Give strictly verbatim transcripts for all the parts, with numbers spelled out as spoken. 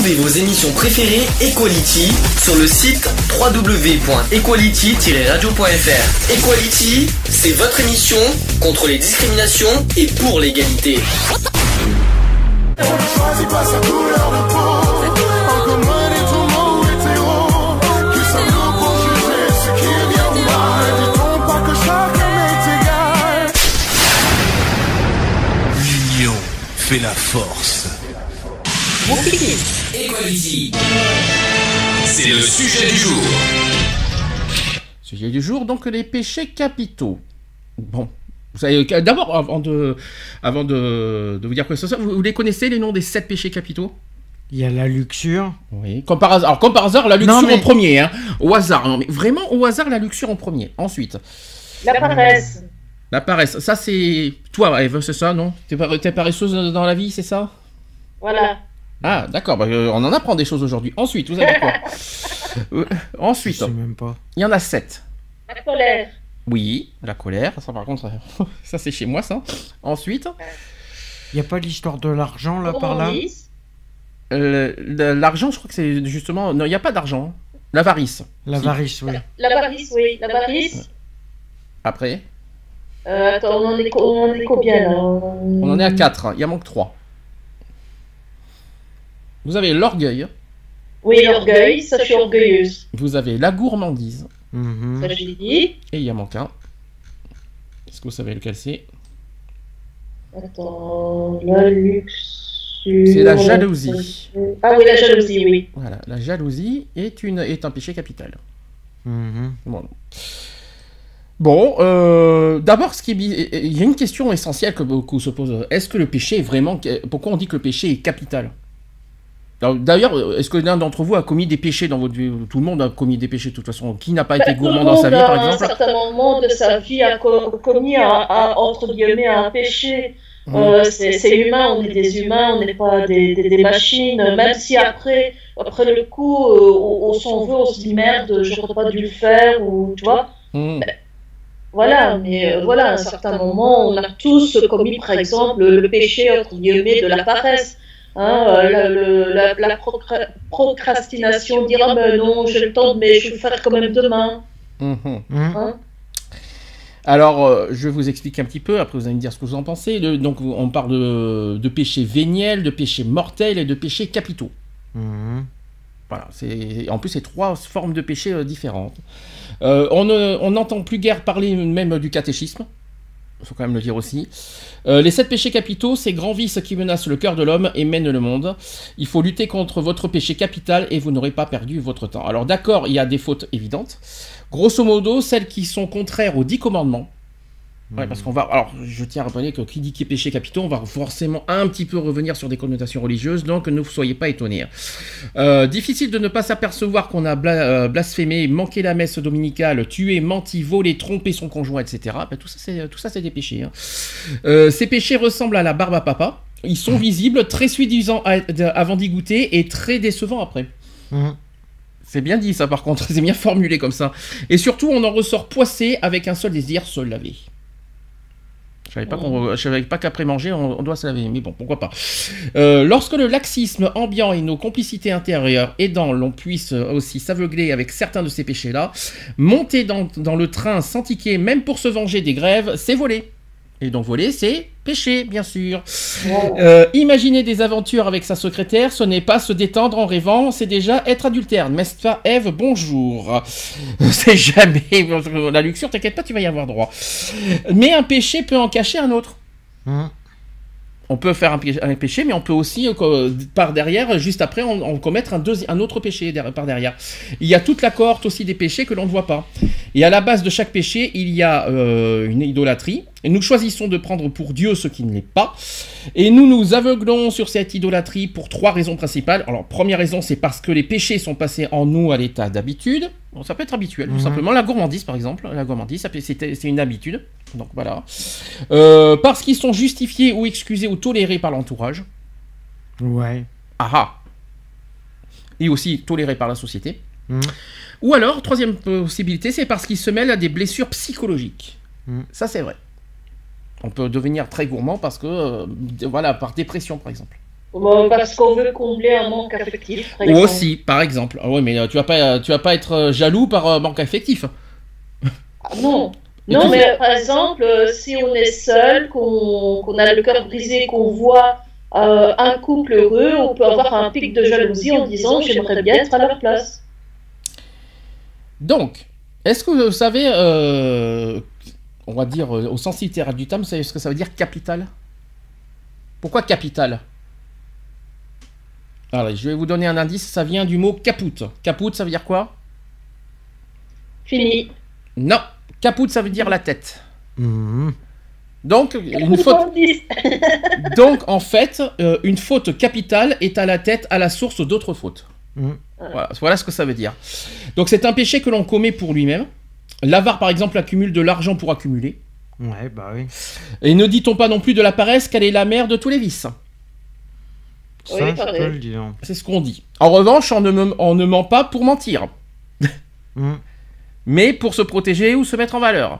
Retrouvez vos émissions préférées Equality sur le site w w w point equality tiret radio point f r. Equality, c'est votre émission contre les discriminations et pour l'égalité. Choisis pas sa couleur de peau, en commun et tout mot hétéro. Qui sommes-nous pour juger ce qui est bien ou mal? Dit-on pas que chacun est égal? L'union fait la force. Equality. C'est le sujet du jour. Sujet du jour, donc les péchés capitaux. Bon. Vous savez, d'abord, avant de, avant de, de vous dire quoi que ce soit, vous, vous les connaissez, les noms des sept péchés capitaux? Il y a la luxure. Oui, comme par hasard. Alors, comme par hasard, la luxure Non, mais... en premier, hein. Au hasard. Non, mais vraiment, au hasard, la luxure en premier. Ensuite. La paresse. La paresse. Ça, c'est... Toi, Eve, c'est ça, non? T'es, par... T'es paresseuse dans la vie, c'est ça? Voilà. Ah, d'accord. Bah, euh, on en apprend des choses aujourd'hui. Ensuite, vous avez quoi? euh, Ensuite. Je sais même pas. Il y en a sept. La colère. Oui, la colère, ça par contre, ça c'est chez moi ça. Ensuite, il n'y a pas l'histoire de l'argent là par là? euh, L'argent, je crois que c'est justement... Non, il n'y a pas d'argent. L'avarice. L'avarice, oui. L'avarice, oui. L'avarice. Après euh, Attends, on en est, on en est combien là? On en est à quatre, il en manque trois. Vous avez l'orgueil. Oui, l'orgueil, ça je suis orgueilleuse. Vous avez la gourmandise. Mmh. Ça j'ai dit. Et il y en manque un. Est-ce que vous savez lequel c'est? Attends, la luxure... C'est la jalousie. Ah oui, la jalousie, oui. Voilà, la jalousie est, une, est un péché capital. Mmh. Bon, bon euh, d'abord, ce qui est, il y a une question essentielle que beaucoup se posent. Est-ce que le péché est vraiment... Pourquoi on dit que le péché est capital? D'ailleurs, est-ce que l'un d'entre vous a commis des péchés dans votre vie? Tout le monde a commis des péchés de toute façon. Qui n'a pas été gourmand dans sa vie, par exemple? À un certain moment de sa vie a commis un, un, entre guillemets un péché. Mmh. Euh, c'est humain, on est des humains, on n'est pas des, des, des machines. Même si après, après le coup, euh, on, on s'en veut, on se dit merde, j'aurais pas dû le faire, ou tu vois. Mmh. Ben, voilà, mais euh, voilà, à un certain moment, on a tous commis, par exemple, le, le péché entre guillemets de la paresse. Hein, euh, la, le, la, la procra procrastination, dire ah ben non, j'ai le temps, mais je vais le faire quand même demain. Mmh. Hein? Alors, euh, je vous explique un petit peu, après vous allez me dire ce que vous en pensez. Le, donc, on parle de, de péché véniel, de péché mortel et de péché capitaux. Mmh. Voilà, c'est, en plus, c'est trois formes de péchés euh, différentes. Euh, on n'entend plus guère parler même du catéchisme. Il faut quand même le dire aussi. Euh, les sept péchés capitaux, c'est grands vices qui menacent le cœur de l'homme et mènent le monde. Il faut lutter contre votre péché capital et vous n'aurez pas perdu votre temps. Alors d'accord, il y a des fautes évidentes. Grosso modo, celles qui sont contraires aux dix commandements. Ouais, parce qu'on va... Alors, je tiens à rappeler que qui dit qu'il y a péché capitaux, on va forcément un petit peu revenir sur des connotations religieuses, donc ne soyez pas étonnés. Euh, difficile de ne pas s'apercevoir qu'on a bla blasphémé, manqué la messe dominicale, tué, menti, volé, trompé son conjoint, et cetera. Ben, tout ça, c'est tout ça, c'est des péchés. Hein. Euh, ces péchés ressemblent à la barbe à papa. Ils sont visibles, très séduisants avant d'y goûter et très décevants après. Mmh. C'est bien dit ça par contre, c'est bien formulé comme ça. Et surtout, on en ressort poissé avec un seul désir, se laver. Je savais pas, qu'on, je savais pas qu'après manger, on, on doit se laver, mais bon, pourquoi pas. Euh, lorsque le laxisme ambiant et nos complicités intérieures aidant, l'on puisse aussi s'aveugler avec certains de ces péchés-là, monter dans, dans le train sans ticket, même pour se venger des grèves, c'est voler. Et donc voler, c'est péché, bien sûr. Wow. Euh, imaginer des aventures avec sa secrétaire, ce n'est pas se détendre en rêvant, c'est déjà être adultère. N'est-ce pas, Ève? Bonjour. C'est jamais... La luxure, t'inquiète pas, tu vas y avoir droit. Mais un péché peut en cacher un autre. Mmh. On peut faire un, pé un péché, mais on peut aussi, euh, par derrière, juste après, on, on commettre un, un autre péché derrière, par derrière. Il y a toute la cohorte aussi des péchés que l'on ne voit pas. Et à la base de chaque péché, il y a euh, une idolâtrie. Et nous choisissons de prendre pour Dieu ce qui ne l'est pas. Et nous nous aveuglons sur cette idolâtrie pour trois raisons principales. Alors, première raison, c'est parce que les péchés sont passés en nous à l'état d'habitude. Bon, ça peut être habituel, tout mmh. simplement. La gourmandise, par exemple. La gourmandise, c'est une habitude. Donc, voilà. Euh, parce qu'ils sont justifiés ou excusés ou tolérés par l'entourage. Ouais. Ah ah. Et aussi tolérés par la société. Mmh. Ou alors, troisième possibilité, c'est parce qu'ils se mêlent à des blessures psychologiques. Mmh. Ça, c'est vrai. On peut devenir très gourmand parce que, euh, voilà, par dépression, par exemple. Bon, parce qu'on veut combler un manque affectif, par Ou exemple. aussi, par exemple. Ah ouais, mais euh, tu vas pas, euh, tu vas pas être euh, jaloux par euh, manque affectif. Ah, non. Et Non, tu mais par exemple, euh, si on est seul, qu'on qu'on a le cœur brisé, qu'on voit euh, un couple heureux, on peut avoir un pic de jalousie en disant j'aimerais bien être à leur place. Donc, est-ce que vous savez, euh, on va dire euh, au sens littéral du terme, vous savez ce que ça veut dire capital? Pourquoi capital? Alors, je vais vous donner un indice, ça vient du mot caput. Caput, ça veut dire quoi? Fini. Non, caput, ça veut dire la tête. Mhm. Donc, une faute. Donc, en fait, euh, une faute capitale est à la tête, à la source d'autres fautes. Mhm. Voilà, voilà ce que ça veut dire. Donc, c'est un péché que l'on commet pour lui-même. L'avare, par exemple, accumule de l'argent pour accumuler. Ouais, bah oui. Et ne dit-on pas non plus de la paresse qu'elle est la mère de tous les vices? Oui, Ça, je pareil. peux le dire. C'est ce qu'on dit. En revanche, on ne, me- on ne ment pas pour mentir, Mhm. mais pour se protéger ou se mettre en valeur.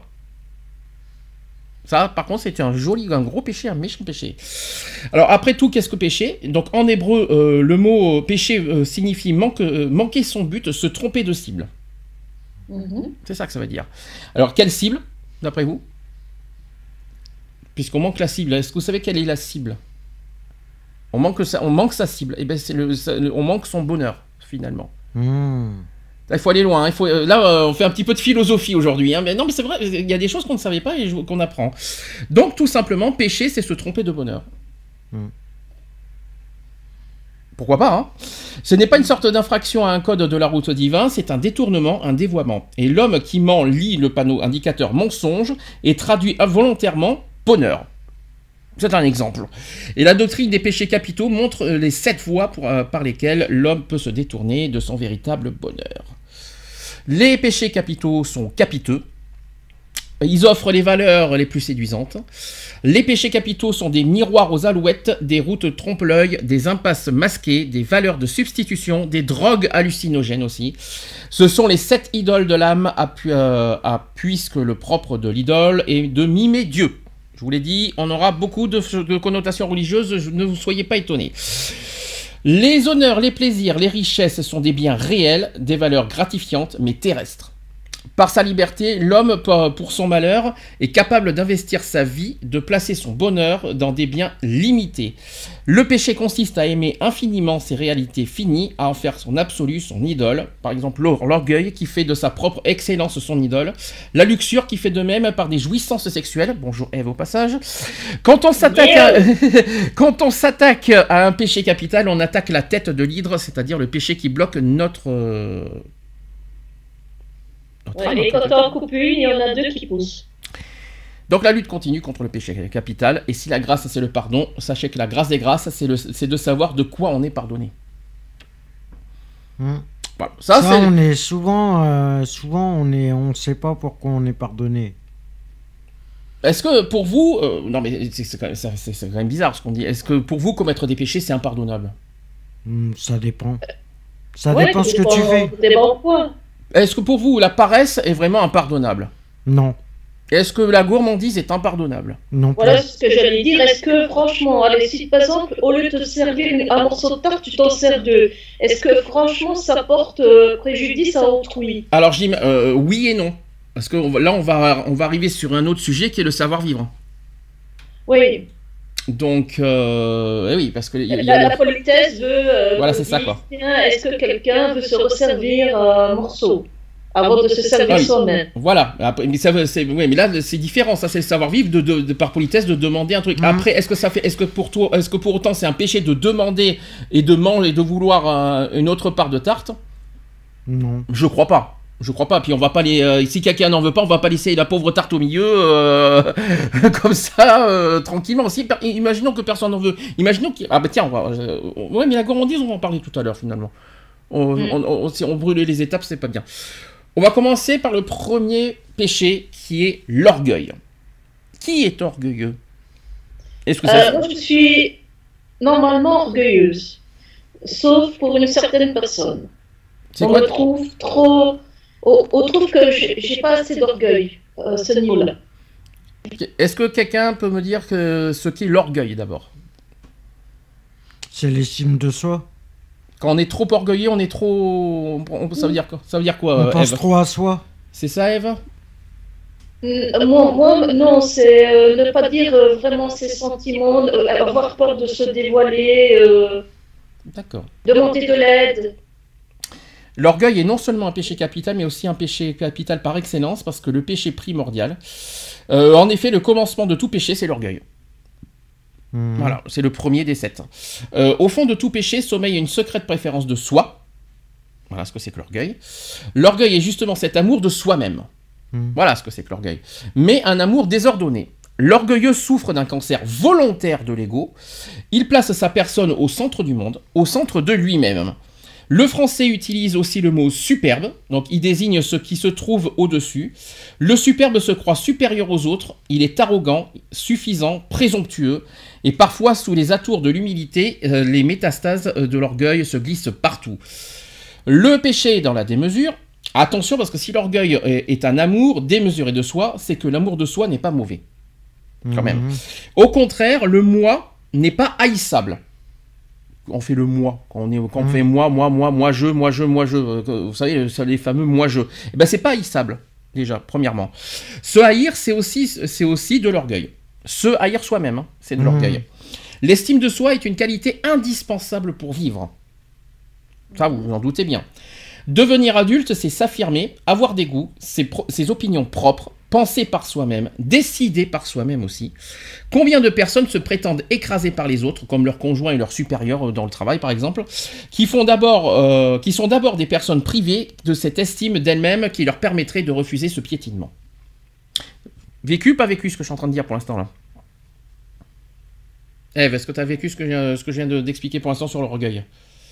Ça, par contre, c'est un joli, un gros péché, un méchant péché. Alors, après tout, qu'est-ce que péché? Donc, en hébreu, euh, le mot euh, péché euh, signifie manque, euh, manquer son but, se tromper de cible. Mhm. C'est ça que ça veut dire. Alors, quelle cible, d'après vous? Puisqu'on manque la cible, est-ce que vous savez quelle est la cible? On manque sa, on manque sa cible. Et ben, c'est le, ça- le- on manque son bonheur, finalement. Mhm. Là, il faut aller loin. hein. Il faut, euh, là, euh, on fait un petit peu de philosophie aujourd'hui. hein. Mais non, mais c'est vrai, il y a des choses qu'on ne savait pas et je- qu'on apprend. Donc, tout simplement, pécher, c'est se tromper de bonheur. Mm. Pourquoi pas, hein? Ce n'est pas une sorte d'infraction à un code de la route divin, c'est un détournement, un dévoiement. Et l'homme qui ment lit le panneau indicateur mensonge et traduit involontairement bonheur. C'est un exemple. Et la doctrine des péchés capitaux montre euh, les sept voies pour, euh, par lesquelles l'homme peut se détourner de son véritable bonheur. Les péchés capitaux sont capiteux. Ils offrent les valeurs les plus séduisantes. Les péchés capitaux sont des miroirs aux alouettes, des routes trompe-l'œil, des impasses masquées, des valeurs de substitution, des drogues hallucinogènes aussi. Ce sont les sept idoles de l'âme, à, pu- euh, à- puisque le propre de l'idole est de mimer Dieu. Je vous l'ai dit, on aura beaucoup de, de connotations religieuses, je- ne vous soyez pas étonnés. Les honneurs, les plaisirs, les richesses sont des biens réels, des valeurs gratifiantes, mais terrestres. Par sa liberté, l'homme, pour son malheur, est capable d'investir sa vie, de placer son bonheur dans des biens limités. Le péché consiste à aimer infiniment ces réalités finies, à en faire son absolu, son idole. Par exemple, l'or- l'orgueil qui fait de sa propre excellence son idole. La luxure qui fait de même par des jouissances sexuelles. Bonjour Ève au passage. Quand on s'attaque à... Quand on s'attaque à un péché capital, on attaque la tête de l'hydre, c'est-à-dire le péché qui bloque notre... euh, notre âme, Ouais, et en quand fait. on en coupe une, il y en a deux qui poussent. Donc la lutte continue contre le péché capital, et si la grâce c'est le pardon, sachez que la grâce des grâces, c'est, le, c'est de savoir de quoi on est pardonné. Mhm. Voilà. Ça, Ça, c'est... on est souvent, euh, souvent, on est, on sait pas pourquoi on est pardonné. Est-ce que pour vous... euh, Non mais c'est, c'est, quand même, c'est- c'est quand même bizarre ce qu'on dit. Est-ce que pour vous, commettre des péchés, c'est impardonnable? Hmm, ça dépend. Ça Ouais, dépend tout ce que tu dépend- fais. tout dépend quoi. Est-ce que pour vous, la paresse est vraiment impardonnable? Non, Est-ce que la gourmandise est impardonnable? non plus. Voilà ce que j'allais dire. Est-ce que franchement, allez, si par exemple, au lieu de te servir une- un morceau de tarte, tu t'en sers deux, est-ce que franchement ça porte euh, préjudice à autrui? Alors, je dis euh, oui et non. Parce que on va- là, on va, on va arriver sur un autre sujet qui est le savoir-vivre. Oui, Donc, euh, eh oui, parce que... il y a- il y a la, le- la politesse veut. euh, Voilà, qu'on c'est ça, dise, quoi. tiens, est-ce que quelqu'un veut se resservir un morceau avant de se servir Ah oui. soi-même? Voilà, après, mais, ça, veut- c'est, ouais, mais là c'est différent, ça c'est le savoir-vivre de, de, de- par politesse de demander un truc. Mhm. Après, est-ce que ça fait, est-ce que pour toi, est-ce que pour autant c'est un péché de demander et de manger et de vouloir euh, une autre part de tarte? Non. Je crois pas. Je crois pas. Puis on va pas les, euh, si quelqu'un n'en veut pas, on va pas laisser la pauvre tarte au milieu euh, comme ça euh, tranquillement. Si, per- imaginons que personne n'en veut. Imaginons qu'il, ah bah tiens, on va, euh, ouais, mais la gourmandise, on va en parler tout à l'heure finalement. On, Mhm. on, on, si on brûle les étapes, c'est pas bien. On va commencer par le premier péché qui est l'orgueil. Qui est orgueilleux? Est-ce que ça... Euh, moi, je suis normalement orgueilleuse, sauf pour une certaine personne. c'est On quoi me trouve trop. On, on trouve que j'ai j'ai pas assez d'orgueil à ce niveau-là. Est-ce que quelqu'un peut me dire que ce qu'est l'orgueil d'abord? C'est l'estime de soi. Quand on est trop orgueilleux, on est trop... on- Ça veut dire quoi, ça veut dire quoi On euh, pense Ève trop à soi. C'est ça, Ève? Mm, Moi, moi, non, c'est euh, ne pas dire euh, vraiment ses sentiments, euh, avoir peur de se dévoiler, euh, D'accord. demander de l'aide. L'orgueil est non seulement un péché capital, mais aussi un péché capital par excellence, parce que le péché primordial... Euh, en effet, le commencement de tout péché, c'est l'orgueil. Mmh. Voilà, c'est le premier des sept. Euh, au fond de tout péché sommeille une secrète préférence de soi. Voilà ce que c'est que l'orgueil. L'orgueil est justement cet amour de soi-même. Mmh. Voilà ce que c'est que l'orgueil. Mais un amour désordonné. L'orgueilleux souffre d'un cancer volontaire de l'ego. Il place sa personne au centre du monde, au centre de lui-même. Le français utilise aussi le mot superbe, donc il désigne ce qui se trouve au-dessus. Le superbe se croit supérieur aux autres, il est arrogant, suffisant, présomptueux, et parfois sous les atours de l'humilité, euh, les métastases de l'orgueil se glissent partout. Le péché dans la démesure, attention parce que si l'orgueil est, est un amour démesuré de soi, c'est que l'amour de soi n'est pas mauvais, quand même. Mmh. Au contraire, le moi n'est pas haïssable. On fait le moi, quand on, est, quand on Mmh. fait moi, moi, moi, moi, je, moi, je, moi, je, euh, vous savez, ça, les fameux moi, je. Eh ben, c'est pas haïssable, déjà, premièrement. Se haïr, c'est aussi, c'est aussi de l'orgueil. Se haïr soi-même, hein, c'est de Mmh. l'orgueil. L'estime de soi est une qualité indispensable pour vivre. Ça, vous vous en doutez bien. Devenir adulte, c'est s'affirmer, avoir des goûts, ses, pro- ses opinions propres, penser par soi-même, décider par soi-même aussi. Combien de personnes se prétendent écrasées par les autres, comme leurs conjoints et leurs supérieurs dans le travail par exemple, qui, font d'abord, euh, qui sont d'abord des personnes privées de cette estime d'elles-mêmes qui leur permettrait de refuser ce piétinement. Vécu, pas vécu ce que je suis en train de dire pour l'instant là. Ève, est-ce que tu as vécu ce que, je- ce que je viens de- d'expliquer pour l'instant sur l'orgueil?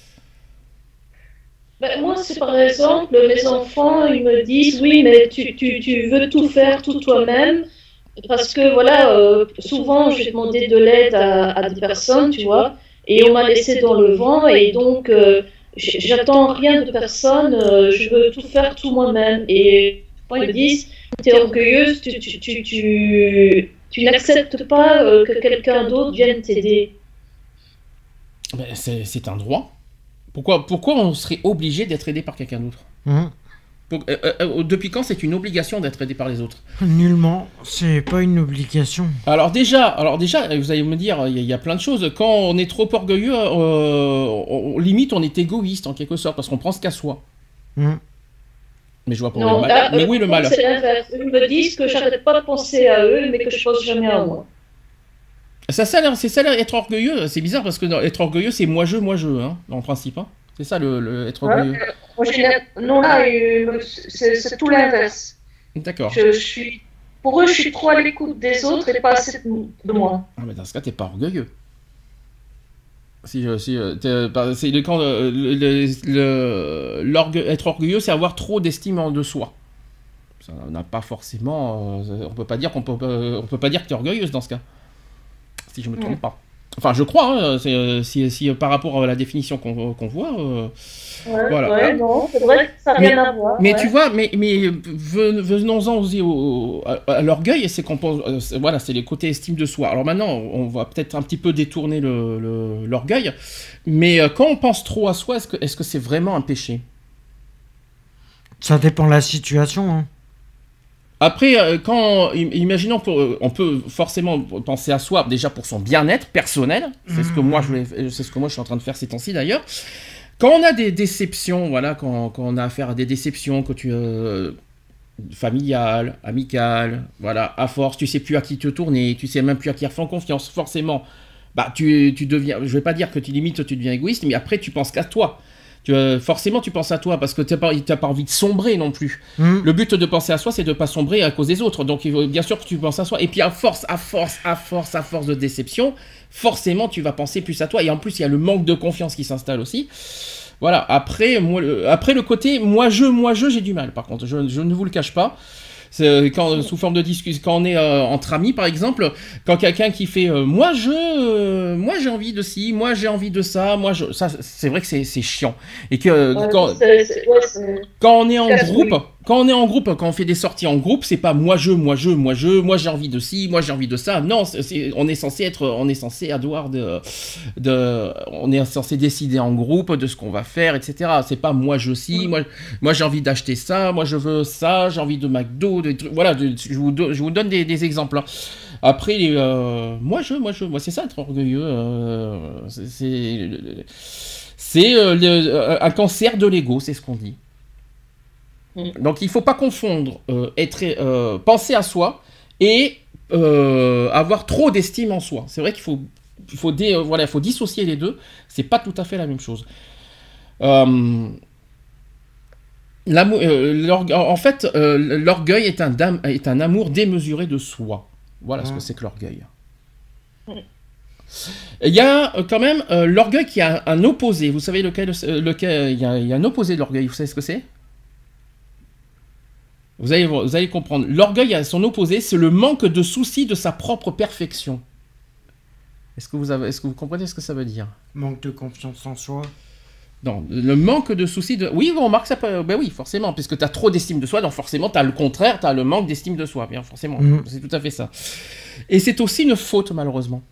Ben, moi, c'est par exemple, mes enfants, ils me disent, oui, mais tu, tu, tu veux tout faire tout toi-même, parce que voilà, euh, souvent j'ai demandé de l'aide à, à des personnes, tu vois, et on m'a laissé dans le vent, et donc euh, j- j'attends rien de personne, euh, je veux tout faire tout moi-même. Et quand ils me disent, tu es orgueilleuse, tu, tu, tu, tu, tu n'acceptes pas euh, que quelqu'un d'autre vienne t'aider. Ben, c'est, c'est un droit. Pourquoi, pourquoi on serait obligé d'être aidé par quelqu'un d'autre? Mmh. Pour- euh, euh, Depuis quand c'est une obligation d'être aidé par les autres? Nullement, c'est pas une obligation. Alors déjà, alors déjà, vous allez me dire, il y, a- il y a plein de choses. Quand on est trop orgueilleux, euh, on, on- limite on est égoïste en quelque sorte parce qu'on pense qu'à soi. Mmh. Mais je vois pas Non, le mal. là, Mais euh, oui, le moi, mal. c'est l'inverse. Ils me disent que j'arrête pas de penser à eux, mais que je pense jamais à moi. Ça, ça, a l'air- c'est ça l'air- être orgueilleux. C'est bizarre parce que dans- être orgueilleux, c'est moi je, moi je, hein, en principe. Hein. C'est ça le, le être orgueilleux. Moi, j'ai la- non, là, euh, c'est c'est tout l'inverse. D'accord. Je, je suis, pour eux, je suis trop à l'écoute des autres et pas assez de, de moi. Ah, mais dans ce cas, t'es pas orgueilleux. Si, euh, si, euh, t'es, bah, c'est le, quand, euh, le, le- le- l'orgue- être orgueilleux, c'est avoir trop d'estime en de soi. Ça n'a pas forcément. euh, on peut pas dire qu'on peut, euh, on peut pas dire que t'es orgueilleuse dans ce cas. Si je me trompe Mm. pas. Enfin, je crois. Hein, c'est, euh, si, si euh, par rapport à la définition qu'on, qu'on voit. euh, Ouais, Voilà. ouais, non, c'est vrai que ça n'a rien à voir. Mais ouais. tu vois, mais, mais ven- venons-en aussi au, à, à l'orgueil, c'est qu'on pense, euh, c'est- voilà, c'est les côtés estime de soi. Alors maintenant, on va peut-être un petit peu détourner le, le- l'orgueil, mais euh, quand on pense trop à soi, est-ce que, est-ce que c'est vraiment un péché? Ça dépend de la situation. Hein. Après, euh, quand, im- imaginons, pour, euh, on peut forcément penser à soi déjà pour son bien-être personnel. C'est ce que moi, je voulais- c'est ce que moi je suis en train de faire ces temps-ci d'ailleurs. Quand on a des déceptions, voilà, quand, quand on a affaire à des déceptions, que tu euh, familiales, amicales, voilà, à force, tu sais plus à qui te tourner, tu sais même plus à qui faire confiance, forcément, bah tu, tu deviens, je vais pas dire que tu limites, tu deviens égoïste, mais après tu penses qu'à toi. Tu, euh, forcément, tu penses à toi parce que tu n'as pas, t'as pas envie de sombrer non plus. Mmh. Le but de penser à soi, c'est de ne pas sombrer à cause des autres. Donc, il faut- bien sûr que tu penses à soi. Et puis, à force, à force, à force, à force de déception, forcément, tu vas penser plus à toi. Et en plus, il y a le manque de confiance qui s'installe aussi. Voilà. Après, moi, le, après le côté moi je, moi je, j'ai du mal. Par contre, je, je ne vous le cache pas. C'est, euh, quand, sous forme de discussion, quand on est euh, entre amis, par exemple, quand quelqu'un qui fait euh, moi je, euh, moi j'ai envie de ci, moi j'ai envie de ça, moi je, ça, c'est vrai que c'est, c'est chiant. Et que euh, Ouais, quand, c'est- c'est- ouais, c'est- quand on est en Casse-couille. groupe, quand on est en groupe, quand on fait des sorties en groupe, c'est pas moi je, moi je, moi je, moi j'ai envie de ci, moi j'ai envie de ça. Non, c'est, c'est, on est censé être, on est censé avoir de, de, on est censé décider en groupe de ce qu'on va faire, et cetera. C'est pas moi je ci, moi, moi j'ai envie d'acheter ça, moi je veux ça, j'ai envie de McDo, de trucs. Voilà, de, je, vous do, je vous donne des, des exemples. Hein. Après, euh, moi je, moi je, moi c'est ça être orgueilleux. Euh, c'est, c'est, c'est euh, le, un cancer de l'ego, c'est ce qu'on dit. Donc il ne faut pas confondre euh, être, euh, penser à soi et euh, avoir trop d'estime en soi. C'est vrai qu'il faut, il faut, dé, euh, voilà, il faut dissocier les deux. C'est pas tout à fait la même chose. Euh, euh, en fait, euh, l'orgueil est un, est un amour démesuré de soi. Voilà mmh. ce que c'est que l'orgueil. Il y a quand même euh, l'orgueil qui a un opposé. Vous savez lequel, lequel il, y a, il y a un opposé de l'orgueil. Vous savez ce que c'est ? Vous allez, vous allez comprendre. L'orgueil a son opposé, c'est le manque de souci de sa propre perfection. Est-ce que vous avez, est-ce que vous comprenez ce que ça veut dire ? Manque de confiance en soi. Non, le manque de souci de... Oui, on remarque ça peut... Ben oui, forcément, puisque tu as trop d'estime de soi, donc forcément, tu as le contraire, tu as le manque d'estime de soi. Bien, forcément, mmh. c'est tout à fait ça. Et c'est aussi une faute, malheureusement,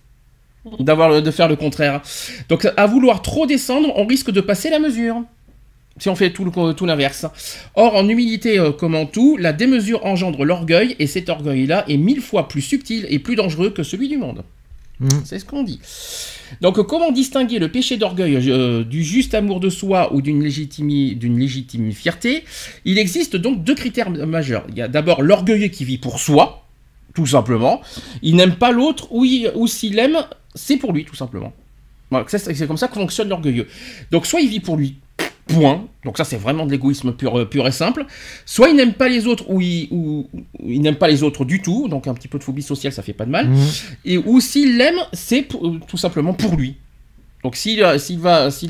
d'avoir, de faire le contraire. Donc, à vouloir trop descendre, on risque de passer la mesure. Si on fait tout, le, tout l'inverse. Or, en humilité euh, comme en tout, la démesure engendre l'orgueil, et cet orgueil-là est mille fois plus subtil et plus dangereux que celui du monde. Mmh. C'est ce qu'on dit. Donc, comment distinguer le péché d'orgueil euh, du juste amour de soi ou d'une légitime, d'une légitime fierté ? Il existe donc deux critères majeurs. Il y a d'abord l'orgueilleux qui vit pour soi, tout simplement. Il n'aime pas l'autre, ou, il, ou s'il aime, c'est pour lui, tout simplement. Voilà, c'est, c'est comme ça que fonctionne l'orgueilleux. Donc, soit il vit pour lui, point. Donc ça, c'est vraiment de l'égoïsme pur, pur et simple. Soit il n'aime pas les autres, ou il, ou, ou il n'aime pas les autres du tout. Donc un petit peu de phobie sociale, ça fait pas de mal. Mmh. Et ou s'il l'aime, c'est pour, tout simplement pour lui. Donc s'il, s'il va, s'il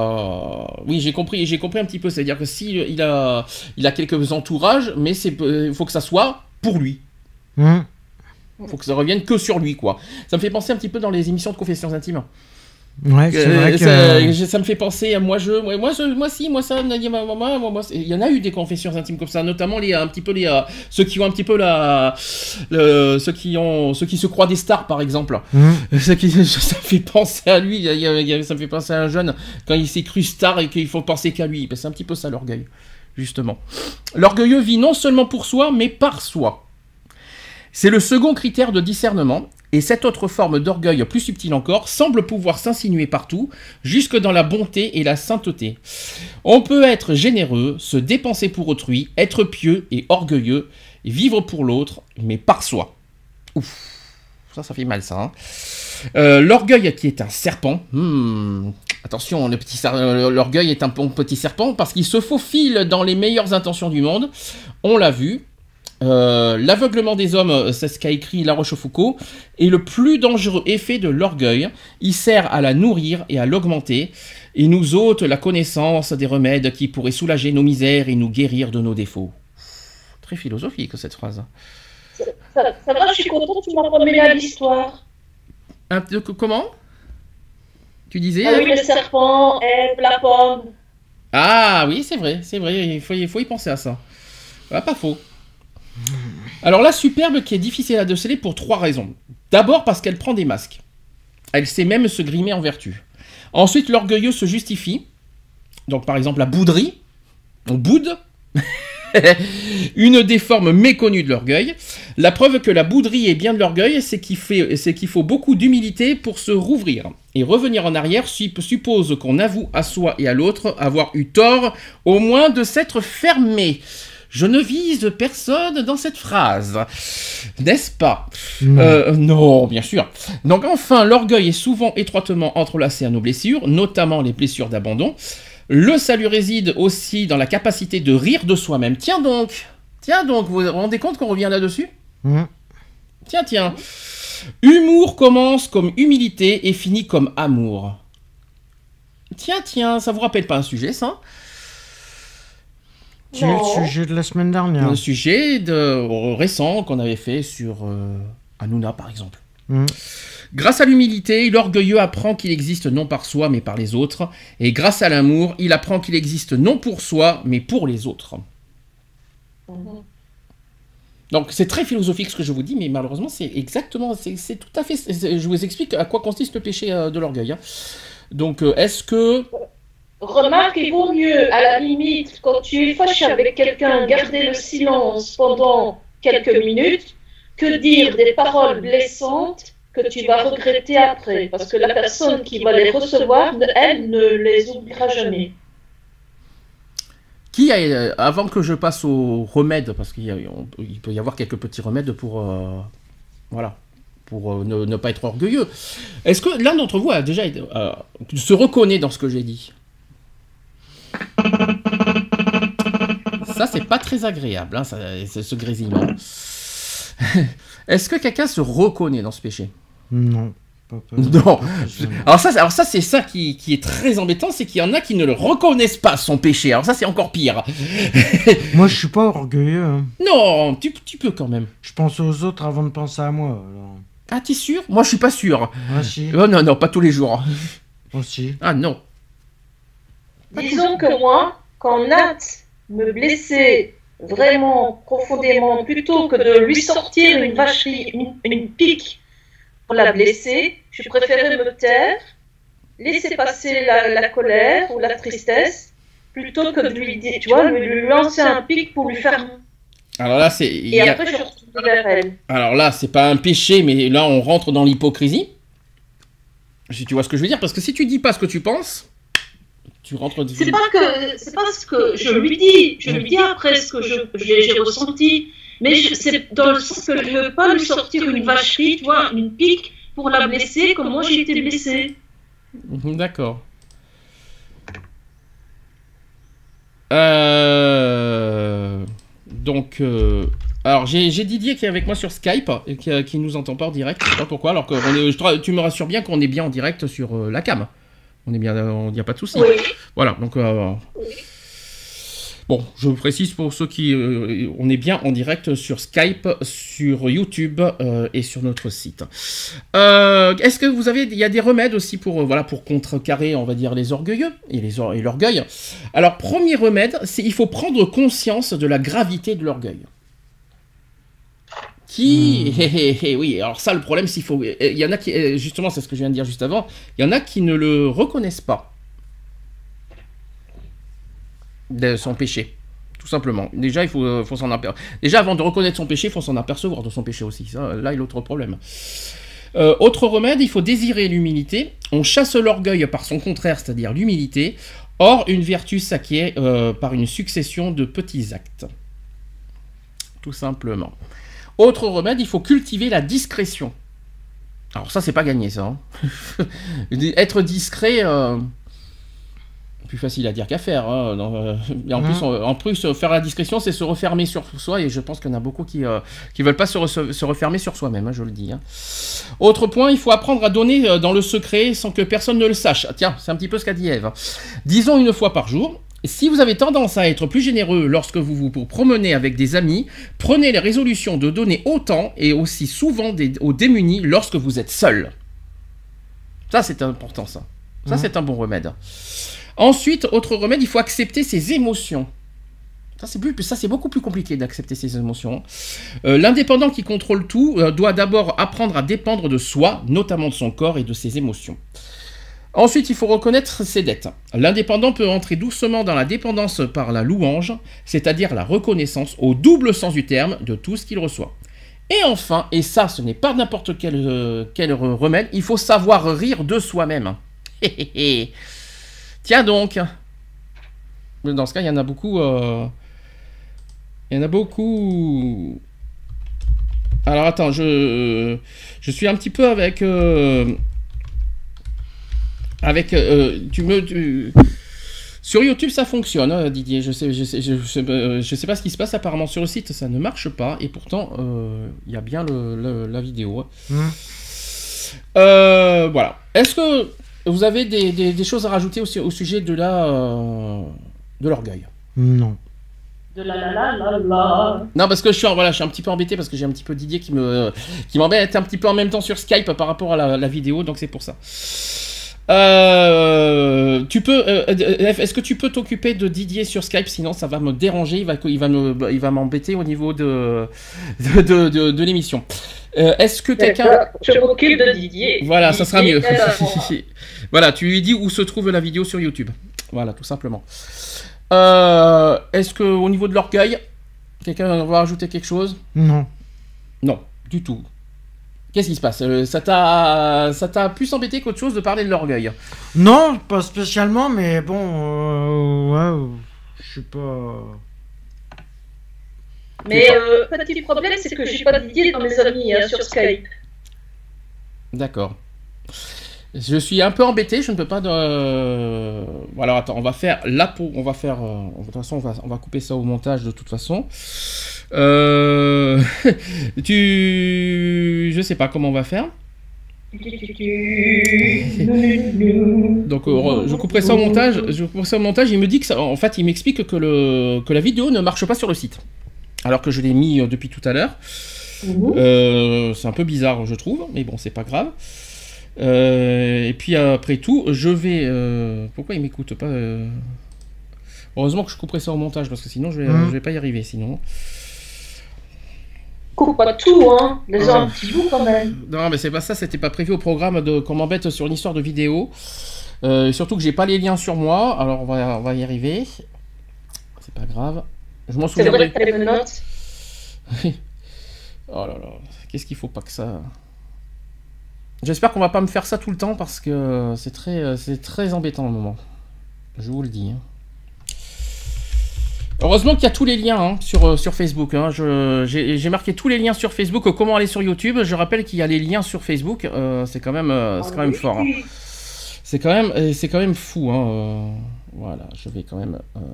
a, oui, j'ai compris, j'ai compris un petit peu. C'est-à-dire que s'il il a, il a quelques entourages, mais c'est, il faut que ça soit pour lui. Mmh. Il faut que ça revienne que sur lui, quoi. Ça me fait penser un petit peu dans les émissions de confessions intimes. Ouais, c'est euh, vrai que... ça, ça me fait penser à moi je, moi, moi, je, moi si, moi ça, Nadia, moi, moi, moi, moi, il y en a eu des confessions intimes comme ça, notamment les, un petit peu les, euh, ceux qui ont un petit peu la, le, ceux qui ont, ceux qui se croient des stars par exemple. Mmh. Ça, qui, ça fait penser à lui, il y a, il y a, ça me fait penser à un jeune quand il s'est cru star et qu'il faut penser qu'à lui. Ben, c'est un petit peu ça l'orgueil, justement. L'orgueilleux vit non seulement pour soi, mais par soi. C'est le second critère de discernement. Et cette autre forme d'orgueil plus subtile encore semble pouvoir s'insinuer partout, jusque dans la bonté et la sainteté. On peut être généreux, se dépenser pour autrui, être pieux et orgueilleux, et vivre pour l'autre, mais par soi. Ouf, ça, ça fait mal ça. Hein. Euh, l'orgueil qui est un serpent. Hmm. Attention, le petit, l'orgueil est un petit serpent parce qu'il se faufile dans les meilleures intentions du monde. On l'a vu. Euh, l'aveuglement des hommes, c'est ce qu'a écrit La Rochefoucauld, est le plus dangereux effet de l'orgueil. Il sert à la nourrir et à l'augmenter, et nous ôte la connaissance des remèdes qui pourraient soulager nos misères et nous guérir de nos défauts. Très philosophique cette phrase. Ça, ça, ça va, je suis contente, tu m'as remis à l'histoire. Un, de, comment ? Tu disais ? Ah oui, le serpent, Ève, la pomme. Ah oui, c'est vrai, c'est vrai, il faut, il faut y penser à ça. Ah, pas faux. Alors la superbe qui est difficile à déceler pour trois raisons. D'abord parce qu'elle prend des masques. Elle sait même se grimer en vertu. Ensuite, l'orgueilleux se justifie. Donc par exemple la bouderie. On boude. Une des formes méconnues de l'orgueil. La preuve que la bouderie est bien de l'orgueil, c'est qu'il, fait, c'est qu'il faut beaucoup d'humilité pour se rouvrir. Et revenir en arrière suppose qu'on avoue à soi et à l'autre avoir eu tort, au moins de s'être fermé. Je ne vise personne dans cette phrase, n'est-ce pas ? Non. Euh, non, bien sûr. Donc enfin, l'orgueil est souvent étroitement entrelacé à nos blessures, notamment les blessures d'abandon. Le salut réside aussi dans la capacité de rire de soi-même. Tiens donc, tiens donc, vous vous rendez compte qu'on revient là-dessus ? mmh. Tiens, tiens. Humour commence comme humilité et finit comme amour. Tiens, tiens, ça vous rappelle pas un sujet, ça ? C'est le sujet de la semaine dernière. Le sujet de, récent qu'on avait fait sur euh, Hanouna, par exemple. Mmh. Grâce à l'humilité, l'orgueilleux apprend qu'il existe non par soi, mais par les autres. Et grâce à l'amour, il apprend qu'il existe non pour soi, mais pour les autres. Mhm. Donc c'est très philosophique ce que je vous dis, mais malheureusement c'est exactement, c'est, c'est tout à fait, c'est, je vous explique à quoi consiste le péché euh, de l'orgueil. Hein. Donc euh, est-ce que... Remarque, il vaut mieux, à la limite, quand tu es fâché avec quelqu'un, garder le silence pendant quelques minutes que dire des paroles blessantes que tu vas regretter après. Parce que la personne qui va les recevoir, elle ne les oubliera jamais. Qui a, euh, avant que je passe aux remèdes, parce qu'il y a, on, il peut y avoir quelques petits remèdes pour, euh, voilà, pour euh, ne, ne pas être orgueilleux. Est-ce que l'un d'entre vous a déjà euh, se reconnaît dans ce que j'ai dit? Ça, c'est pas très agréable, hein, ça, c'est ce grésillement. Est-ce que quelqu'un se reconnaît dans ce péché? Non. Pas, pas, Non. pas, Alors ça, alors ça c'est ça qui, qui est très embêtant, c'est qu'il y en a qui ne le reconnaissent pas, son péché. Alors ça, c'est encore pire. Moi, je suis pas orgueilleux. Hein. Non, tu, tu peux quand même. Je pense aux autres avant de penser à moi. Alors. Ah, t'es sûr? Moi, je suis pas sûr. Ah si. Oh non, non, pas tous les jours. Aussi. Ah non. Disons que moi, quand Nat me blessait vraiment profondément, plutôt que de lui sortir une vacherie, une, une pique pour la blesser, je préférais me taire, laisser passer la, la colère ou la tristesse, plutôt que de lui dire, tu vois, lui, lui lancer un pic pour lui faire. Alors là, c'est. il y Et a- après, je retourne vers elle. Alors là, c'est pas un péché, mais là, on rentre dans l'hypocrisie. Si tu vois ce que je veux dire, parce que si tu dis pas ce que tu penses, tu rentres. C'est pas que, c'est pas ce que je lui dis, je lui dis après ce que je, j'ai, j'ai ressenti, mais je, c'est dans le sens que je veux pas lui sortir une vacherie, tu vois, une pique pour la blesser comme moi j'ai été blessée. D'accord. Euh... Donc, euh... alors j'ai, j'ai Didier qui est avec moi sur Skype et qui, qui nous entend pas en direct. Je sais pas pourquoi. Alors que on est, je te- tu me rassures bien qu'on est bien en direct sur euh, la cam. On est bien, il n'y a pas de souci. Oui. Voilà. Donc, euh... bon, je précise pour ceux qui, euh, on est bien en direct sur Skype, sur YouTube euh, et sur notre site. Euh, est-ce que vous avez, il y a des remèdes aussi pour, euh, voilà, pour contrecarrer, on va dire, les orgueilleux et, les or- et l'orgueil. Alors, premier remède, c'est il faut prendre conscience de la gravité de l'orgueil. Qui, Mmh. hé, hé, hé, oui, alors ça, le problème, c'est qu'il faut, il y en a qui, euh, justement, c'est ce que je viens de dire juste avant, il y en a qui ne le reconnaissent pas. De son péché, tout simplement. Déjà, il faut, faut s'en apercevoir. Déjà, avant de reconnaître son péché, il faut s'en apercevoir de son péché aussi. Ça, là est l'autre problème. Euh, autre remède, il faut désirer l'humilité. On chasse l'orgueil par son contraire, c'est-à-dire l'humilité. Or, une vertu s'acquiert euh, par une succession de petits actes. Tout simplement. Autre remède, il faut cultiver la discrétion. Alors ça, c'est pas gagné, ça. Hein. Être discret... Euh... plus facile à dire qu'à faire. Hein. Non, euh, et en, Mmh. plus, on- en plus, euh, faire la discrétion, c'est se refermer sur soi, et je pense qu'il y en a beaucoup qui ne qui veulent pas se, re- se refermer sur soi-même, hein, je le dis. Hein. Autre point, il faut apprendre à donner euh, dans le secret sans que personne ne le sache. Ah, tiens, c'est un petit peu ce qu'a dit Ève. Disons une fois par jour. Si vous avez tendance à être plus généreux lorsque vous vous promenez avec des amis, prenez la résolution de donner autant et aussi souvent des, aux démunis lorsque vous êtes seul. Ça, c'est important, ça. Ça, Mmh. c'est un bon remède. Ensuite, autre remède, il faut accepter ses émotions. Ça, c'est, plus, ça, c'est beaucoup plus compliqué d'accepter ses émotions. Euh, l'indépendant qui contrôle tout euh, doit d'abord apprendre à dépendre de soi, notamment de son corps et de ses émotions. Ensuite, il faut reconnaître ses dettes. L'indépendant peut entrer doucement dans la dépendance par la louange, c'est-à-dire la reconnaissance au double sens du terme de tout ce qu'il reçoit. Et enfin, et ça, ce n'est pas n'importe quel, euh, quel remède, il faut savoir rire de soi-même. Hé hé hé. Tiens donc. Dans ce cas, il y en a beaucoup. Euh... Il y en a beaucoup. Alors attends, je je suis un petit peu avec euh... avec. Euh, tu me tu... Sur YouTube, ça fonctionne, hein, Didier. Je sais, je sais, je, je, euh, je sais pas ce qui se passe. Apparemment, sur le site, ça ne marche pas. Et pourtant, euh, il y a bien le, le, la vidéo. Hein. Mmh. Euh, voilà. Est-ce que vous avez des, des, des choses à rajouter au, au sujet de la euh, de l'orgueil? Non. De la la la la la. Non, parce que je suis, en- voilà, je suis un petit peu embêté parce que j'ai un petit peu Didier qui me qui m'embête un petit peu en même temps sur Skype par rapport à la, la vidéo, donc c'est pour ça. Euh, tu peux, euh, est-ce que tu peux t'occuper de Didier sur Skype, sinon ça va me déranger, il va, il va me, il va m'embêter au niveau de, de, de, de, de l'émission. Euh, est-ce que quelqu'un... Je m'occupe de Didier. Voilà, Didier, ça sera mieux. alors, Voilà, tu lui dis où se trouve la vidéo sur YouTube. Voilà, tout simplement. Euh, est-ce que au niveau de l'orgueil, quelqu'un va rajouter quelque chose? Non. Non, du tout. Qu'est-ce qui se passe? Euh, Ça t'a, ça t'a plus embêté qu'autre chose de parler de l'orgueil? Non, pas spécialement, mais bon, euh, ouais, je sais pas. Mais euh, petit problème, c'est que j'ai pas Didier dans mes amis hein, sur Skype. D'accord. Je suis un peu embêté, je ne peux pas de... Alors attends, on va faire la peau, on va faire... euh, De toute façon, on va, on va couper ça au montage de toute façon. Euh... tu... Je sais pas comment on va faire. Donc euh, je couperai ça au montage, je couperai ça au montage, il me dit que ça... En fait, il m'explique que, le... que la vidéo ne marche pas sur le site. Alors que je l'ai mis euh, depuis tout à l'heure. Mhm. Euh, c'est un peu bizarre, je trouve, mais bon, c'est pas grave. Euh, et puis après tout, je vais. Euh... Pourquoi il m'écoute pas euh... Heureusement que je couperai ça au montage parce que sinon je vais, Mmh. je vais pas y arriver. Sinon. Coupe pas tout, hein. Les un petit bout quand même. Non, mais c'est pas ça. C'était pas prévu au programme de qu'on m'embête sur une histoire de vidéo. Euh, surtout que j'ai pas les liens sur moi. Alors on va, on va y arriver. C'est pas grave. Je m'en C'est vrai souviendrai. que t'as les notes. Oh là là. Qu'est-ce qu'il faut pas que ça. J'espère qu'on va pas me faire ça tout le temps parce que c'est très, c'est très embêtant au moment. Je vous le dis. hein. Heureusement qu'il y a tous les liens hein, sur, sur Facebook. Hein. Je- J'ai j'ai marqué tous les liens sur Facebook. Comment aller sur YouTube? Je rappelle qu'il y a les liens sur Facebook. euh, c'est quand même, euh, c'est quand même fort. hein. C'est quand même, euh, c'est quand même fou. Hein. euh, Voilà, je vais quand même. euh,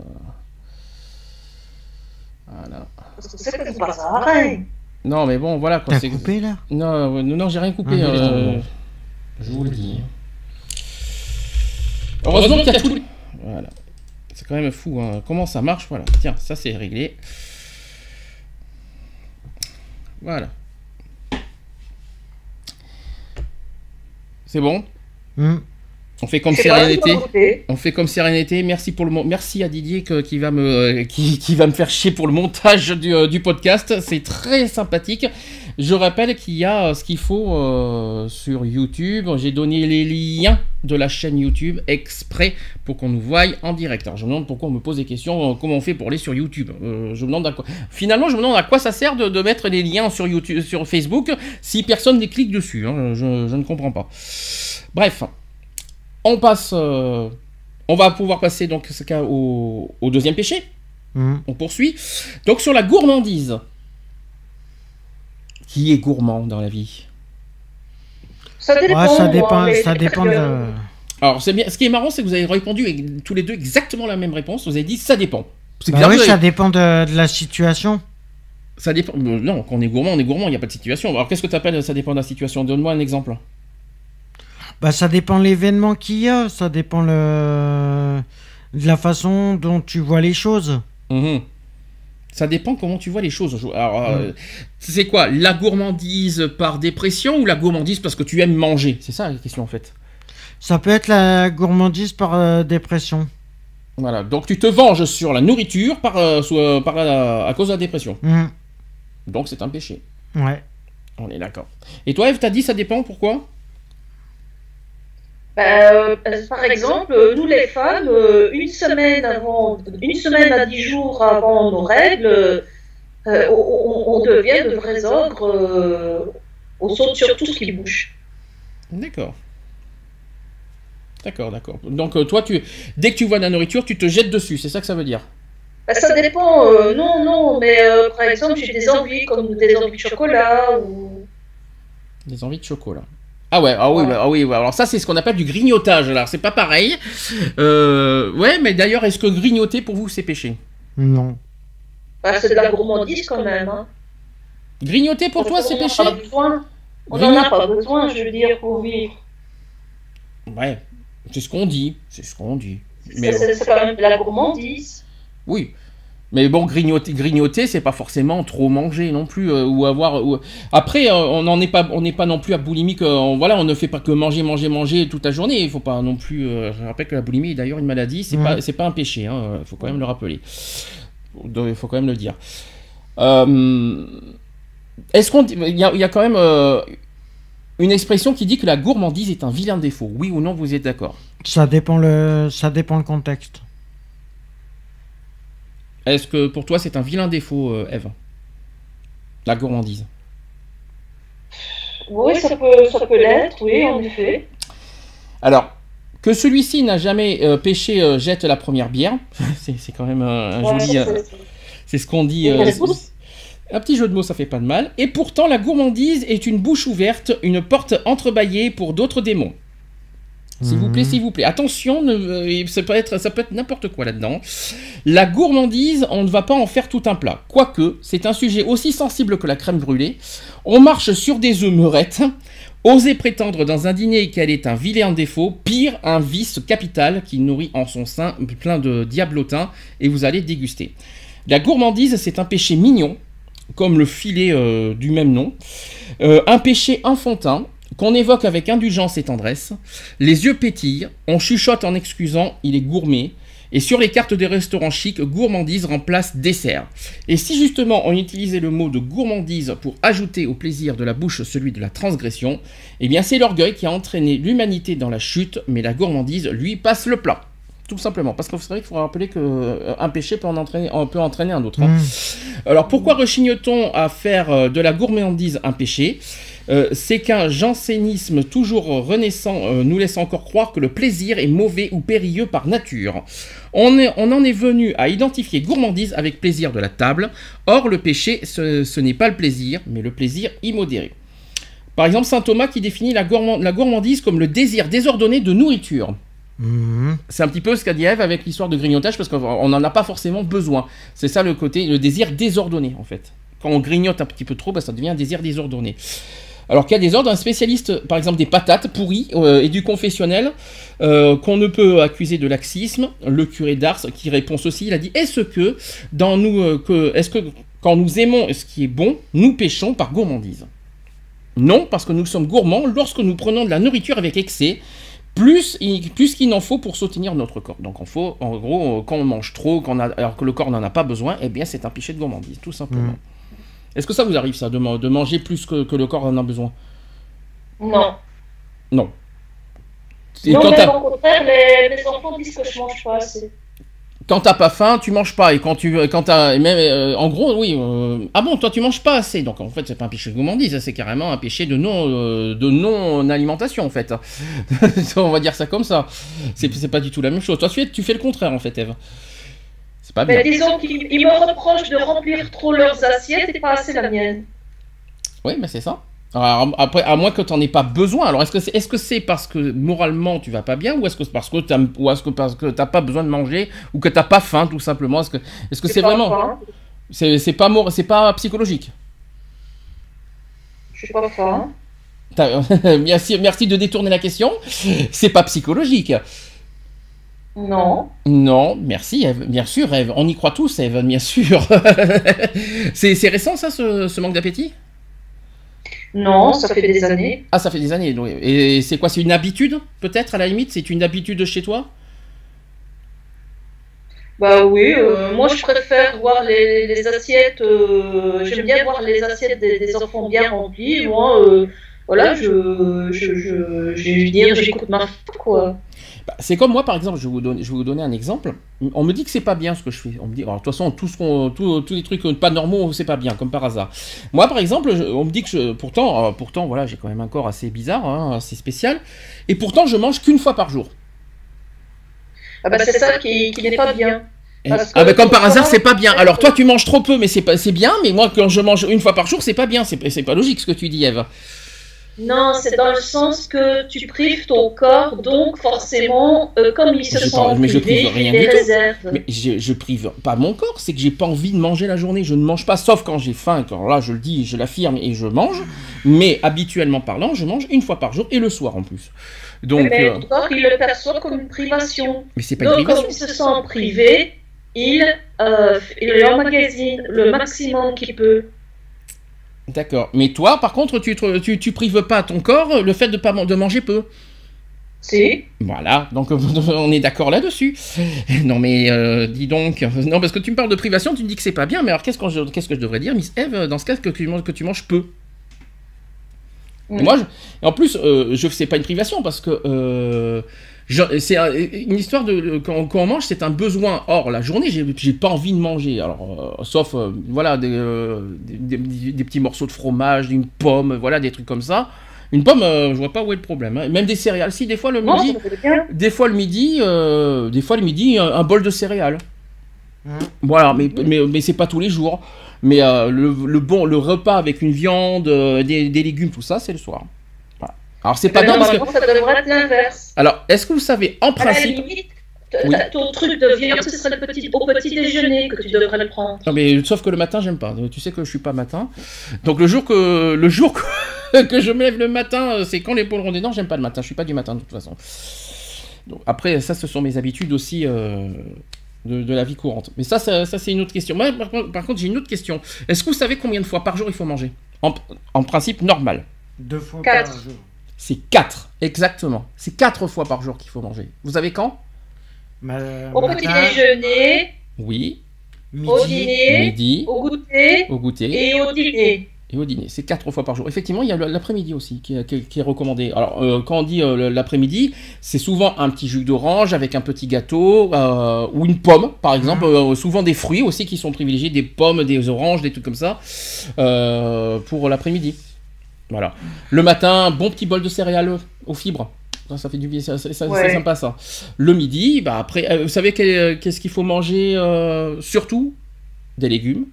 Voilà. C'est que c'est pas pareil. Non, mais bon, voilà quoi. T'as c'est- coupé là? Non, euh, non, non, j'ai rien coupé. Ah, euh, je vous le dis. Heureusement qu'il y a tout. Voilà. C'est quand même fou. Hein. Comment ça marche? Voilà. Tiens, ça c'est réglé. Voilà. C'est bon? Hmm. On fait comme C'est pas sérénité. côté. On fait comme sérénité. Merci pour le mon- merci à Didier que- qui va me qui, qui va me faire chier pour le montage du, euh, du podcast. C'est très sympathique. Je rappelle qu'il y a euh, ce qu'il faut euh, sur YouTube. J'ai donné les liens de la chaîne YouTube exprès pour qu'on nous voie en direct. Alors je me demande pourquoi on me pose des questions. euh, comment on fait pour aller sur YouTube Euh, Je me demande à quoi. Finalement, je me demande à quoi ça sert de, de mettre les liens sur YouTube, sur Facebook, si personne ne clique dessus. hein. Je, je ne comprends pas. Bref. On passe, euh, on va pouvoir passer donc ce cas au, au deuxième péché. Hmm. On poursuit. Donc sur la gourmandise. Qui est gourmand dans la vie? Ça dépend. Ouais, ça hein, dépend, mais ça c'est dépend que- de. Alors c'est bien. Ce qui est marrant, c'est que vous avez répondu avec- tous les deux exactement la même réponse. Vous avez dit ça dépend. C'est Bah bizarre, oui, vous ça avez- dépend de, de la situation. ça dépend. euh, Non, quand on est gourmand, on est gourmand. Il n'y a pas de situation. Alors qu'est-ce que tu appelles ça dépend de la situation? Donne-moi un exemple. Bah ça dépend de l'événement qu'il y a, ça dépend le... de la façon dont tu vois les choses. Mhm. Ça dépend comment tu vois les choses. Je- Alors, euh, c'est quoi? La gourmandise par dépression ou la gourmandise parce que tu aimes manger? C'est ça la question en fait. Ça peut être la gourmandise par euh, dépression. Voilà, donc tu te venges sur la nourriture par, euh, sous- euh, par la- à cause de la dépression. Hmm. Donc c'est un péché. Ouais. On est d'accord. Et toi, Eve, t'as dit ça dépend, pourquoi? Bah, euh, par exemple, euh, nous les femmes, euh, une semaine avant, une semaine à dix jours avant nos règles, euh, on, on- on devient de vrais ogres. euh, on saute sur tout ce qui bouge. D'accord. D'accord, d'accord. Donc euh, toi, tu, dès que tu vois de la nourriture, tu te jettes dessus, c'est ça que ça veut dire? Bah, ça dépend. euh, non, non, mais euh, par exemple, j'ai des envies comme des envies de chocolat ou. Des envies de chocolat. Ah ouais, ah oui, Ouais. bah, ah oui, ouais. Alors ça c'est ce qu'on appelle du grignotage, alors c'est pas pareil. Euh, ouais, mais d'ailleurs, est-ce que grignoter pour vous c'est péché? Non. Bah, c'est de la gourmandise quand même. Hein. Grignoter pour toi c'est On en a péché? pas besoin. On n'en a pas besoin, je veux dire, pour vivre. Ouais, c'est ce qu'on dit, c'est ce qu'on dit. C'est Mais c'est- c'est quand même de la gourmandise. oui. Mais bon, grignoter, grignoter, c'est pas forcément trop manger non plus, euh, ou avoir. Ou... Après, euh, on n'en est pas, on n'est pas non plus à boulimique. Euh, on, voilà, on ne fait pas que manger, manger, manger toute la journée. Il faut pas non plus. Euh, je rappelle que la boulimie est d'ailleurs une maladie. C'est Mmh. pas, c'est pas un péché. Il hein, faut quand même le rappeler. Il faut quand même le dire. Euh, est-ce qu'on, il y a, il y a quand même euh, une expression qui dit que la gourmandise est un vilain défaut. Oui ou non, vous êtes d'accord? Ça dépend le, ça dépend le contexte. Est-ce que pour toi c'est un vilain défaut, euh, Ève? La gourmandise. Oui, ça peut, ça peut l'être, oui, en effet. Alors, que celui-ci n'a jamais euh, péché, euh, jette la première bière. c'est, c'est quand même un, un Ouais, joli. euh, c'est- c'est ce qu'on dit. c'est- euh, c'est- c'est- un petit jeu de mots, ça fait pas de mal. Et pourtant, la gourmandise est une bouche ouverte, une porte entrebâillée pour d'autres démons. S'il vous plaît, Mhm. s'il vous plaît. Attention, ne- euh, ça peut être, ça peut être n'importe quoi là-dedans. La gourmandise, on ne va pas en faire tout un plat. Quoique, c'est un sujet aussi sensible que la crème brûlée. On marche sur des œufs meurettes. Oser prétendre dans un dîner qu'elle est un vilain défaut, pire, un vice capital qui nourrit en son sein plein de diablotins, et vous allez déguster. La gourmandise, c'est un péché mignon, comme le filet euh, du même nom. Euh, un péché enfantin, qu'on évoque avec indulgence et tendresse. Les yeux pétillent, on chuchote en excusant, il est gourmet. Et sur les cartes des restaurants chics, gourmandise remplace dessert. Et si justement on utilisait le mot de gourmandise pour ajouter au plaisir de la bouche celui de la transgression, eh bien c'est l'orgueil qui a entraîné l'humanité dans la chute, mais la gourmandise lui passe le plat. Tout simplement, parce que vous savez qu'il faut rappeler qu'un péché peut, en entraîner, peut entraîner un autre. Hein. Mmh. Alors pourquoi rechigne-t-on à faire euh, de la gourmandise un péché? Euh, c'est qu'un jansénisme toujours renaissant euh, nous laisse encore croire que le plaisir est mauvais ou périlleux par nature. On, est, on en est venu à identifier gourmandise avec plaisir de la table. Or, le péché, ce, ce n'est pas le plaisir, mais le plaisir immodéré. Par exemple, saint Thomas qui définit la, gourmand, la gourmandise comme le désir désordonné de nourriture. Mmh. C'est un petit peu ce qu'a dit Ève avec l'histoire de grignotage, parce qu'on n'en a pas forcément besoin. C'est ça le côté, le désir désordonné, en fait. Quand on grignote un petit peu trop, bah, ça devient un désir désordonné. Alors qu'il y a des ordres, un spécialiste, par exemple des patates pourries euh, et du confessionnel, euh, qu'on ne peut accuser de laxisme, le curé d'Ars qui répond ceci, il a dit « Est-ce que, dans nous, euh, que, est-ce que quand nous aimons ce qui est bon, nous péchons par gourmandise ?» Non, parce que nous sommes gourmands lorsque nous prenons de la nourriture avec excès, plus, plus qu'il n'en faut pour soutenir notre corps. Donc en, faut, en gros, quand on mange trop, quand on a, alors que le corps n'en a pas besoin, eh bien c'est un péché de gourmandise, tout simplement. Mmh. Est-ce que ça vous arrive, ça, de, de manger plus que, que le corps en a besoin? Non. Non. Et Non, quand mais t'as, au contraire, les, mes enfants disent que je mange pas assez. quand t'as pas faim, tu manges pas. Et quand tu, quand t'as, même, euh, en gros, oui. Euh, ah bon, toi tu manges pas assez. Donc en fait, c'est pas un péché de gourmandise, c'est carrément un péché de non, euh, de non alimentation en fait. On va dire ça comme ça. C'est, c'est pas du tout la même chose. Toi, tu fais, tu fais le contraire en fait, Ève. C'est pas bien. Mais disons qu'ils ils me reprochent de remplir trop leurs assiettes et pas assez la mienne. Oui, mais c'est ça. Alors, après, à moins que tu n'en aies pas besoin. Alors, est-ce que c'est, est-ce que c'est parce que moralement tu vas pas bien, ou est-ce que c'est parce que t'as, ou est-ce que parce que t'as pas besoin de manger, ou que t'as pas faim, tout simplement? Est-ce que, est-ce que c'est, pas vraiment, faim. c'est, c'est pas mor- c'est pas psychologique? Je suis pas faim. T'as- merci, merci de détourner la question. C'est pas psychologique. Non. Non, merci, Ève. Bien sûr, Ève. On y croit tous, Ève, bien sûr. c'est, c'est récent, ça, ce, ce manque d'appétit? Non, ça fait des années. Ah, ça fait des années. donc- Et c'est quoi? C'est une habitude, peut-être, à la limite? C'est une habitude chez toi? Bah oui, euh, moi je préfère voir les, les assiettes, euh, j'aime bien voir les assiettes des, des enfants bien remplies. Moi, euh, voilà, je, je, je, je vais dire, j'écoute ma femme, quoi. Bah, c'est comme moi, par exemple, je vais, vous donner, je vais vous donner un exemple. On me dit que c'est pas bien ce que je fais. On me dit, alors, de toute façon, tout ce qu'on, tout- tous les trucs pas normaux, c'est pas bien, comme par hasard. Moi, par exemple, je- on me dit que je, pourtant, euh, pourtant, voilà, j'ai quand même un corps assez bizarre, hein, assez spécial, et pourtant, je mange qu'une fois par jour. Ah bah c'est ça qui, qui n'est pas bien. Et- Parce ah que bah comme par pourtant- hasard, c'est pas bien. Alors toi, tu manges trop peu, mais c'est pas, c'est bien. Mais moi, quand je mange une fois par jour, c'est pas bien. C'est, c'est pas logique ce que tu dis, Ève. Non, c'est dans le sens que tu prives ton corps, donc forcément, euh, comme il se Je sent parle- mais je privé, prive rien il les du tout. réserve. Mais je, je prive pas mon corps, c'est que j'ai pas envie de manger la journée. Je ne mange pas, sauf quand j'ai faim. Quand là, je le dis, je l'affirme et je mange. Mais habituellement parlant, je mange une fois par jour et le soir en plus. Donc, Mais euh, ton corps, il le perçoit comme une privation. mais c'est pas une Donc, privation. comme il se sent privé, il euh, il emmagasine le maximum qu'il peut. D'accord. Mais toi, par contre, tu, te- tu, tu prives pas ton corps le fait de pas man- de manger peu. Si. Voilà, donc on est d'accord là-dessus. Non mais euh, dis donc, non parce que tu me parles de privation, tu me dis que c'est pas bien, mais alors qu'est-ce que je, qu'est-ce que je devrais dire, Miss Eve, dans ce cas que tu manges, que tu manges peu. Mm. Moi, je- et en plus, euh, je c'est pas une privation parce que euh, je- c'est un- une histoire de quand, quand on mange, c'est un besoin. Or la journée, j'ai, j'ai pas envie de manger. Alors euh, sauf euh, voilà des, euh, des, des- des petits morceaux de fromage, une pomme, voilà des trucs comme ça. Une pomme, euh, je vois pas où est le problème. Hein. Même des céréales. Si des fois le Non, midi, ça fait bien. des fois le midi, euh, des fois le midi, un, un bol de céréales. Mmh. Voilà, mais, mais, mais c'est pas tous les jours. Mais euh, le, le bon, le repas avec une viande, euh, des, des légumes, tout ça, c'est le soir. Voilà. Alors c'est pas Mais bien parce que. normalement, ça devrait être l'inverse. Alors, est-ce que vous savez, en À la principe. limite, Oui. t- ton truc de viande, ce serait le petit, au petit déjeuner que tu devrais le prendre. Non mais sauf que le matin, j'aime pas. Tu sais que je suis pas matin. Donc le jour que le jour que, que je me lève le matin, c'est quand les pôles rondés. Non, j'aime pas le matin. Je suis pas du matin de toute façon. Donc, après, ça, ce sont mes habitudes aussi. Euh... De, de la vie courante. Mais ça, ça, ça c'est une autre question. Moi, par contre, par contre, j'ai une autre question. Est-ce que vous savez combien de fois par jour il faut manger en, en principe normal. Deux fois Quatre. par jour. C'est quatre, exactement. C'est quatre fois par jour qu'il faut manger. Vous avez quand Ma- Au matin, petit déjeuner, Oui, au midi, dîner, midi, au goûter au goûter et au dîner. et au dîner. C'est quatre fois par jour. Effectivement, il y a le- l'après-midi aussi qui est, qui est- qui est recommandé. Alors, euh, quand on dit euh, le- l'après-midi, c'est souvent un petit jus d'orange avec un petit gâteau euh, ou une pomme, par exemple. Euh, souvent des fruits aussi qui sont privilégiés, des pommes, des oranges, des trucs comme ça, euh, pour l'après-midi. Voilà. Le matin, un bon petit bol de céréales aux fibres. Ça, ça fait du bien, ça- ça- ça- Ouais. c'est sympa ça. Le midi, bah après, euh, vous savez quel- qu'est-ce qu'il faut manger euh, surtout des légumes.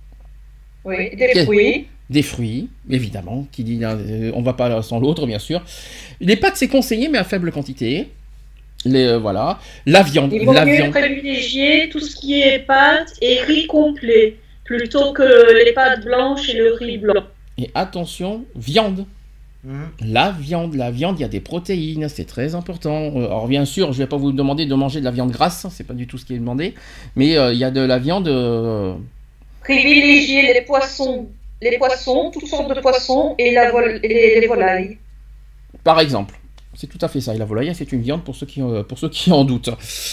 Oui, des Quel- fruits. Des fruits, évidemment, qui dit euh, on va pas sans l'autre, bien sûr. Les pâtes, c'est conseillé, mais à faible quantité. Les, euh, voilà. La viande. Il vaut La mieux viande. privilégier tout ce qui est pâtes et riz complet, plutôt que les pâtes blanches et le riz blanc. Et attention, viande. Mmh. La viande, la viande, il y a des protéines, c'est très important. Euh, Alors bien sûr, je vais pas vous demander de manger de la viande grasse, c'est pas du tout ce qui est demandé, mais euh, il y a de la viande. euh, Privilégier les poissons, les poissons, toutes sortes de poissons et, la vol- et les, les volailles. Par exemple. C'est tout à fait ça. Et la volaille, c'est une viande pour ceux qui, euh, pour ceux qui en doutent.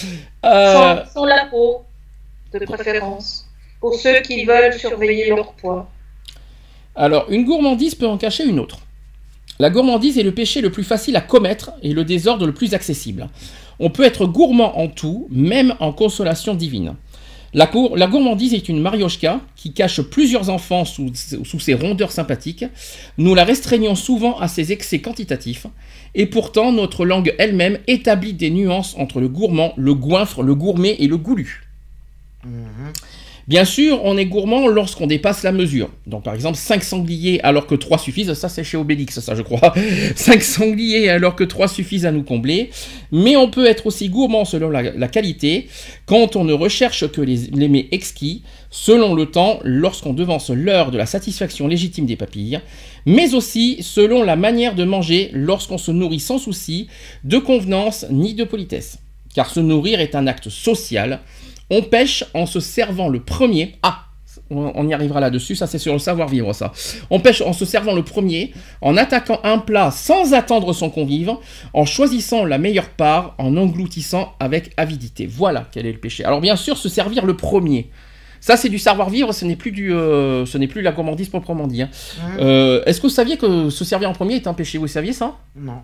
Euh, Sans, sans la peau, de préférence. Pour ceux qui veulent surveiller leur poids. Alors, une gourmandise peut en cacher une autre. La gourmandise est le péché le plus facile à commettre et le désordre le plus accessible. On peut être gourmand en tout, même en consolation divine. La, gour- la gourmandise est une mariochka qui cache plusieurs enfants sous, sous ses rondeurs sympathiques. Nous la restreignons souvent à ses excès quantitatifs. Et pourtant, notre langue elle-même établit des nuances entre le gourmand, le goinfre, le gourmet et le goulu. Mmh. Bien sûr, on est gourmand lorsqu'on dépasse la mesure. Donc par exemple, cinq sangliers alors que trois suffisent, ça c'est chez Obélix, ça je crois. cinq sangliers alors que trois suffisent à nous combler. Mais on peut être aussi gourmand selon la, la qualité, quand on ne recherche que les, les mets exquis, selon le temps, lorsqu'on devance l'heure de la satisfaction légitime des papilles, mais aussi selon la manière de manger lorsqu'on se nourrit sans souci de convenance ni de politesse. Car se nourrir est un acte social. On pêche en se servant le premier. Ah, on on y arrivera là-dessus, ça c'est sur le savoir-vivre ça. On pêche en se servant le premier, en attaquant un plat sans attendre son convive, en choisissant la meilleure part, en engloutissant avec avidité. Voilà quel est le péché. Alors bien sûr, se servir le premier. Ça c'est du savoir-vivre, ce n'est plus, du, euh, ce n'est plus la gourmandise proprement dit. Hein. Mmh. Euh, est-ce que vous saviez que se servir en premier est un péché? Vous saviez ça? Non.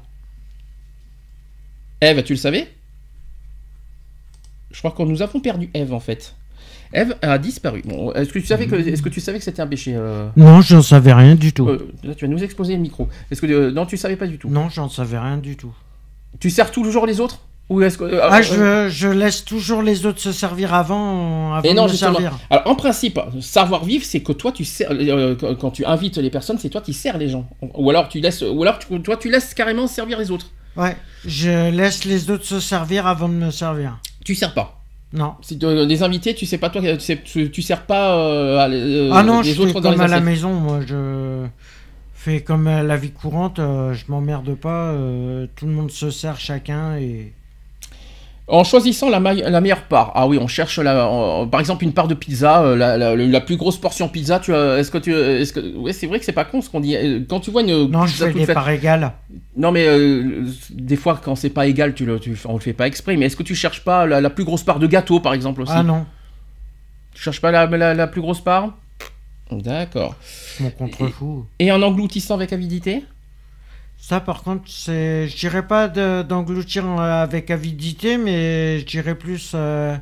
Ève, tu le savais? Je crois que nous avons perdu Ève en fait. Ève a disparu. Bon, est-ce que tu savais que, est-ce que tu savais que c'était un péché euh... Non, j'en savais rien du tout. euh, là, tu vas nous exploser le micro. Est-ce que euh, non, tu savais pas du tout. Non, j'en savais rien du tout. Tu sers toujours les autres ou est-ce que euh, Ah, euh, je, je laisse toujours les autres se servir avant, avant Et non, de me justement. servir. Alors en principe, savoir vivre, c'est que toi tu sers euh, quand quand tu invites les personnes, c'est toi qui sers les gens. Ou alors tu laisses, ou alors tu- toi tu laisses carrément servir les autres. Ouais, je laisse les autres se servir avant de me servir. Tu sers pas. Non. Si euh, des invités, tu sais pas toi, tu, sais, tu, tu sers pas euh, à, euh, ah non, les je autres fais dans comme les à la assiettes. maison, moi je fais comme à la vie courante, euh, je m'emmerde pas, euh, tout le monde se sert chacun et... En choisissant la, maille- la meilleure part. Ah oui, on cherche la, en- par exemple une part de pizza, euh, la, la- la plus grosse portion pizza. Tu as- est-ce que tu, est-ce que, ouais, c'est vrai que c'est pas con ce qu'on dit. Euh, Quand tu vois une Non, je pizza fais toute des faite- parts égales. Non mais euh, des fois quand c'est pas égal, tu le, tu, on le fait pas exprès. Mais est-ce que tu cherches pas la, la plus grosse part de gâteau par exemple aussi? Ah non, Tu cherches pas la, la, la plus grosse part? D'accord. mon contrefou. Et en engloutissant avec avidité? Ça, par contre, c'est, je dirais pas de- d'engloutir euh, avec avidité, mais je dirais plus. euh,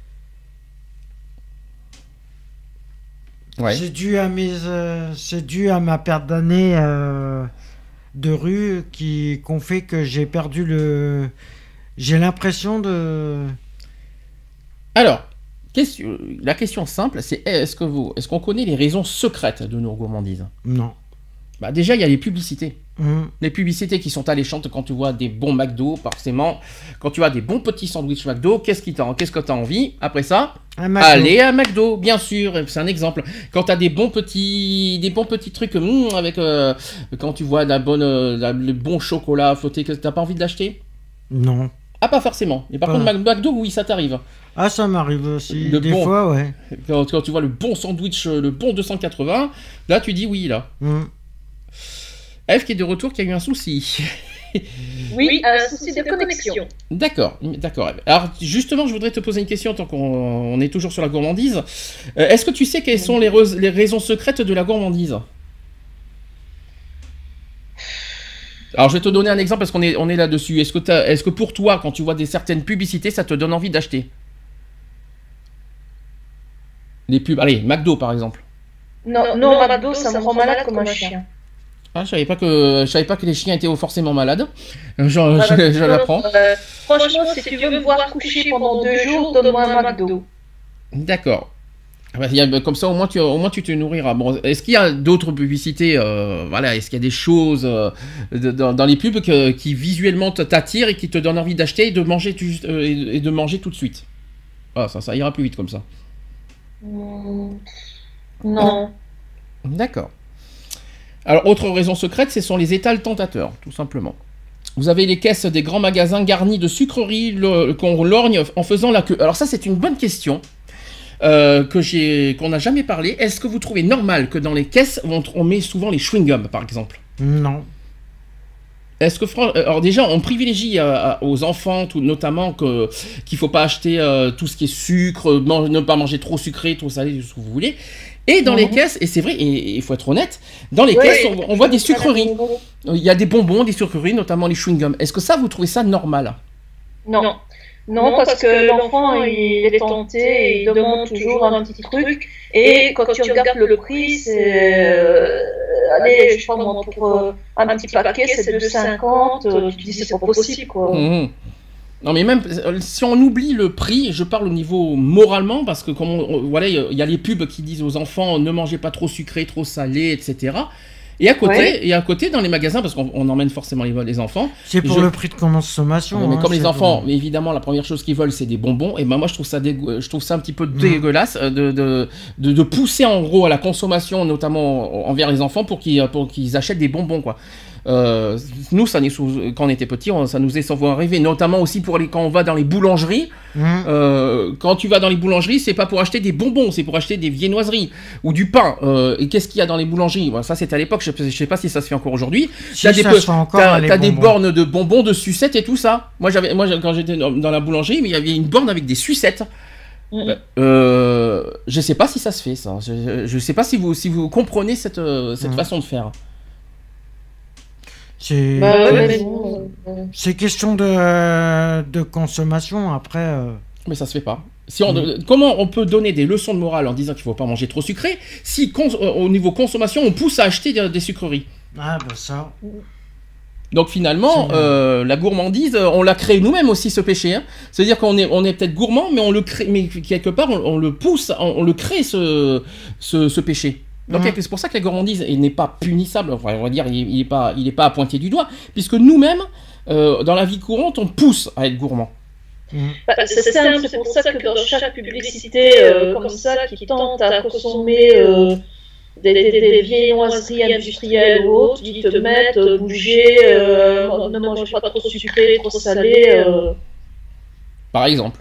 Ouais. C'est dû à mes, euh, c'est dû à ma perte d'années euh, de rue qui qu'on fait que j'ai perdu le. J'ai l'impression de. Alors, question, la question simple, c'est est-ce que vous, est-ce qu'on connaît les raisons secrètes de nos gourmandises? Non. Bah déjà, il y a les publicités. Hum. Les publicités qui sont alléchantes quand tu vois des bons McDo, forcément. Quand tu as des bons petits sandwichs McDo, qu'est-ce qui t'en, qu'est-ce que tu as envie? Après ça, Un McDo. aller à McDo, bien sûr. C'est un exemple. Quand tu as des bons petits, des bons petits trucs, hum, avec, euh, quand tu vois de la bonne, euh, la- le bon chocolat flotté, que t'as pas envie de l'acheter? Non. Ah, pas forcément. Mais par Pas. contre, McDo, oui, ça t'arrive. Ah, ça m'arrive aussi. Le Des bon. fois, ouais. Quand, quand tu vois le bon sandwich, euh, le bon deux cent quatre-vingts, là, tu dis oui, là. Hum. F qui est de retour, qui a eu un souci. Oui, un souci de connexion. D'accord, d'accord. Alors justement, je voudrais te poser une question tant qu'on on est toujours sur la gourmandise. Euh, Est-ce que tu sais quelles sont les, rais- les raisons secrètes de la gourmandise? Alors je vais te donner un exemple parce qu'on est, on est là-dessus. Est-ce que, t'as- est-ce que pour toi, quand tu vois des certaines publicités, ça te donne envie d'acheter? Les pubs, allez, McDo par exemple. Non, non, McDo, ça me rend malade comme un chien. Ah, je savais pas que je savais pas que les chiens étaient forcément malades. Euh, Je, Voilà, je- je donc, l'apprends. euh, franchement, si tu veux me voir coucher pendant deux jours, donne-moi un McDo. D'accord. Ah bah, il y a- comme ça, au moins, tu, au moins, tu te nourriras. Bon, est-ce qu'il y a d'autres publicités, euh, voilà, est-ce qu'il y a des choses euh, de- dans, dans les pubs que- qui visuellement te- t'attirent et qui te donnent envie d'acheter et de manger, tu- euh, et, et de manger tout de suite? Ah, ça, ça ira plus vite comme ça. Hmm, non. D'accord. Alors, autre raison secrète, ce sont les étals tentateurs, tout simplement. Vous avez les caisses des grands magasins garnis de sucreries le- qu'on lorgne en faisant la queue. Alors ça, c'est une bonne question. Euh, que j'ai, qu'on n'a jamais parlé. Est-ce que vous trouvez normal que dans les caisses, on, on met souvent les chewing-gums, par exemple? Non. Est-ce que, fran- euh, alors déjà, on privilégie euh, aux enfants, tout, notamment, que, qu'il ne faut pas acheter euh, tout ce qui est sucre, man- ne pas manger trop sucré, trop salé, tout ce que vous voulez. Et dans Mhm. les caisses, et c'est vrai, et il faut être honnête, dans les Ouais, caisses, on, on voit des sucreries. Non. Il y a des bonbons, des sucreries, notamment les chewing-gums. Est-ce que ça, vous trouvez ça normal? Non. Non, parce que l'enfant, il est tenté et il demande toujours un petit truc. Et quand tu regardes le prix, c'est. euh, allez, je sais pas moi, pour euh, un petit paquet, c'est deux cinquante. euh, Tu te dis, c'est pas possible, quoi. Mhm. Non mais même euh, si on oublie le prix, je parle au niveau moralement parce que comme on- on- voilà, il y a les pubs qui disent aux enfants ne mangez pas trop sucré, trop salé, et cetera. Et à côté, Ouais. et à côté dans les magasins parce qu'on on emmène forcément les, les enfants. C'est pour Je- le prix de consommation. mais hein, comme les c'est enfants, pour- évidemment, la première chose qu'ils veulent, c'est des bonbons. Et ben moi, je trouve ça, dégueu- je trouve ça un petit peu dégueulasse euh, de, de, de, de pousser en gros à la consommation, notamment envers les enfants, pour qu'ils pour qu'ils achètent des bonbons, quoi. Euh, nous, ça n'est sous- quand on était petits, on- ça nous est souvent arrivé, notamment aussi pour les, quand on va dans les boulangeries. Hum. Euh, quand tu vas dans les boulangeries, c'est pas pour acheter des bonbons, c'est pour acheter des viennoiseries ou du pain. Euh, et qu'est-ce qu'il y a dans les boulangeries? Bon, ça, c'était à l'époque. Je, je sais pas si ça se fait encore aujourd'hui. Si, T'as des, ça pe- se fait encore, t'as- les t'as des bonbons. bornes de bonbons, de sucettes et tout ça. Moi, j'avais, moi, quand j'étais dans dans la boulangerie, mais il y avait une borne avec des sucettes. Mhm. Euh, je sais pas si ça se fait, ça. Je, je sais pas si vous, si vous comprenez cette, euh, cette Mhm. façon de faire. C'est Bah ouais, c'est- mais bon, euh, c'est question de, de consommation. Après, euh, Mais ça se fait pas. Si on, Mhm. Comment on peut donner des leçons de morale en disant qu'il faut pas manger trop sucré si cons- euh, au niveau consommation on pousse à acheter des, des sucreries? ah bah ça. Donc finalement, C'est- euh, la gourmandise, euh, on l'a créé nous-mêmes aussi ce péché. Hein. C'est-à-dire qu'on est, on est peut-être gourmand, mais on le crée, mais quelque part on, on le pousse, on, on le crée ce, ce, ce péché. Donc Mhm. c'est pour ça que la gourmandise elle n'est pas punissable. Enfin, on va dire, il n'est pas, il est pas à pointer du doigt, puisque nous-mêmes, euh, dans la vie courante, on pousse à être gourmand. Hum. bah, c'est simple, c'est pour ça que dans chaque publicité euh, comme ça qui tente à consommer euh, des, des, des viennoiseries industrielles ou autres, ils te mettent euh, bouger, euh, ne mangez pas trop sucré, trop salé. Euh, par exemple.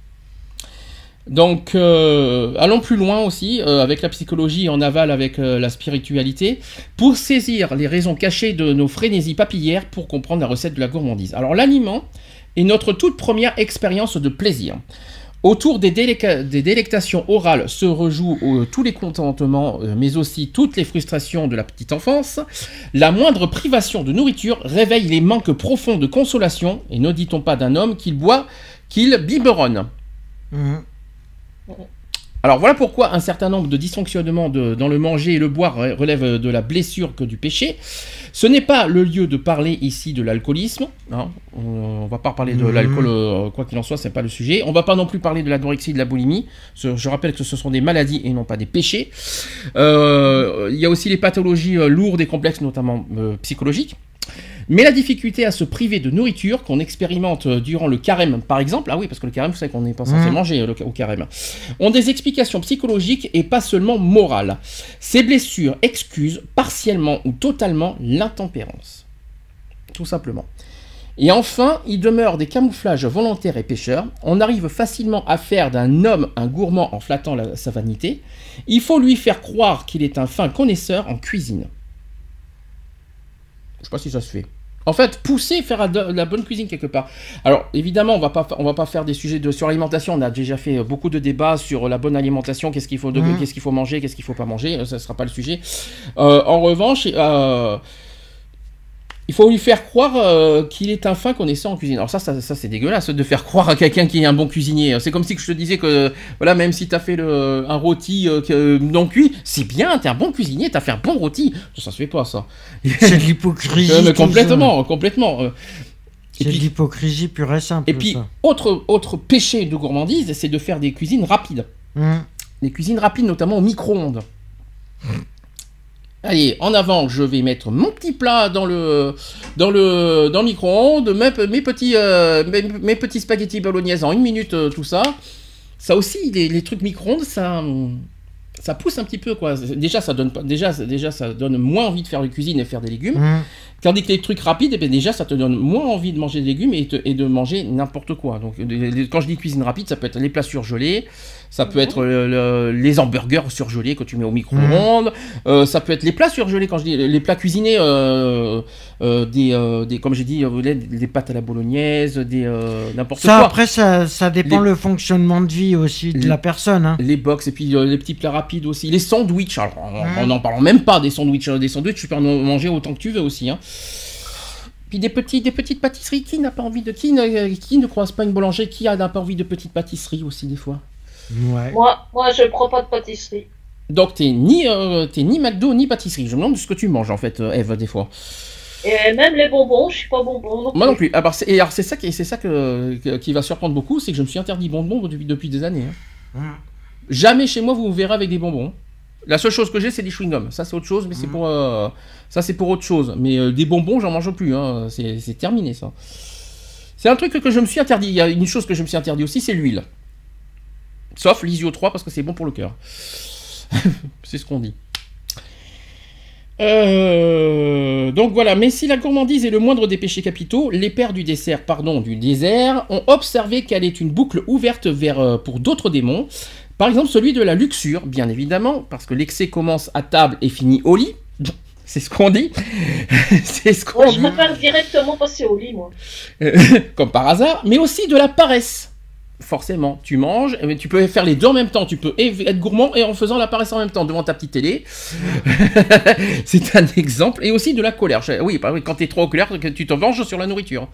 Donc, euh, allons plus loin aussi, euh, avec la psychologie en aval, avec euh, la spiritualité, pour saisir les raisons cachées de nos frénésies papillaires pour comprendre la recette de la gourmandise. Alors, l'aliment est notre toute première expérience de plaisir. Autour des, déléca- des délectations orales se rejouent euh, tous les contentements, euh, mais aussi toutes les frustrations de la petite enfance. La moindre privation de nourriture réveille les manques profonds de consolation, et ne dit-on pas d'un homme qu'il boit, qu'il biberonne. Mmh. Alors voilà pourquoi un certain nombre de dysfonctionnements de, dans le manger et le boire relèvent de la blessure que du péché. Ce n'est pas le lieu de parler ici de l'alcoolisme, hein. On ne va pas parler de Mmh. l'alcool, euh, quoi qu'il en soit, c'est pas le sujet. On ne va pas non plus parler de l'anorexie, de la boulimie. Ce- je rappelle que ce sont des maladies et non pas des péchés. Euh, Il y a aussi les pathologies euh, lourdes et complexes, notamment euh, psychologiques. Mais la difficulté à se priver de nourriture qu'on expérimente durant le carême, par exemple, ah oui, parce que le carême, vous savez qu'on n'est pas censé Mmh. manger euh, le- au carême, ont des explications psychologiques et pas seulement morales. Ces blessures excusent partiellement ou totalement l'intempérance. Tout simplement. Et enfin, il demeure des camouflages volontaires et pécheurs. On arrive facilement à faire d'un homme un gourmand en flattant la- sa vanité. Il faut lui faire croire qu'il est un fin connaisseur en cuisine. Je sais pas si ça se fait. En fait, pousser, faire la, de la bonne cuisine quelque part. Alors, évidemment, on va pas, on va pas faire des sujets de suralimentation. On a déjà fait beaucoup de débats sur la bonne alimentation, qu'est-ce qu'il faut, de- Mmh. qu'est-ce qu'il faut manger, qu'est-ce qu'il faut pas manger. Ça sera pas le sujet. Euh, en revanche, euh, il faut lui faire croire euh, qu'il est un fin connaisseur en cuisine. Alors ça, ça, ça c'est dégueulasse de faire croire à quelqu'un qui est un bon cuisinier. C'est comme si que je te disais que, voilà, même si t'as fait le, un rôti euh, que- non cuit, c'est bien, t'es un bon cuisinier, t'as fait un bon rôti. Ça se fait pas, ça. C'est de l'hypocrisie. Euh, mais tout ça. complètement, complètement. euh. C'est Et puis- de l'hypocrisie pure et simple. Et puis, ça. autre, autre péché de gourmandise, c'est de faire des cuisines rapides. Mmh. Des cuisines rapides, notamment au micro-ondes. Allez, en avant, je vais mettre mon petit plat dans le, dans le, dans le micro-ondes, mes, mes, petits, euh, mes, mes petits spaghettis bolognaise en une minute, euh, tout ça. Ça aussi, les, les trucs micro-ondes, ça, ça pousse un petit peu, quoi. Déjà, ça donne pas, déjà, déjà, ça donne moins envie de faire de cuisine et faire des légumes. Mmh. Tandis que les trucs rapides, eh bien déjà, ça te donne moins envie de manger des légumes et, te- et de manger n'importe quoi. Donc, les- les- quand je dis cuisine rapide, ça peut être les plats surgelés, ça peut être le- le- les hamburgers surgelés que tu mets au micro-ondes, euh, ça peut être les plats surgelés, quand je dis les plats cuisinés, euh, euh, des, euh, des, comme j'ai dit, euh, des, des pâtes à la bolognaise, des euh, n'importe Ça, quoi. après, ça, ça dépend Les- le fonctionnement de vie aussi de Les- la personne. Hein. Les box et puis euh, les petits plats rapides aussi. Les sandwichs, alors Mmh. on n'en parle même pas des sandwichs. Des sandwichs, tu peux en manger autant que tu veux aussi. Hein. Puis des, petits, des petites pâtisseries, qui n'a pas envie de... Qui ne, qui ne croise pas une boulangerie, qui n'a pas envie de petites pâtisseries aussi des fois. Ouais. Moi, moi, je prends pas de pâtisserie. Donc t'es ni, euh, t'es ni McDo ni pâtisserie. Je me demande ce que tu manges en fait, euh, Eve, des fois. Et même les bonbons, je suis pas bonbon. Non Moi non plus. plus. Alors c'est, et alors, c'est ça, qui, c'est ça que, que- qui va surprendre beaucoup, c'est que je me suis interdit bonbons depuis, depuis des années. hein. Mmh. Jamais chez moi vous me verrez avec des bonbons. La seule chose que j'ai, c'est des chewing-gums. Ça, c'est autre chose, mais c'est pour, euh, ça, c'est pour autre chose. Mais euh, des bonbons, j'en mange plus. Hein. C'est, c'est terminé, ça. C'est un truc que je me suis interdit. Il y a une chose que je me suis interdit aussi, c'est l'huile. Sauf l'Isio trois, parce que c'est bon pour le cœur. C'est ce qu'on dit. Euh, donc voilà, mais si la gourmandise est le moindre des péchés capitaux, les pères du dessert, pardon, du désert, ont observé qu'elle est une boucle ouverte vers, euh, pour d'autres démons. Par exemple, celui de la luxure, bien évidemment, parce que l'excès commence à table et finit au lit. C'est ce qu'on dit. C'est ce qu'on Moi, je dit. préfère directement passer au lit, moi. Comme par hasard, mais aussi de la paresse. Forcément, tu manges, mais tu peux faire les deux en même temps. Tu peux être gourmand et en faisant la paresse en même temps devant ta petite télé. C'est un exemple. Et aussi de la colère. Je- Oui, bah oui, quand tu es trop en colère, que tu te venges sur la nourriture.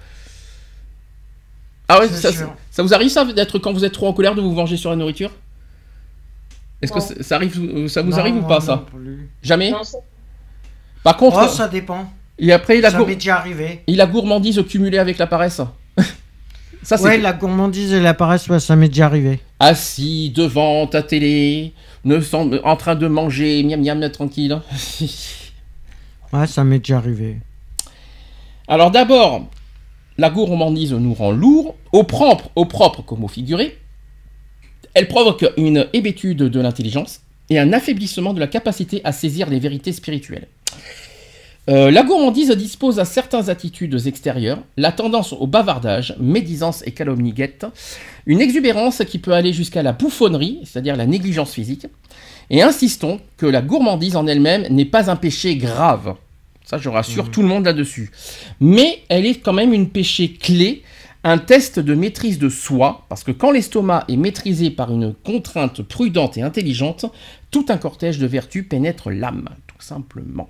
Ah ouais, C'est ça, sûr. ça vous arrive ça d'être quand vous êtes trop en colère de vous venger sur la nourriture? Est-ce que Non. ça, ça arrive, ça vous Non, arrive ou moi pas non ça? plus. Jamais. Non, ça- Par contre, Oh, ça dépend. et après il a, Ça gour- m'est déjà arrivé. il a gourmandise cumulée avec la paresse. Ça c'est Ouais, la gourmandise et la paresse, ouais, ça m'est déjà arrivé. assis devant ta télé, ne sans- en train de manger, miam miam, tranquille. Ouais, ça m'est déjà arrivé. Alors d'abord, la gourmandise nous rend lourd, au propre, au propre comme au figuré. Elle provoque une hébétude de l'intelligence et un affaiblissement de la capacité à saisir les vérités spirituelles. Euh, la gourmandise dispose à certaines attitudes extérieures, la tendance au bavardage, médisance et calomnie guette, une exubérance qui peut aller jusqu'à la bouffonnerie, c'est-à-dire la négligence physique, et insistons que la gourmandise en elle-même n'est pas un péché grave. Ça, je rassure mmh. tout le monde là-dessus. Mais elle est quand même une péché clé, un test de maîtrise de soi, parce que quand l'estomac est maîtrisé par une contrainte prudente et intelligente, tout un cortège de vertus pénètre l'âme, tout simplement.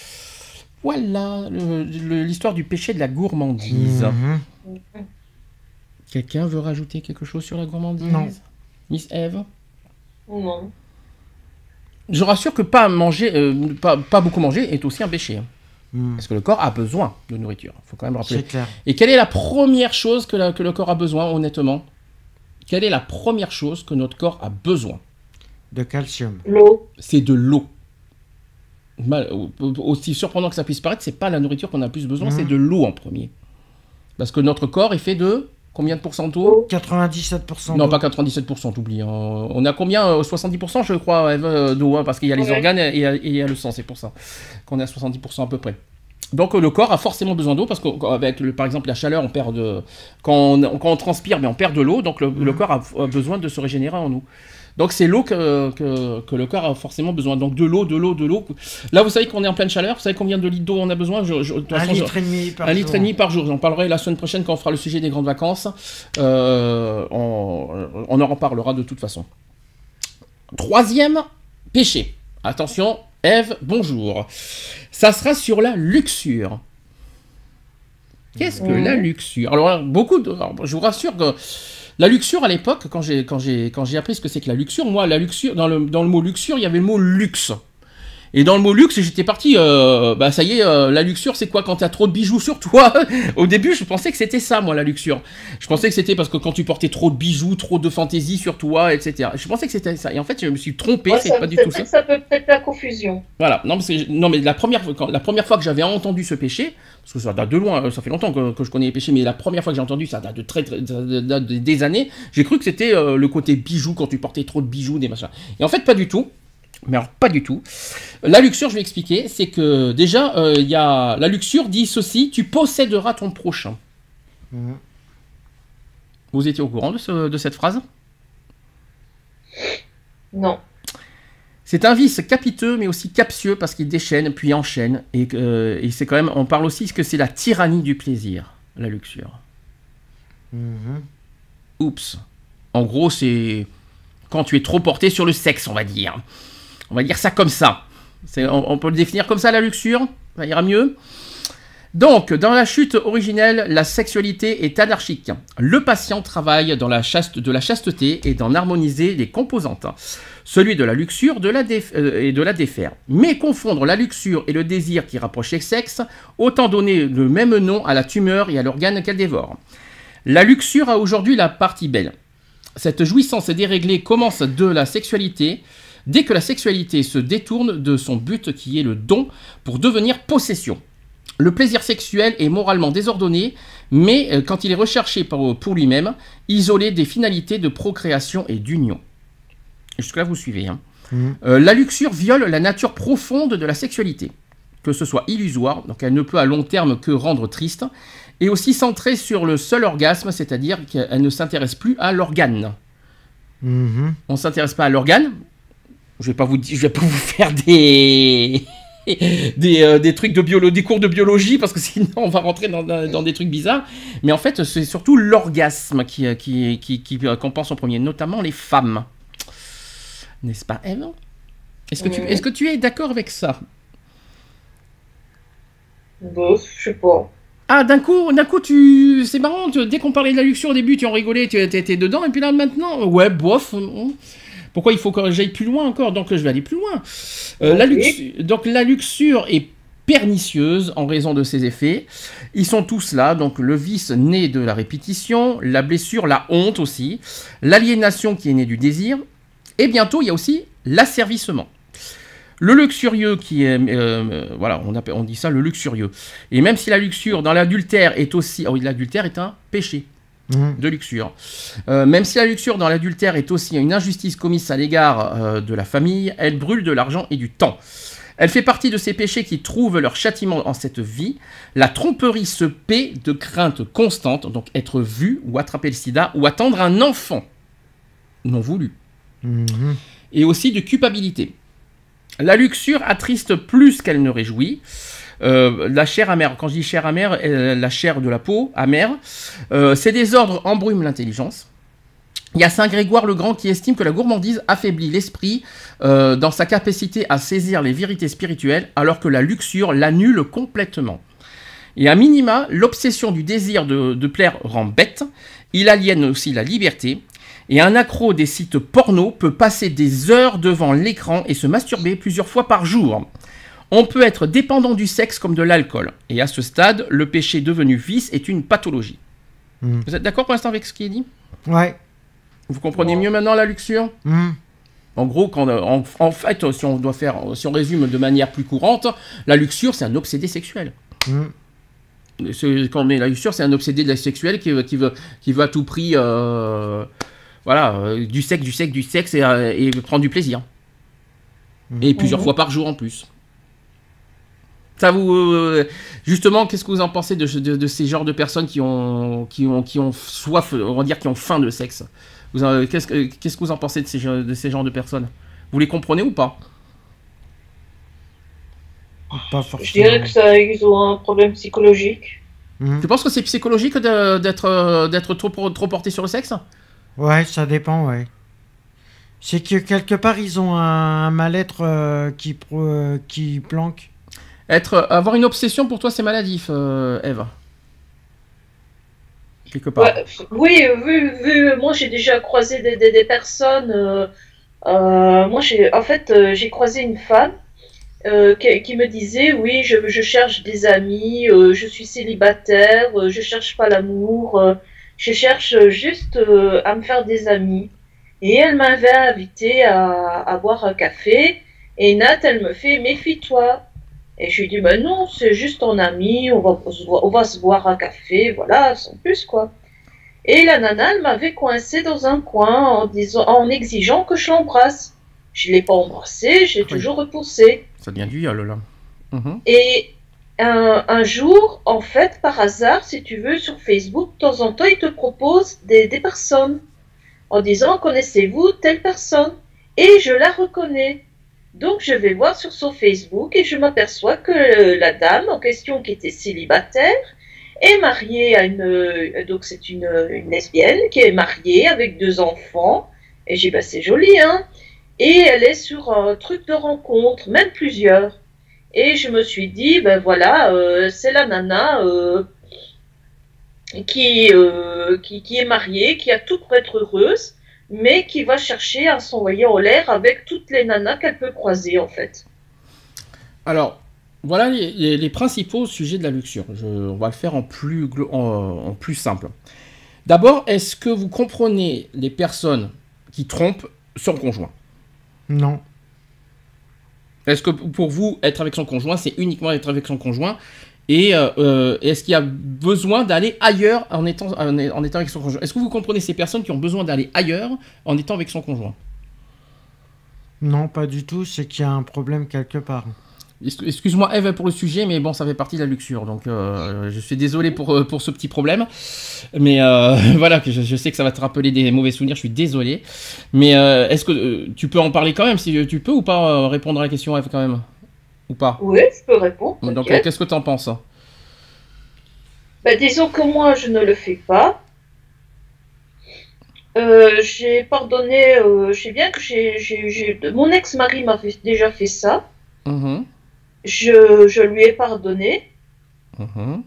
Voilà le, le, l'histoire du péché de la gourmandise. Mmh. Quelqu'un veut rajouter quelque chose sur la gourmandise? Non. Miss Eve? Non. Je rassure que pas manger, euh, pas, pas beaucoup manger est aussi un péché. Mmh. Parce que le corps a besoin de nourriture. Il faut quand même rappeler. C'est clair. Et quelle est la première chose que, la, que le corps a besoin, honnêtement? Quelle est la première chose que notre corps a besoin? De calcium. L'eau. C'est de l'eau. Mal, aussi surprenant que ça puisse paraître, c'est pas la nourriture qu'on a plus besoin, mmh. c'est de l'eau en premier. Parce que notre corps est fait de combien de pourcents d'eau? quatre-vingt-dix-sept pour cent. Non, d'eau. pas quatre-vingt-dix-sept pour cent, t'oublies. Hein. On a combien? soixante-dix pour cent, je crois, Eve, d'eau, hein, parce qu'il y a les ouais. organes et il y a le sang, c'est pour ça qu'on est à soixante-dix pour cent à peu près. Donc le corps a forcément besoin d'eau, parce qu'avec, par exemple, la chaleur, on perd de... quand, on, quand on transpire, mais on perd de l'eau, donc le, mmh. le corps a, a besoin de se régénérer en nous. Donc c'est l'eau que, que, que le corps a forcément besoin. Donc de l'eau, de l'eau, de l'eau. Là, vous savez qu'on est en pleine chaleur. Vous savez combien de litres d'eau on a besoin? je, je, Un façon, litre je, et demi par un jour. litre et demi par jour. J'en parlerai la semaine prochaine quand on fera le sujet des grandes vacances. Euh, on, on en reparlera de toute façon. Troisième péché. Attention, Ève, bonjour. Ça sera sur la luxure. Qu'est-ce que mmh. la luxure? Alors, beaucoup de... Alors, je vous rassure que... La luxure, à l'époque, quand j'ai, quand, j'ai, quand j'ai appris ce que c'est que la luxure, moi, la luxure, dans le, dans le mot luxure, il y avait le mot luxe. Et dans le mot luxe, j'étais parti, euh, bah ça y est, euh, la luxure, c'est quoi? Quand t'as trop de bijoux sur toi? Au début, je pensais que c'était ça, moi, la luxure. Je pensais que c'était parce que quand tu portais trop de bijoux, trop de fantaisie sur toi, et cetera. Je pensais que c'était ça. Et en fait, je me suis trompé, ouais, c'est ça, pas du tout ça. Ça peut peut-être la confusion. Voilà. Non, parce que, non mais la première, quand, la première fois que j'avais entendu ce péché, parce que ça date de loin, ça fait longtemps que, que je connais les péchés, mais la première fois que j'ai entendu, ça date de très, très, de, de, de, des années, j'ai cru que c'était euh, le côté bijoux, quand tu portais trop de bijoux, des machins. Et en fait, pas du tout. Mais alors, pas du tout. La luxure, je vais expliquer, c'est que déjà, il euh, y a... la luxure dit ceci, tu posséderas ton prochain. Mmh. Vous étiez au courant de, ce, de cette phrase? Non. C'est un vice capiteux, mais aussi captieux, parce qu'il déchaîne, puis enchaîne. Et, euh, et c'est quand même, on parle aussi que c'est la tyrannie du plaisir, la luxure. Mmh. Oups. En gros, c'est quand tu es trop porté sur le sexe, on va dire. On va dire ça comme ça. C'est, on, on peut le définir comme ça, la luxure. Ça ira mieux. Donc, dans la chute originelle, la sexualité est anarchique. Le patient travaille dans la chaste, de la chasteté et d'en harmoniser les composantes. Celui de la luxure de la déf, euh, et de la défaire. Mais confondre la luxure et le désir qui rapproche les sexes, autant donner le même nom à la tumeur et à l'organe qu'elle dévore. La luxure a aujourd'hui la partie belle. Cette jouissance déréglée commence de la sexualité, dès que la sexualité se détourne de son but qui est le don pour devenir possession. Le plaisir sexuel est moralement désordonné, mais quand il est recherché pour lui-même, isolé des finalités de procréation et d'union. Jusque-là, vous suivez. Hein. Mmh. Euh, la luxure viole la nature profonde de la sexualité, que ce soit illusoire, donc elle ne peut à long terme que rendre triste, et aussi centrée sur le seul orgasme, c'est-à-dire qu'elle ne s'intéresse plus à l'organe. Mmh. On ne s'intéresse pas à l'organe. Je vais pas vous, je vais pas vous faire des des, euh, des trucs de biologie, des cours de biologie, parce que sinon on va rentrer dans, dans, dans des trucs bizarres. Mais en fait, c'est surtout l'orgasme qui, qui, qui, qui, qu'on pense en premier, notamment les femmes. N'est-ce pas, Eve? Est-ce que, mmh. tu, est-ce que tu es d'accord avec ça? Bon, je sais pas. Ah, d'un coup, d'un coup, tu... c'est marrant, tu... dès qu'on parlait de la luxure au début, tu en rigolais, tu étais dedans, et puis là, maintenant, ouais, bof... Pourquoi il faut que j'aille plus loin encore? Donc je vais aller plus loin. Euh, okay. la luxure, donc la luxure est pernicieuse en raison de ses effets. Ils sont tous là, donc le vice né de la répétition, la blessure, la honte aussi, l'aliénation qui est née du désir, et bientôt il y a aussi l'asservissement. Le luxurieux qui est... Euh, voilà, on, appelle, on dit ça le luxurieux. Et même si la luxure dans l'adultère est aussi... Oh, l'adultère est un péché. Mmh. De luxure. Euh, même si la luxure dans l'adultère est aussi une injustice commise à l'égard euh, de la famille, elle brûle de l'argent et du temps. Elle fait partie de ces péchés qui trouvent leur châtiment en cette vie. La tromperie se paie de crainte constante, donc être vu ou attraper le sida ou attendre un enfant non voulu. Mhm. Et aussi de culpabilité. La luxure attriste plus qu'elle ne réjouit. Euh, la chair amère, quand je dis chair amère, euh, la chair de la peau amère, euh, ces désordres embrument l'intelligence. Il y a Saint Grégoire le Grand qui estime que la gourmandise affaiblit l'esprit euh, dans sa capacité à saisir les vérités spirituelles, alors que la luxure l'annule complètement. Et à minima, l'obsession du désir de, de plaire rend bête, il aliène aussi la liberté, et un accro des sites porno peut passer des heures devant l'écran et se masturber plusieurs fois par jour. On peut être dépendant du sexe comme de l'alcool, et à ce stade, le péché devenu vice est une pathologie. Mhm. Vous êtes d'accord pour l'instant avec ce qui est dit ? Ouais. Vous comprenez mieux maintenant la luxure ? Mhm. En gros, quand, en, en fait, si on doit faire, si on résume de manière plus courante, la luxure, c'est un obsédé sexuel. Mhm. C'est- Quand on est la luxure, c'est un obsédé de la sexuel qui, veut- qui, veut, qui veut à tout prix, euh, voilà, euh, du sexe, du sexe, du sexe et, euh, et prendre du plaisir. Et plusieurs Mhm. fois par jour en plus. Ça vous, euh, justement, qu'est-ce que vous en pensez de, de, de ces genres de personnes qui ont, qui ont, qui ont soif, on va dire, qui ont faim de sexe ? Vous en- Qu'est-ce que, qu'est-ce que vous en pensez de ces, gen- de ces genres de personnes ? Vous les comprenez ou pas ? Pas Je forcément. dirais que ça, ils ont un problème psychologique. Mhm. Tu penses que c'est psychologique de- d'être, euh, d'être trop, trop porté sur le sexe ? Ouais, ça dépend, ouais. C'est que quelque part, ils ont un, un mal-être euh, qui, pro- euh, qui planque. Être, avoir une obsession pour toi, c'est maladif, euh, Eve. Quelque part. Ouais, oui, vu, vu, moi j'ai déjà croisé des, des, des personnes. euh, euh, moi, j'ai, en fait, euh, j'ai croisé une femme euh, qui, qui me disait, oui, je, je cherche des amis, euh, je suis célibataire, euh, je cherche pas l'amour, euh, je cherche juste euh, à me faire des amis. Et elle m'avait invité à, à boire un café. Et Nat, elle me fait, méfie-toi. Et je lui dis, ben non, c'est juste ton ami, on va, se voir- on va se boire un café, voilà, sans plus, quoi. Et la nana, elle m'avait coincé dans un coin en disant, en exigeant que je l'embrasse. Je l'ai pas embrassé, j'ai Oui. toujours repoussé. Ça devient du viol, là. Mhm. Et un, un jour, en fait, par hasard, si tu veux, sur Facebook, de temps en temps, ils te proposent des, des personnes en disant, connaissez-vous telle personne? Et je la reconnais. Donc, je vais voir sur son Facebook et je m'aperçois que la dame en question, qui était célibataire, est mariée à une... euh, Donc, c'est une, une lesbienne qui est mariée avec deux enfants. Et j'ai dit, bah, c'est joli, hein? Et elle est sur un truc de rencontre, même plusieurs. Et je me suis dit, ben voilà, euh, c'est la nana euh, qui, euh, qui, qui est mariée, qui a tout pour être heureuse, mais qui va chercher à s'envoyer en l'air avec toutes les nanas qu'elle peut croiser, en fait. Alors, voilà les, les- les principaux sujets de la luxure. Je- on va le faire en plus, glo- en, en plus simple. D'abord, est-ce que vous comprenez les personnes qui trompent son conjoint ? Non. Est-ce que pour vous, être avec son conjoint, c'est uniquement être avec son conjoint ? Et euh, euh, est-ce qu'il y a besoin d'aller ailleurs en étant, en, en étant avec son conjoint ? Est-ce que vous comprenez ces personnes qui ont besoin d'aller ailleurs en étant avec son conjoint ? Non, pas du tout. C'est qu'il y a un problème quelque part. Excuse- Excuse-moi Eve pour le sujet, mais bon, ça fait partie de la luxure, donc euh, je suis désolé pour, euh, pour ce petit problème. Mais euh, voilà, que je, je sais que ça va te rappeler des mauvais souvenirs, je suis désolé. Mais euh, est-ce que euh, tu peux en parler quand même, si tu peux, ou pas euh, répondre à la question Eve quand même ? Ou pas ? Oui, je peux répondre. Donc t'inquiète. euh, qu'est-ce que tu en penses ? Ben, disons que moi, je ne le fais pas. Euh, j'ai pardonné, euh, je sais bien que j'ai, j'ai, j'ai- mon ex-mari m'avait déjà fait ça. Mhm, Je, je lui ai pardonné. mhm.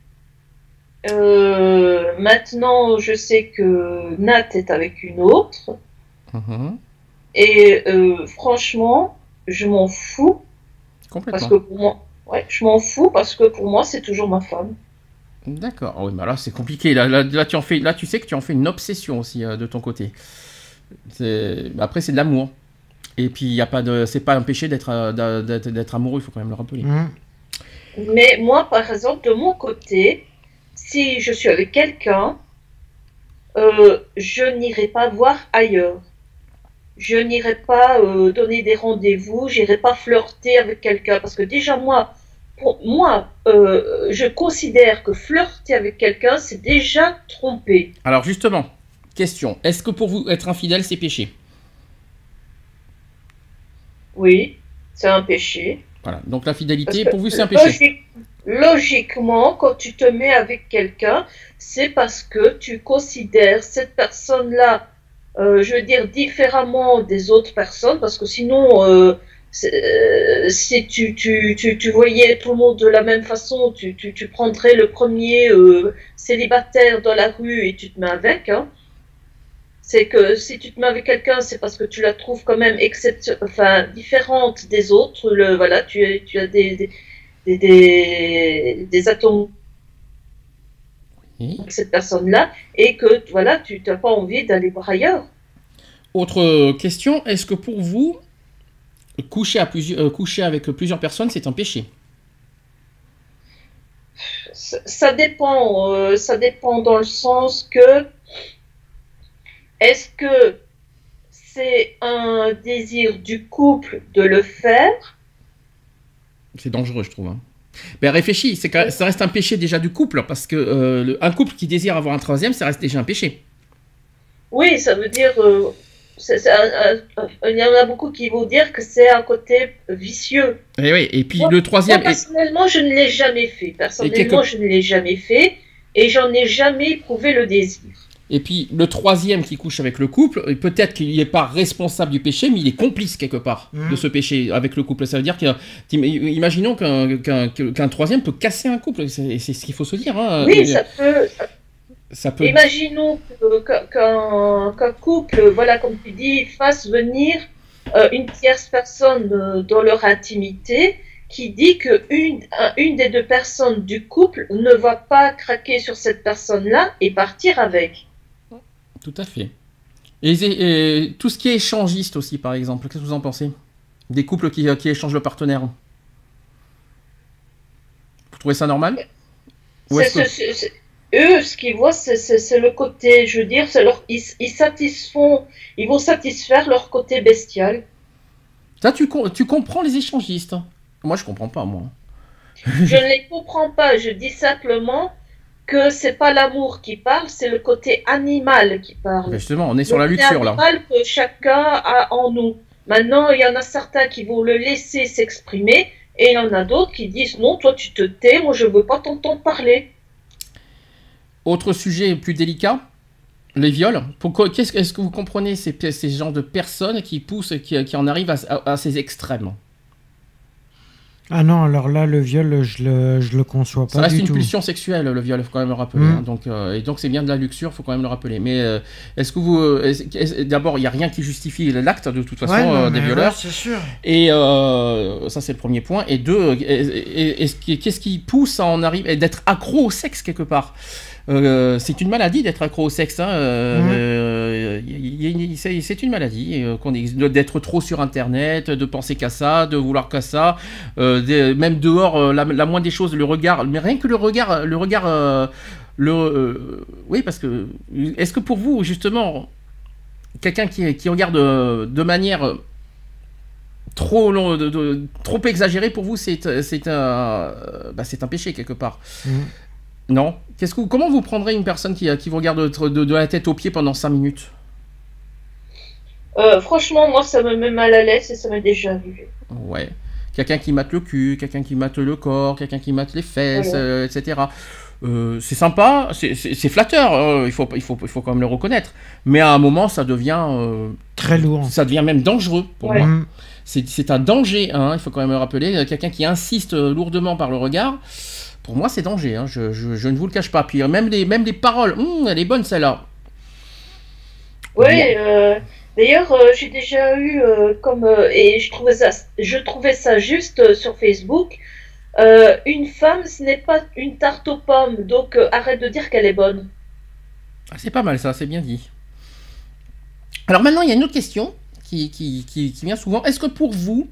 Euh, maintenant, je sais que Nat est avec une autre. Mhm. Et euh, franchement, je m'en fous. Parce Complètement. que pour moi, ouais, je m'en fous parce que pour moi, c'est toujours ma femme. D'accord. Ah oui, mais là c'est compliqué. Là, là, là, tu en fais, là, tu sais que tu en fais une obsession aussi euh, de ton côté. C'est- Après, c'est de l'amour. Et puis, il y a pas de, c'est pas un péché d'être, euh, d'être, d'être amoureux. Il faut quand même le rappeler. Hum. Mais moi, par exemple, de mon côté, si je suis avec quelqu'un, euh, je n'irai pas voir ailleurs. je n'irai pas euh, donner des rendez-vous, j'irai pas flirter avec quelqu'un. Parce que déjà, moi, pour moi, euh, je considère que flirter avec quelqu'un, c'est déjà tromper. Alors justement, question, est-ce que pour vous, être infidèle, c'est péché? Oui, c'est un péché. Voilà, donc la fidélité, Parce que pour vous, c'est un péché. logique- logiquement, quand tu te mets avec quelqu'un, c'est parce que tu considères cette personne-là, euh, je veux dire, différemment des autres personnes, parce que sinon, euh, c'est- euh, si tu, tu, tu, tu voyais tout le monde de la même façon, tu, tu, tu prendrais le premier euh, célibataire dans la rue et tu te mets avec, hein. C'est que si tu te mets avec quelqu'un, c'est parce que tu la trouves quand même exception... enfin, différente des autres. Le, voilà, tu, es- tu as des, des, des, des, des atomes Oui. avec cette personne-là et que voilà, tu n'as pas envie d'aller voir ailleurs. Autre question, est-ce que pour vous, coucher, à plusieurs, euh, coucher avec plusieurs personnes, c'est un péché? Ça, ça dépend, euh, ça dépend dans le sens que est-ce que c'est un désir du couple de le faire? C'est dangereux, je trouve. Hein. Ben réfléchis, c'est quand- ça reste un péché déjà du couple, parce que euh, le- un couple qui désire avoir un troisième, ça reste déjà un péché. Oui, ça veut dire. euh, c'est- c'est un- un- un- il y en a beaucoup qui vont dire que c'est un côté vicieux. Et, oui, et puis Moi- le Moi, troisième... est- personnellement, je ne l'ai jamais fait. Personnellement, quelque- je ne l'ai jamais fait et j'en ai jamais éprouvé le désir. Et puis le troisième qui couche avec le couple, et peut-être qu'il n'est pas responsable du péché, mais il est complice quelque part Mhm. de ce péché avec le couple. Ça veut dire que, t'im- imaginons qu'un qu'un- qu'un troisième peut casser un couple, c'est c'est ce qu'il faut se dire. Hein. Oui, Et ça peut. ça peut... Imaginons que- que- qu'un qu'un couple, voilà, comme tu dis, fasse venir euh, une tierce personne euh, dans leur intimité qui dit que une, un- une des deux personnes du couple ne va pas craquer sur cette personne-là et partir avec. Tout à fait. Et, et- et tout ce qui est échangiste aussi, par exemple, qu'est-ce que vous en pensez? Des couples qui, qui échangent le partenaire. Vous trouvez ça normal? Ou C'est- est-ce que- c'est- c'est- Eux, ce qu'ils voient, c'est c'est- c'est le côté, je veux dire, c'est leur, ils, ils satisfont, ils vont satisfaire leur côté bestial. Ça, tu, com- tu comprends les échangistes? Moi, je comprends pas, moi. Je ne les comprends pas, je dis simplement que c'est pas l'amour qui parle, c'est le côté animal qui parle. Ben, justement, on est sur la Le côté luxure, là. animal que chacun a en nous. Maintenant, il y en a certains qui vont le laisser s'exprimer et il y en a d'autres qui disent non, toi tu te tais, moi je veux pas t'entendre parler. Autre sujet plus délicat, les viols. Pourquoi, qu'est-ce, est-ce que vous comprenez ces, ces genres de personnes qui poussent, qui, qui en arrivent à, à- à ces extrêmes? Ah non, alors là, le viol, je le, je le conçois Ça pas reste du une tout. pulsion sexuelle, le viol, il faut quand même le rappeler. Mm. hein. Donc, euh, et donc c'est bien de la luxure, il faut quand même le rappeler. Mais euh, est-ce que vous... euh, est-ce- est-ce- d'abord, il n'y a rien qui justifie l'acte, de toute façon, Ouais, non, euh, des mais violeurs. ouais, c'est sûr. Et euh, ça, c'est le premier point. Et deux, euh, est- est-ce qui- qu'est-ce qui pousse à en arriver, d'être accro au sexe quelque part? Euh, c'est une maladie d'être accro au sexe. Hein. Euh, Mhm. euh, y- y- y- c'est, c'est une maladie euh, qu'on est, d'être trop sur Internet, de penser qu'à ça, de vouloir qu'à ça. Euh, des- même dehors, euh, la, la moindre des choses, le regard. Mais rien que le regard, le regard, euh, le, euh, oui, parce que est-ce que pour vous justement, quelqu'un qui, qui regarde euh, de manière euh, trop long, de, de- trop exagérée pour vous, c'est, c'est un, euh, bah, c'est un péché quelque part. Mhm. Non. Qu'est-ce que vous- comment vous prendrez une personne qui, qui vous regarde de, de- de la tête aux pieds pendant cinq minutes? Euh, franchement, moi ça me met mal à l'aise et ça m'est déjà arrivé. Ouais. Quelqu'un qui mate le cul, quelqu'un qui mate le corps, quelqu'un qui mate les fesses, Voilà. euh, et cetera. Euh, c'est sympa, c'est, c'est- c'est flatteur, hein, il, faut, il, faut, il faut quand même le reconnaître. Mais à un moment, ça devient, euh, Très lourd. ça devient même dangereux pour Ouais. moi. Mhm. C'est, c'est un danger, hein, il faut quand même le rappeler. Quelqu'un qui insiste lourdement par le regard, pour moi, c'est danger. Hein, je, je- je ne vous le cache pas. Puis même les, même les paroles, hum, elle est bonne celle-là. Oui, euh, d'ailleurs, euh, j'ai déjà eu euh, comme euh, et je trouvais ça, je trouvais ça juste euh, sur Facebook. Euh, une femme, ce n'est pas une tarte aux pommes, donc euh, arrête de dire qu'elle est bonne. Ah, c'est pas mal ça, c'est bien dit. Alors maintenant, il y a une autre question qui, qui, qui, qui vient souvent. Est-ce que pour vous,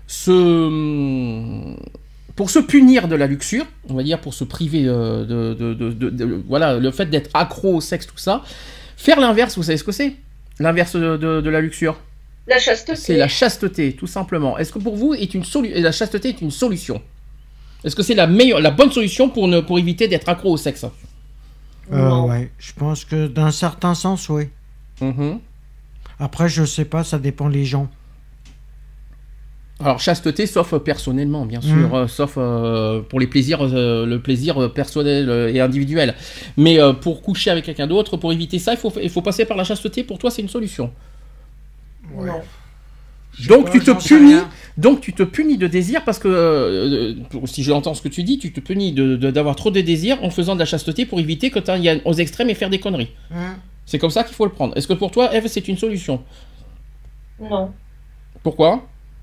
ce, pour se punir de la luxure, on va dire pour se priver euh, de, de, de, de- de- voilà, le fait d'être accro au sexe, tout ça, faire l'inverse, vous savez ce que c'est? L'inverse de, de, de la luxure? La chasteté. C'est la chasteté, tout simplement. Est-ce que pour vous, est une solu- la chasteté est une solution? Est-ce que c'est la meilleure, la bonne solution pour, ne, pour éviter d'être accro au sexe? Euh, Non. ouais, je pense que d'un certain sens, oui. Mhm. Après, je sais pas, ça dépend des gens. Alors chasteté, sauf euh, personnellement, bien sûr, Mm. euh, sauf euh, pour les plaisirs, euh, le plaisir euh, personnel euh, et individuel. Mais euh, pour coucher avec quelqu'un d'autre, pour éviter ça, il faut, il faut passer par la chasteté. Pour toi, c'est une solution. Non. Donc pas, tu te j'en sais punis, rien. donc tu te punis de désir parce que euh, euh, si je entends ce que tu dis, tu te punis de, de- d'avoir trop de désirs en faisant de la chasteté pour éviter que tu ailles aux extrêmes et faire des conneries. Hein. C'est comme ça qu'il faut le prendre. Est-ce que pour toi, Eve, c'est une solution? Non. Pourquoi?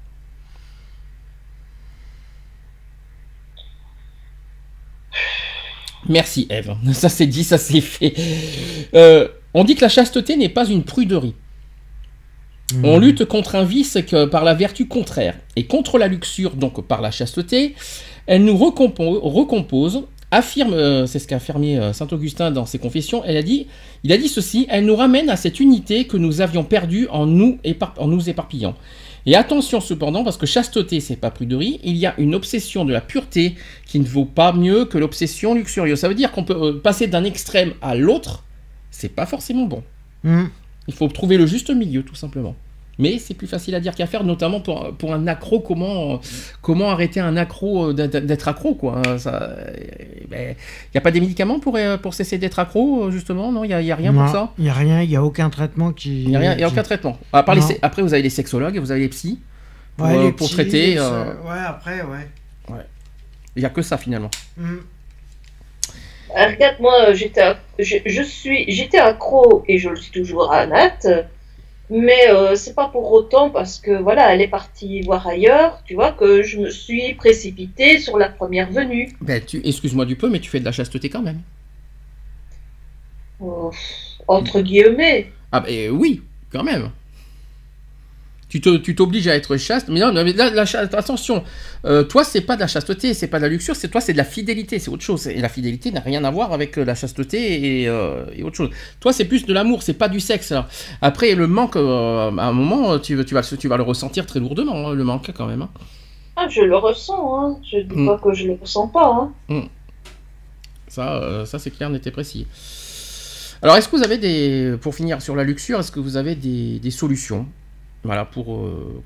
Merci Eve. Ça c'est dit, ça c'est fait. Euh, on dit que la chasteté n'est pas une pruderie. On lutte contre un vice que par la vertu contraire et contre la luxure, donc par la chasteté. Elle nous recompo- recompose, affirme, euh, c'est ce qu'a affirmé euh, saint Augustin dans ses confessions. Elle a dit, il a dit ceci: elle nous ramène à cette unité que nous avions perdue en nous, épar- en nous éparpillant. Et attention cependant, parce que chasteté, c'est pas pruderie, il y a une obsession de la pureté qui ne vaut pas mieux que l'obsession luxurieuse. Ça veut dire qu'on peut euh, passer d'un extrême à l'autre, c'est pas forcément bon. Hum. Il faut trouver le juste milieu, tout simplement. Mais c'est plus facile à dire qu'à faire, notamment pour, pour un accro. Comment, comment arrêter un accro euh, d'être d'être accro, quoi. Il n'y a pas des médicaments pour, euh, pour cesser d'être accro, euh, justement? Non, il n'y a, y a rien Non, pour ça? il n'y a rien, il n'y a aucun traitement qui. Il n'y a, rien- y a qui- aucun traitement. À part les Non. se- après, vous avez les sexologues, vous avez les psys. Pour, Ouais, euh, les pour petits, traiter, les- euh, Ouais, après, ouais. il n'y a que ça, finalement. Hum. Ah, regarde, moi, j'étais, ac- je, je suis, j'étais accro et je le suis toujours à Nat, mais euh, c'est pas pour autant parce que voilà, elle est partie voir ailleurs, tu vois, que je me suis précipitée sur la première venue. Ben, tu, excuse-moi du peu, mais tu fais de la chasteté quand même. Euh, entre guillemets. Ah ben oui, quand même. Tu te- tu t'obliges à être chaste, mais non, non, mais là, la cha- attention, euh, toi c'est pas de la chasteté, c'est pas de la luxure, c'est toi c'est de la fidélité, c'est autre chose. Et la fidélité n'a rien à voir avec euh, la chasteté et, euh, et autre chose. Toi c'est plus de l'amour, c'est pas du sexe. Là. Après le manque, euh, à un moment tu, tu, vas, tu vas le ressentir très lourdement, hein, le manque quand même. Hein. Ah, je le ressens, hein. Je dis Mm. pas que je le ressens pas, hein. Ça, euh, ça c'est clair, net et précis. Alors est-ce que vous avez des, pour finir sur la luxure, est-ce que vous avez des, des solutions? Voilà, pour euh,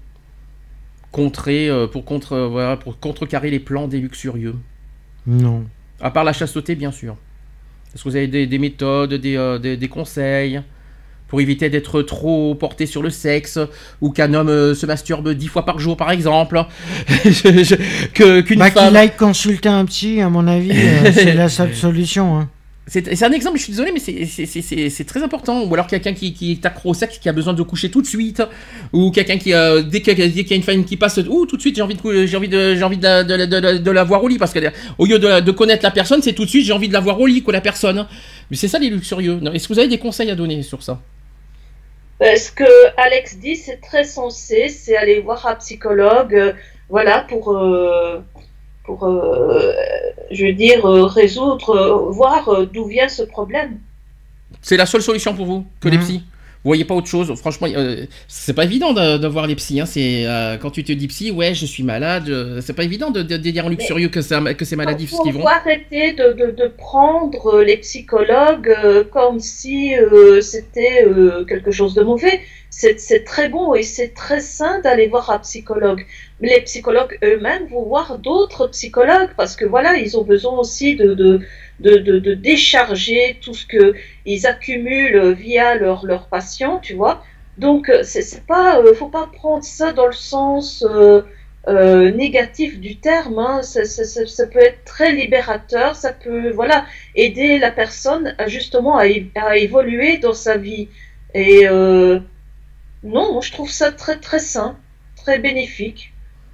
contrer, euh, pour, contre, euh, voilà, pour contrecarrer les plans des luxurieux. Non. À part la chasteté, bien sûr. Est-ce que vous avez des, des méthodes, des, euh, des, des conseils pour éviter d'être trop porté sur le sexe, ou qu'un homme euh, se masturbe dix fois par jour, par exemple, Je- je- que, qu'une Bah, femme... qu'il aille consulter un psy, à mon avis, euh, c'est la seule solution. Hein. C'est, c'est un exemple, je suis désolé, mais c'est, c'est, c'est, c'est, c'est très important. Ou alors quelqu'un qui, qui est accro au sexe, qui a besoin de coucher tout de suite. Ou quelqu'un qui, euh, dès, que, dès qu'il y a une femme qui passe, ouh, tout de suite, j'ai envie de, cou- j'ai envie de, j'ai envie de, la- de, la- de, la- de la voir au lit. Parce que, au lieu de, de connaître la personne, c'est tout de suite, j'ai envie de la voir au lit, quoi, la personne. Mais c'est ça les luxurieux. Non, est-ce que vous avez des conseils à donner sur ça? Euh, Ce que Alex dit, c'est très sensé, c'est aller voir un psychologue, euh, voilà, pour, euh, pour euh, je veux dire, euh, résoudre, euh, voir euh, d'où vient ce problème. C'est la seule solution pour vous, que les Mhm. psys? Vous voyez pas autre chose? Franchement, euh, c'est pas évident de, de voir les psys. Hein. C'est, euh, quand tu te dis psy, ouais, je suis malade, euh, c'est pas évident de, de, de dire en luxurieux que c'est, que c'est maladif ce Il qu'ils faut vont. arrêter de, de, de prendre les psychologues euh, comme si euh, c'était euh, quelque chose de mauvais. C'est, c'est très bon et c'est très sain d'aller voir un psychologue. Mais les psychologues eux-mêmes vont voir d'autres psychologues parce que voilà, ils ont besoin aussi de, de, de, de, de décharger tout ce qu'ils accumulent via leurs leurs patients, tu vois. Donc, euh, c'est, c'est pas, euh, faut pas prendre ça dans le sens euh, euh, négatif du terme. Hein. Ça, ça, ça, ça peut être très libérateur, ça peut, voilà, aider la personne à, justement à, é- à évoluer dans sa vie. Et euh, non, moi, je trouve ça très très sain, très bénéfique.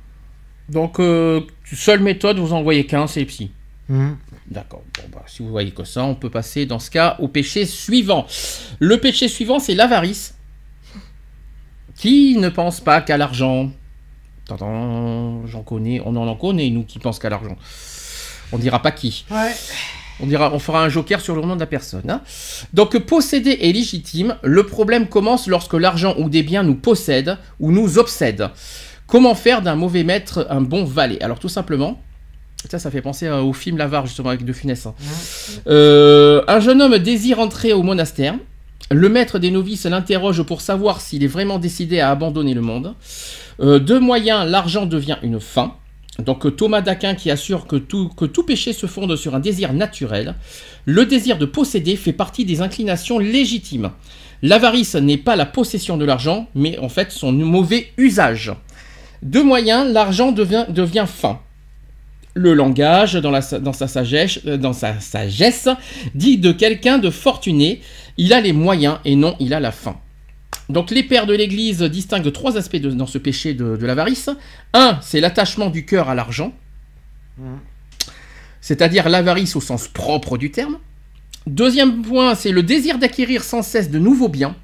Donc, euh, seule méthode, vous en voyez qu'un, c'est les psys. Hum. D'accord. Bon, bah, si vous voyez que ça, on peut passer dans ce cas au péché suivant. Le péché suivant, c'est l'avarice. Qui ne pense pas qu'à l'argent? Attends, j'en connais, on en en connaît, nous, qui pensent qu'à l'argent. On dira pas qui. Ouais. On dira, on fera un joker sur le nom de la personne. Hein. Donc, posséder est légitime. Le problème commence lorsque l'argent ou des biens nous possèdent ou nous obsèdent. Comment faire d'un mauvais maître un bon valet? Alors, tout simplement, ça, ça fait penser au film L'Avare, justement, avec De Funès. Hein. Euh, un jeune homme désire entrer au monastère. Le maître des novices l'interroge pour savoir s'il est vraiment décidé à abandonner le monde. Euh, de moyens, l'argent devient une fin. Donc Thomas d'Aquin qui assure que tout, que tout péché se fonde sur un désir naturel. Le désir de posséder fait partie des inclinations légitimes. L'avarice n'est pas la possession de l'argent, mais en fait son mauvais usage. De moyens, l'argent devient, devient fin. Le langage, dans, la, dans, sa sagesse, dans sa sagesse, dit de quelqu'un de fortuné, il a les moyens et non il a la faim. Donc les pères de l'Église distinguent trois aspects de, dans ce péché de, de l'avarice. Un, c'est l'attachement du cœur à l'argent, mmh. c'est-à-dire l'avarice au sens propre du terme. Deuxième point, c'est le désir d'acquérir sans cesse de nouveaux biens.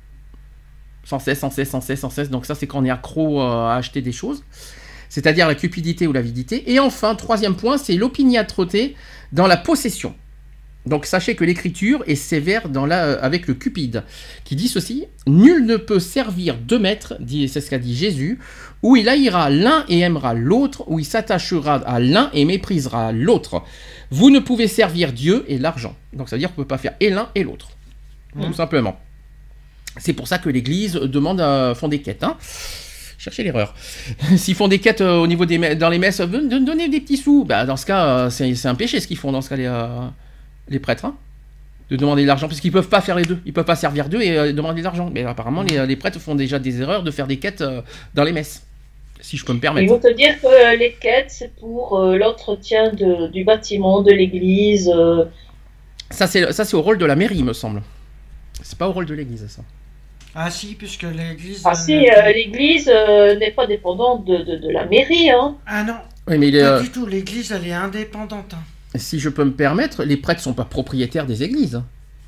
Sans cesse, sans cesse, sans cesse, sans cesse. Donc ça, c'est quand on est accro à acheter des choses. C'est-à-dire la cupidité ou l'avidité. Et enfin, troisième point, c'est l'opiniâtreté dans la possession. Donc sachez que l'écriture est sévère dans la, euh, avec le Cupide, qui dit ceci: « Nul ne peut servir deux maîtres, dit, c'est ce qu'a dit Jésus, où il haïra l'un et aimera l'autre, où il s'attachera à l'un et méprisera l'autre. Vous ne pouvez servir Dieu et l'argent. » Donc ça veut dire qu'on ne peut pas faire et l'un et l'autre, mmh. tout simplement. C'est pour ça que l'Église demande à font des quêtes, hein. Cherchez l'erreur. S'ils font des quêtes euh, au niveau des dans les messes, de, de donner des petits sous, bah, dans ce cas, euh, c'est, c'est un péché ce qu'ils font dans ce cas les, euh, les prêtres, hein, de demander de l'argent, parce qu'ils peuvent pas faire les deux. Ils peuvent pas servir d'eux et euh, demander de l'argent. Mais apparemment, les, les prêtres font déjà des erreurs de faire des quêtes euh, dans les messes, si je peux me permettre. Ils vont te dire que les quêtes, c'est pour euh, l'entretien de, du bâtiment, de l'église. Euh... Ça, c'est, ça, c'est au rôle de la mairie, il me semble. C'est pas au rôle de l'église, ça. Ah si, puisque l'église... Ah si, euh, l'église euh, n'est pas dépendante de, de, de la mairie, hein. Ah non, oui, mais il est, pas euh... du tout, l'église elle est indépendante. Hein. Si je peux me permettre, les prêtres sont pas propriétaires des églises.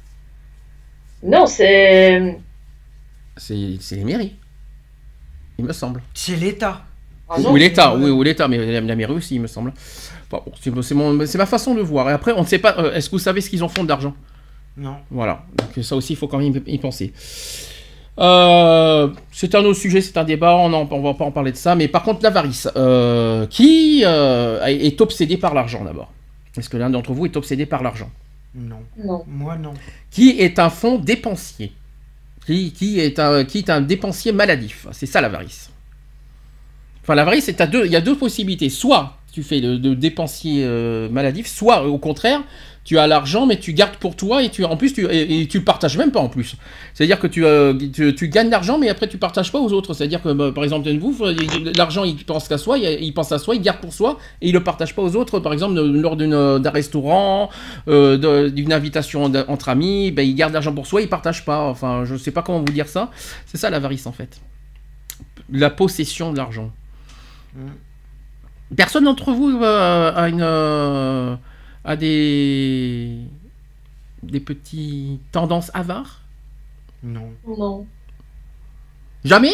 Non, c'est... C'est, c'est les mairies, il me semble. C'est l'État. Ah non, ou l'État, oui, ou l'État, mais la, la mairie aussi, il me semble. Bon, c'est, c'est, mon, c'est ma façon de voir. Et après, on ne sait pas, euh, est-ce que vous savez ce qu'ils en font d'argent? Non. Voilà, donc ça aussi, il faut quand même y penser. Euh, c'est un autre sujet, c'est un débat, on ne va pas en parler de ça, mais par contre l'avarice, euh, qui euh, est obsédé par l'argent d'abord? Est-ce que l'un d'entre vous est obsédé par l'argent? Non. Non. Moi non. Qui est un fonds dépensier? Qui, qui, est un, qui est un dépensier maladif? C'est ça l'avarice. Enfin l'avarice, c'est à deux, il y a deux possibilités, soit tu fais de, de dépensier euh, maladif, soit au contraire, tu as l'argent, mais tu gardes pour toi et tu, en plus, tu, et, et tu le partages même pas en plus. C'est-à-dire que tu, euh, tu, tu gagnes l'argent, mais après tu partages pas aux autres. C'est-à-dire que, bah, par exemple, vous, l'argent, il pense qu'à soi, il, il pense à soi, il garde pour soi et il le partage pas aux autres. Par exemple, lors d'une, d'un restaurant, euh, de, d'une invitation entre amis, ben, il garde l'argent pour soi, il partage pas. Enfin, je sais pas comment vous dire ça. C'est ça l'avarice en fait. La possession de l'argent. Mmh. Personne d'entre vous euh, a une... Euh, à des des petits tendances avares? Non. Non. Jamais?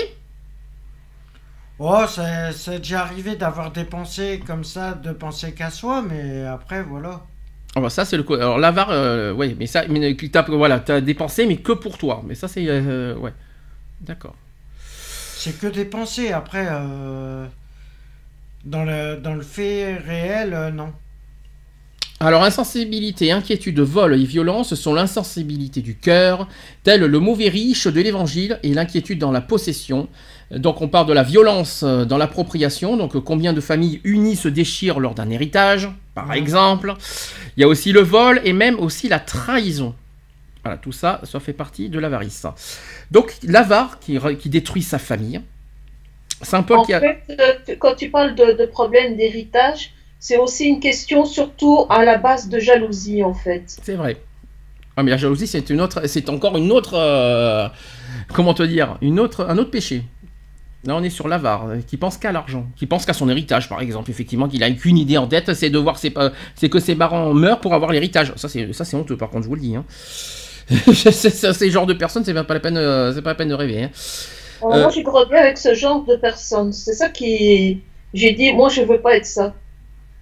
Oh, c'est, c'est déjà arrivé d'avoir des pensées comme ça, de penser qu'à soi, mais après, voilà. Oh bah ça, c'est le... Alors, l'avare, euh, oui, mais ça, mais, t'as, voilà, t'as des pensées, mais que pour toi. Mais ça, c'est... Euh, ouais. D'accord. C'est que des pensées, après... Euh, dans, le, dans le fait réel, euh, non. Alors, insensibilité, inquiétude, vol et violence sont l'insensibilité du cœur, tel le mauvais riche de l'évangile et l'inquiétude dans la possession. Donc, on parle de la violence dans l'appropriation. Donc, combien de familles unies se déchirent lors d'un héritage, par mmh. exemple. Il y a aussi le vol et même aussi la trahison. Voilà, tout ça, ça fait partie de l'avarice. Donc, l'avare qui, qui détruit sa famille. Saint Paul en qui a... fait, euh, quand tu parles de, de problème d'héritage, c'est aussi une question surtout à la base de jalousie, en fait. C'est vrai. Ah, mais la jalousie, c'est une autre, c'est encore une autre, euh, comment te dire, une autre, un autre péché. Là, on est sur l'avare, qui pense qu'à l'argent, qui pense qu'à son héritage, par exemple, effectivement, qu'il a qu'une idée en tête, c'est de voir, ses, c'est que ses parents meurent pour avoir l'héritage. Ça, c'est, ça, c'est honteux, par contre, je vous le dis. Hein. c'est, c'est, ces genres de personnes, c'est pas la peine, euh, c'est pas la peine de rêver. Hein. Alors, euh, moi, je crois bien avec ce genre de personnes. C'est ça qui, j'ai dit, moi, je veux pas être ça.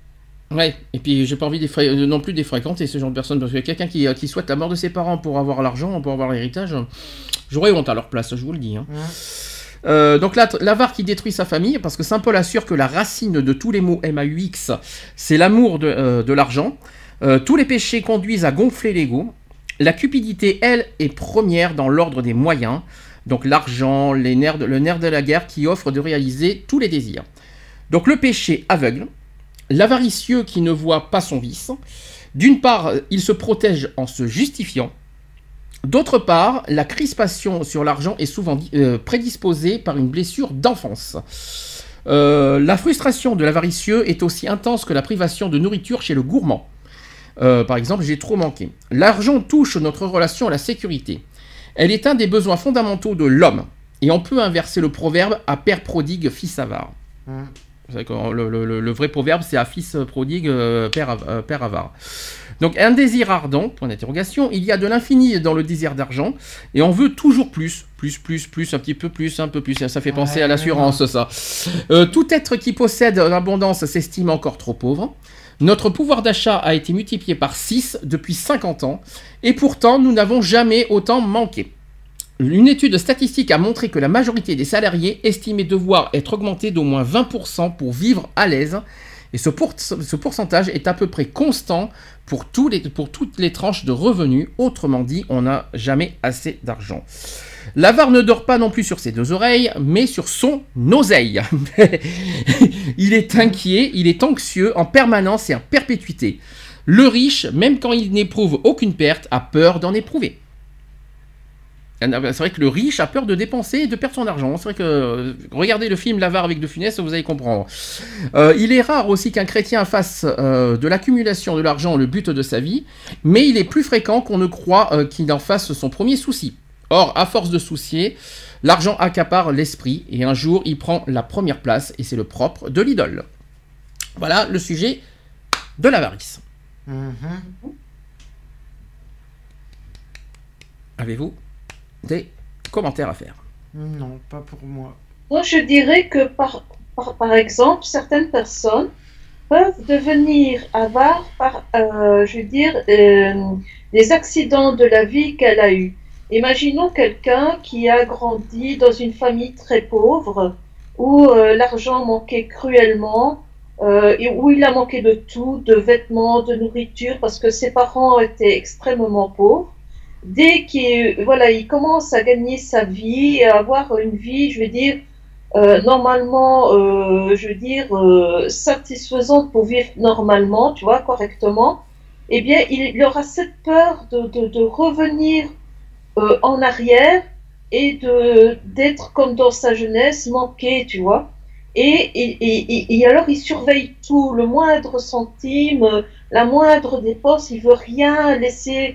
Ouais, et puis j'ai pas envie d'effra- euh, non plus de fréquenter ce genre de personnes, parce que quelqu'un qui, euh, qui souhaite la mort de ses parents pour avoir l'argent, pour avoir l'héritage, euh, j'aurais honte à leur place, je vous le dis. Hein. Ouais. Euh, donc là, l'avare qui détruit sa famille, parce que saint Paul assure que la racine de tous les maux M A U X, c'est l'amour de, euh, de l'argent. Euh, tous les péchés conduisent à gonfler l'ego. La cupidité, elle, est première dans l'ordre des moyens. Donc l'argent, les nerfs de, le nerf de la guerre qui offre de réaliser tous les désirs. Donc le péché aveugle, l'avaricieux qui ne voit pas son vice. D'une part, il se protège en se justifiant. D'autre part, la crispation sur l'argent est souvent euh, prédisposée par une blessure d'enfance. Euh, la frustration de l'avaricieux est aussi intense que la privation de nourriture chez le gourmand. Euh, par exemple, j'ai trop manqué. L'argent touche notre relation à la sécurité. Elle est un des besoins fondamentaux de l'homme. Et on peut inverser le proverbe « à père prodigue, fils avare Ouais. ». Vous savez que le, le, le vrai proverbe, c'est à fils prodigue, euh, père, av- euh, père avare. Donc, un désir ardent, point d'interrogation, il y a de l'infini dans le désir d'argent, et on veut toujours plus, plus, plus, plus, un petit peu plus, un peu plus. Ça fait penser Ouais, à l'assurance, ça. Euh, tout être qui possède l'abondance s'estime encore trop pauvre. Notre pouvoir d'achat a été multiplié par six depuis cinquante ans, et pourtant, nous n'avons jamais autant manqué. Une étude statistique a montré que la majorité des salariés estimaient devoir être augmentés d'au moins vingt pour cent pour vivre à l'aise. Et ce, pour, ce pourcentage est à peu près constant pour, tous les, pour toutes les tranches de revenus. Autrement dit, on n'a jamais assez d'argent. L'avare ne dort pas non plus sur ses deux oreilles, mais sur son oseille. Il est inquiet, il est anxieux en permanence et en perpétuité. Le riche, même quand il n'éprouve aucune perte, a peur d'en éprouver. C'est vrai que le riche a peur de dépenser et de perdre son argent. C'est vrai que, euh, regardez le film L'avare avec De Funès, vous allez comprendre. Euh, il est rare aussi qu'un chrétien fasse euh, de l'accumulation de l'argent le but de sa vie, mais il est plus fréquent qu'on ne croit euh, qu'il en fasse son premier souci. Or, à force de soucier, l'argent accapare l'esprit, et un jour, il prend la première place, et c'est le propre de l'idole. Voilà le sujet de l'avarice. Mhm. Avez-vous des commentaires à faire? Non, pas pour moi. Moi, je dirais que, par, par, par exemple, certaines personnes peuvent devenir avares par, euh, je veux dire, euh, les accidents de la vie qu'elle a eus. Imaginons quelqu'un qui a grandi dans une famille très pauvre, où euh, l'argent manquait cruellement, euh, et où il a manqué de tout, de vêtements, de nourriture, parce que ses parents étaient extrêmement pauvres. Dès qu'il voilà, il commence à gagner sa vie, et à avoir une vie, je veux dire, euh, normalement, euh, je veux dire, euh, satisfaisante pour vivre normalement, tu vois, correctement, eh bien, il, il aura cette peur de, de, de revenir euh, en arrière et de d'être comme dans sa jeunesse, manqué, tu vois. Et, et, et, et alors, il surveille tout, le moindre centime, la moindre dépense, il veut rien laisser...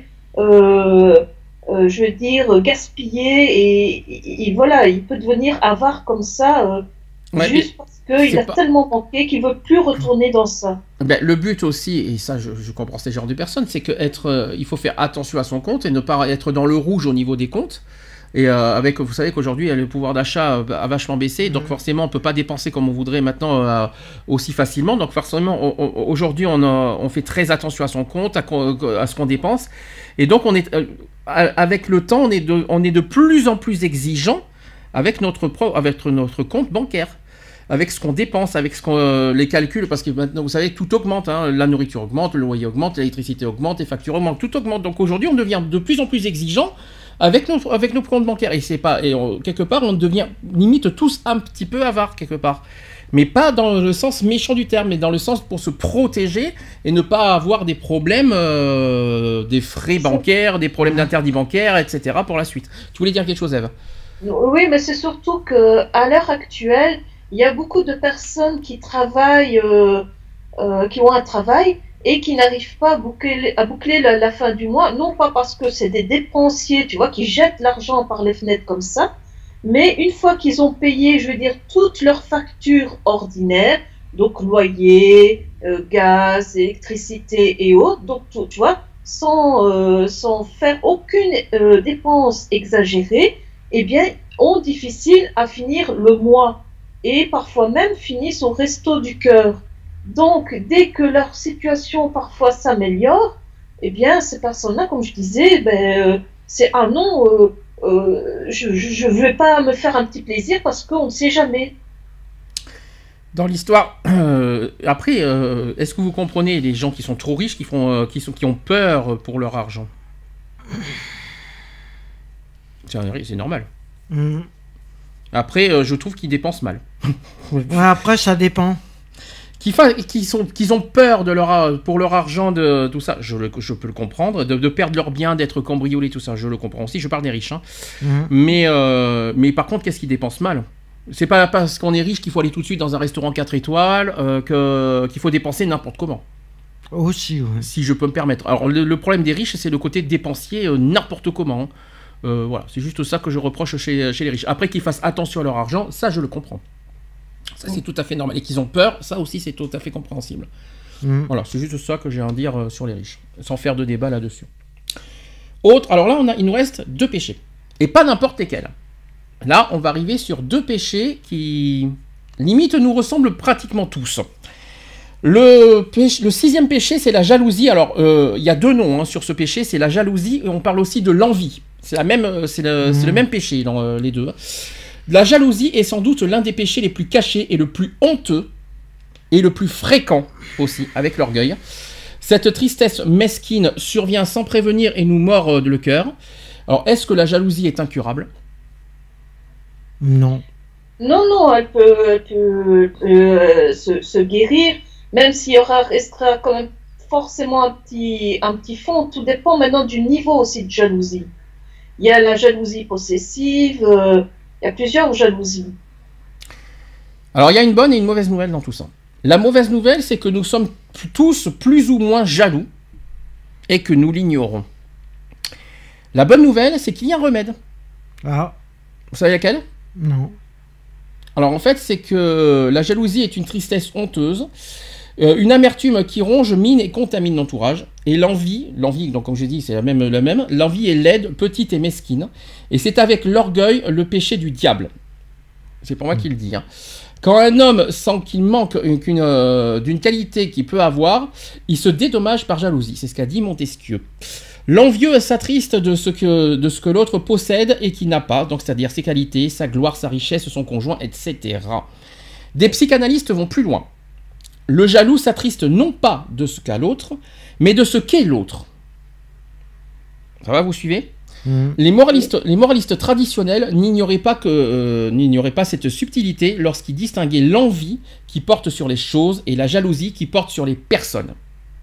Euh, euh, je veux dire, gaspiller, et, et, et voilà, il peut devenir avare comme ça, euh, Ouais, juste parce qu'il a pas... tellement manqué qu'il veut plus retourner dans ça. Ben, le but aussi, et ça je, je comprends ces genres de personnes, c'est qu'être, euh, il faut faire attention à son compte et ne pas être dans le rouge au niveau des comptes. Et euh, avec, vous savez qu'aujourd'hui, le pouvoir d'achat euh, a vachement baissé, donc forcément, on ne peut pas dépenser comme on voudrait maintenant euh, aussi facilement. Donc forcément, on, on, aujourd'hui, on, a, on fait très attention à son compte, à, à ce qu'on dépense. Et donc, on est, euh, avec le temps, on est, de, on est de plus en plus exigeant avec notre, pro, avec notre compte bancaire, avec ce qu'on dépense, avec ce qu'on, euh, les calculs, parce que maintenant, vous savez, tout augmente, hein, la nourriture augmente, le loyer augmente, l'électricité augmente, les factures augmentent, tout augmente. Donc aujourd'hui, on devient de plus en plus exigeant avec nos, avec nos comptes bancaires. Et c'est pas, et on, quelque part, on devient limite tous un petit peu avares, quelque part. Mais pas dans le sens méchant du terme, mais dans le sens pour se protéger et ne pas avoir des problèmes, euh, des frais bancaires, des problèmes d'interdit bancaire, et cetera pour la suite. Tu voulais dire quelque chose, Ève? Oui, mais c'est surtout qu'à l'heure actuelle, il y a beaucoup de personnes qui travaillent, euh, euh, qui ont un travail et qui n'arrivent pas à boucler, à boucler la, la fin du mois, non pas parce que c'est des dépensiers, tu vois, qui jettent l'argent par les fenêtres comme ça, mais une fois qu'ils ont payé, je veux dire, toutes leurs factures ordinaires, donc loyer, euh, gaz, électricité et autres, donc tout, tu vois, sans, euh, sans faire aucune euh, dépense exagérée, eh bien, ont difficile à finir le mois et parfois même finissent au resto du cœur. Donc, dès que leur situation parfois s'améliore, eh bien, ces personnes-là, comme je disais, ben, euh, c'est ah non, euh, euh, je ne vais pas me faire un petit plaisir parce qu'on ne sait jamais. Dans l'histoire, euh, après, euh, est-ce que vous comprenez les gens qui sont trop riches, qui, font, euh, qui, sont, qui ont peur pour leur argent? C'est, c'est normal. Mmh. Après, euh, je trouve qu'ils dépensent mal. Ouais, après, ça dépend. Qui, fa... qui sont, qu'ils ont peur de leur, pour leur argent, de tout ça, je, le, je peux le comprendre. De, de perdre leur bien, d'être cambriolés, tout ça, je le comprends aussi. Je parle des riches. Hein. Mmh. Mais, euh, mais par contre, qu'est-ce qu'ils dépensent mal? C'est pas parce qu'on est riche qu'il faut aller tout de suite dans un restaurant quatre étoiles, euh, que, qu'il faut dépenser n'importe comment. Aussi, oui. Si je peux me permettre. Alors, le, le problème des riches, c'est le côté dépensier euh, n'importe comment. Euh, voilà, c'est juste ça que je reproche chez, chez les riches. Après qu'ils fassent attention à leur argent, ça, je le comprends. Ça, c'est tout à fait normal. Et qu'ils ont peur, ça aussi, c'est tout à fait compréhensible. Mmh. Voilà, c'est juste ça que j'ai à en dire euh, sur les riches, sans faire de débat là-dessus. Autre, alors là, on a, il nous reste deux péchés. Et pas n'importe lesquels. Là, on va arriver sur deux péchés qui, limite, nous ressemblent pratiquement tous. Le, péché, le sixième péché, c'est la jalousie. Alors, euh, il y a deux noms hein, sur ce péché, c'est la jalousie et on parle aussi de l'envie. C'est, la même, c'est, le, mmh. c'est le même péché dans euh, les deux. La jalousie est sans doute l'un des péchés les plus cachés et le plus honteux et le plus fréquent aussi, avec l'orgueil. Cette tristesse mesquine survient sans prévenir et nous mord le cœur. Alors, est-ce que la jalousie est incurable ? Non. Non, non, elle peut, elle peut euh, se, se guérir, même s'il y aura, restera quand même forcément un petit, un petit fond. Tout dépend maintenant du niveau aussi de jalousie. Il y a la jalousie possessive, euh, il y a plusieurs jalousies. Alors, il y a une bonne et une mauvaise nouvelle dans tout ça. La mauvaise nouvelle, c'est que nous sommes tous plus ou moins jaloux et que nous l'ignorons. La bonne nouvelle, c'est qu'il y a un remède. Ah. Vous savez laquelle ? Non. Alors en fait, c'est que la jalousie est une tristesse honteuse, euh, une amertume qui ronge, mine et contamine l'entourage. Et l'envie, l'envie, donc comme j'ai dit, c'est la même, la même. L'envie est laide, petite et mesquine. Et c'est avec l'orgueil le péché du diable. C'est pour moi mmh. qu'il le dit. Hein. Quand un homme sent qu'il manque une, euh, d'une qualité qu'il peut avoir, il se dédommage par jalousie. C'est ce qu'a dit Montesquieu. L'envieux s'attriste de ce que, de ce que l'autre possède et qui n'a pas, donc c'est-à-dire ses qualités, sa gloire, sa richesse, son conjoint, et cetera. Des psychanalystes vont plus loin. Le jaloux s'attriste non pas de ce qu'a l'autre, mais de ce qu'est l'autre. Ça va, vous suivez ? Mmh. Les moralistes, les moralistes traditionnels n'ignoraient pas, que, euh, n'ignoraient pas cette subtilité lorsqu'ils distinguaient l'envie qui porte sur les choses et la jalousie qui porte sur les personnes.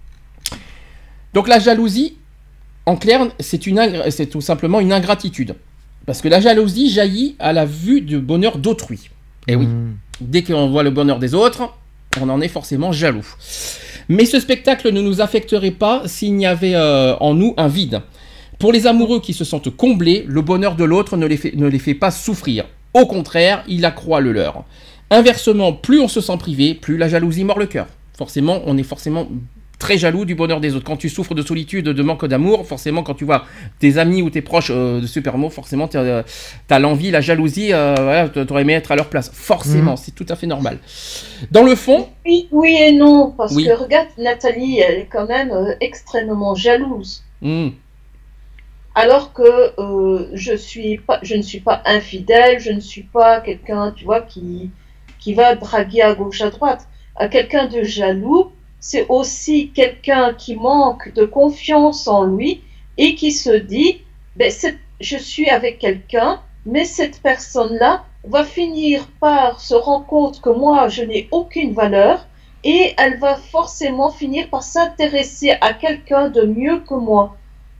Donc la jalousie, en clair, c'est, une ingr- c'est tout simplement une ingratitude. Parce que la jalousie jaillit à la vue du bonheur d'autrui. Et oui, mmh. dès qu'on voit le bonheur des autres, on en est forcément jaloux. Mais ce spectacle ne nous affecterait pas s'il y avait euh, en nous un vide. Pour les amoureux qui se sentent comblés, le bonheur de l'autre ne les fait, ne les fait pas souffrir. Au contraire, il accroît le leur. Inversement, plus on se sent privé, plus la jalousie mord le cœur. Forcément, on est forcément très jaloux du bonheur des autres. Quand tu souffres de solitude, de manque d'amour, forcément, quand tu vois tes amis ou tes proches euh, de super amour, forcément, tu as euh, l'envie, la jalousie, euh, voilà, tu aurais aimé être à leur place. Forcément, mmh. c'est tout à fait normal. Dans le fond... Oui, oui et non, parce oui. que regarde, Nathalie, elle est quand même euh, extrêmement jalouse. Mmh. Alors que euh, je, suis pas, je ne suis pas infidèle, je ne suis pas quelqu'un, tu vois, qui, qui va draguer à gauche, à droite. À quelqu'un de jaloux, c'est aussi quelqu'un qui manque de confiance en lui et qui se dit, ben, c'est, je suis avec quelqu'un, mais cette personne-là va finir par se rendre compte que moi, je n'ai aucune valeur et elle va forcément finir par s'intéresser à quelqu'un de mieux que moi.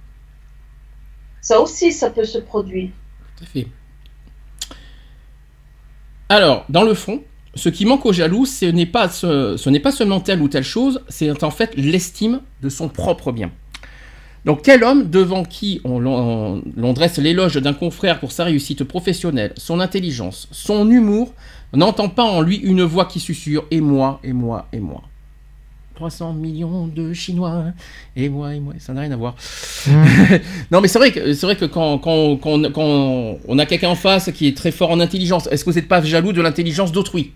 Ça aussi, ça peut se produire. Tout à fait. Alors, dans le fond, ce qui manque aux jaloux, ce n'est pas, ce, ce n'est pas seulement telle ou telle chose, c'est en fait l'estime de son propre bien. Donc, quel homme devant qui on, on, l'on dresse l'éloge d'un confrère pour sa réussite professionnelle, son intelligence, son humour, n'entend pas en lui une voix qui susurre « et moi, et moi, et moi ». trois cents millions de Chinois, et moi, et moi, ça n'a rien à voir. Mmh. Non, mais c'est vrai que, c'est vrai que quand, quand, quand, quand on a quelqu'un en face qui est très fort en intelligence, est-ce que vous n'êtes pas jaloux de l'intelligence d'autrui ?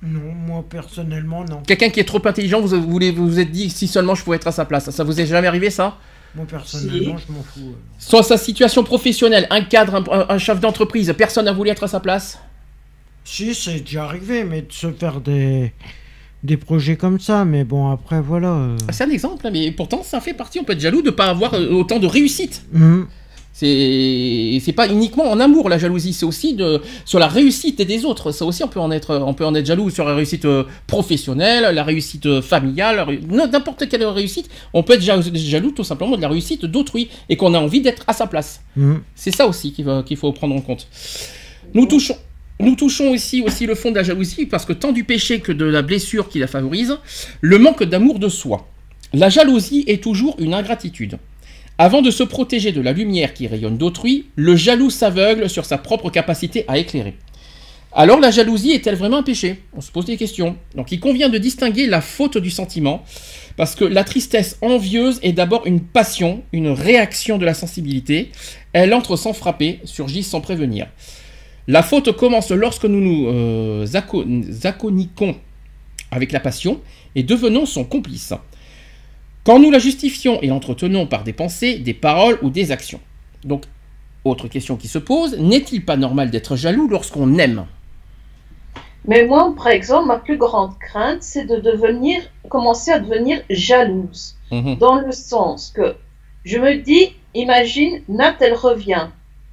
Non, moi personnellement, non. Quelqu'un qui est trop intelligent, vous vous voulez- vous vous êtes dit si seulement je pouvais être à sa place. Ça vous est jamais arrivé ça? Moi personnellement, je m'en fous. euh. Soit sa situation professionnelle, un cadre, un, un chef d'entreprise, personne n'a voulu être à sa place? Si, c'est déjà arrivé, mais de se faire des, des projets comme ça, mais bon, après, voilà. euh. Ah, c'est un exemple, hein, mais pourtant ça fait partie, on peut être jaloux de ne pas avoir euh, autant de réussite. Mhm. C'est c'est pas uniquement en amour la jalousie, c'est aussi de sur la réussite des autres. Ça aussi on peut en être on peut en être jaloux sur la réussite euh, professionnelle, la réussite euh, familiale, la ré- n'importe quelle réussite. On peut être jaloux, jaloux tout simplement de la réussite d'autrui et qu'on a envie d'être à sa place. Mhm. C'est ça aussi qu'il va- qu'il faut prendre en compte. Nous touchons Nous touchons ici aussi le fond de la jalousie parce que tant du péché que de la blessure qui la favorise, le manque d'amour de soi. La jalousie est toujours une ingratitude. Avant de se protéger de la lumière qui rayonne d'autrui, le jaloux s'aveugle sur sa propre capacité à éclairer. Alors la jalousie est-elle vraiment un péché? On se pose des questions. Donc il convient de distinguer la faute du sentiment, parce que la tristesse envieuse est d'abord une passion, une réaction de la sensibilité. Elle entre sans frapper, surgit sans prévenir. La faute commence lorsque nous nous euh, aco- acconiquons avec la passion et devenons son complice. Quand nous la justifions et l'entretenons par des pensées, des paroles ou des actions. Donc, autre question qui se pose, n'est-il pas normal d'être jaloux lorsqu'on aime? Mais moi, par exemple, ma plus grande crainte, c'est de devenir, commencer à devenir jalouse. Mhm. Dans le sens que je me dis, imagine, Nat, elle revient.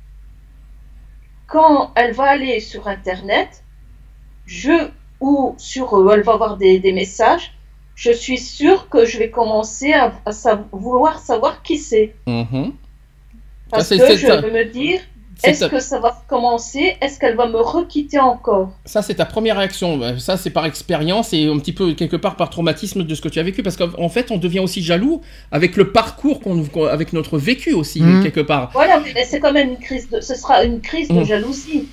Quand elle va aller sur Internet, je, ou sur, euh, elle va avoir des, des messages, je suis sûre que je vais commencer à, à sa- vouloir savoir qui c'est. Mhm. Parce Ça, c'est- que c'est je ça. vais me dire, C'est est-ce ta- que ça va recommencer? Est-ce qu'elle va me requitter encore? Ça, c'est ta première réaction. Ça, c'est par expérience et un petit peu, quelque part, par traumatisme de ce que tu as vécu. Parce qu'en en fait, on devient aussi jaloux avec le parcours, qu'on, qu'on- avec notre vécu aussi, Mhm. quelque part. Voilà, mais c'est quand même une crise de, ce sera une crise de Mm. jalousie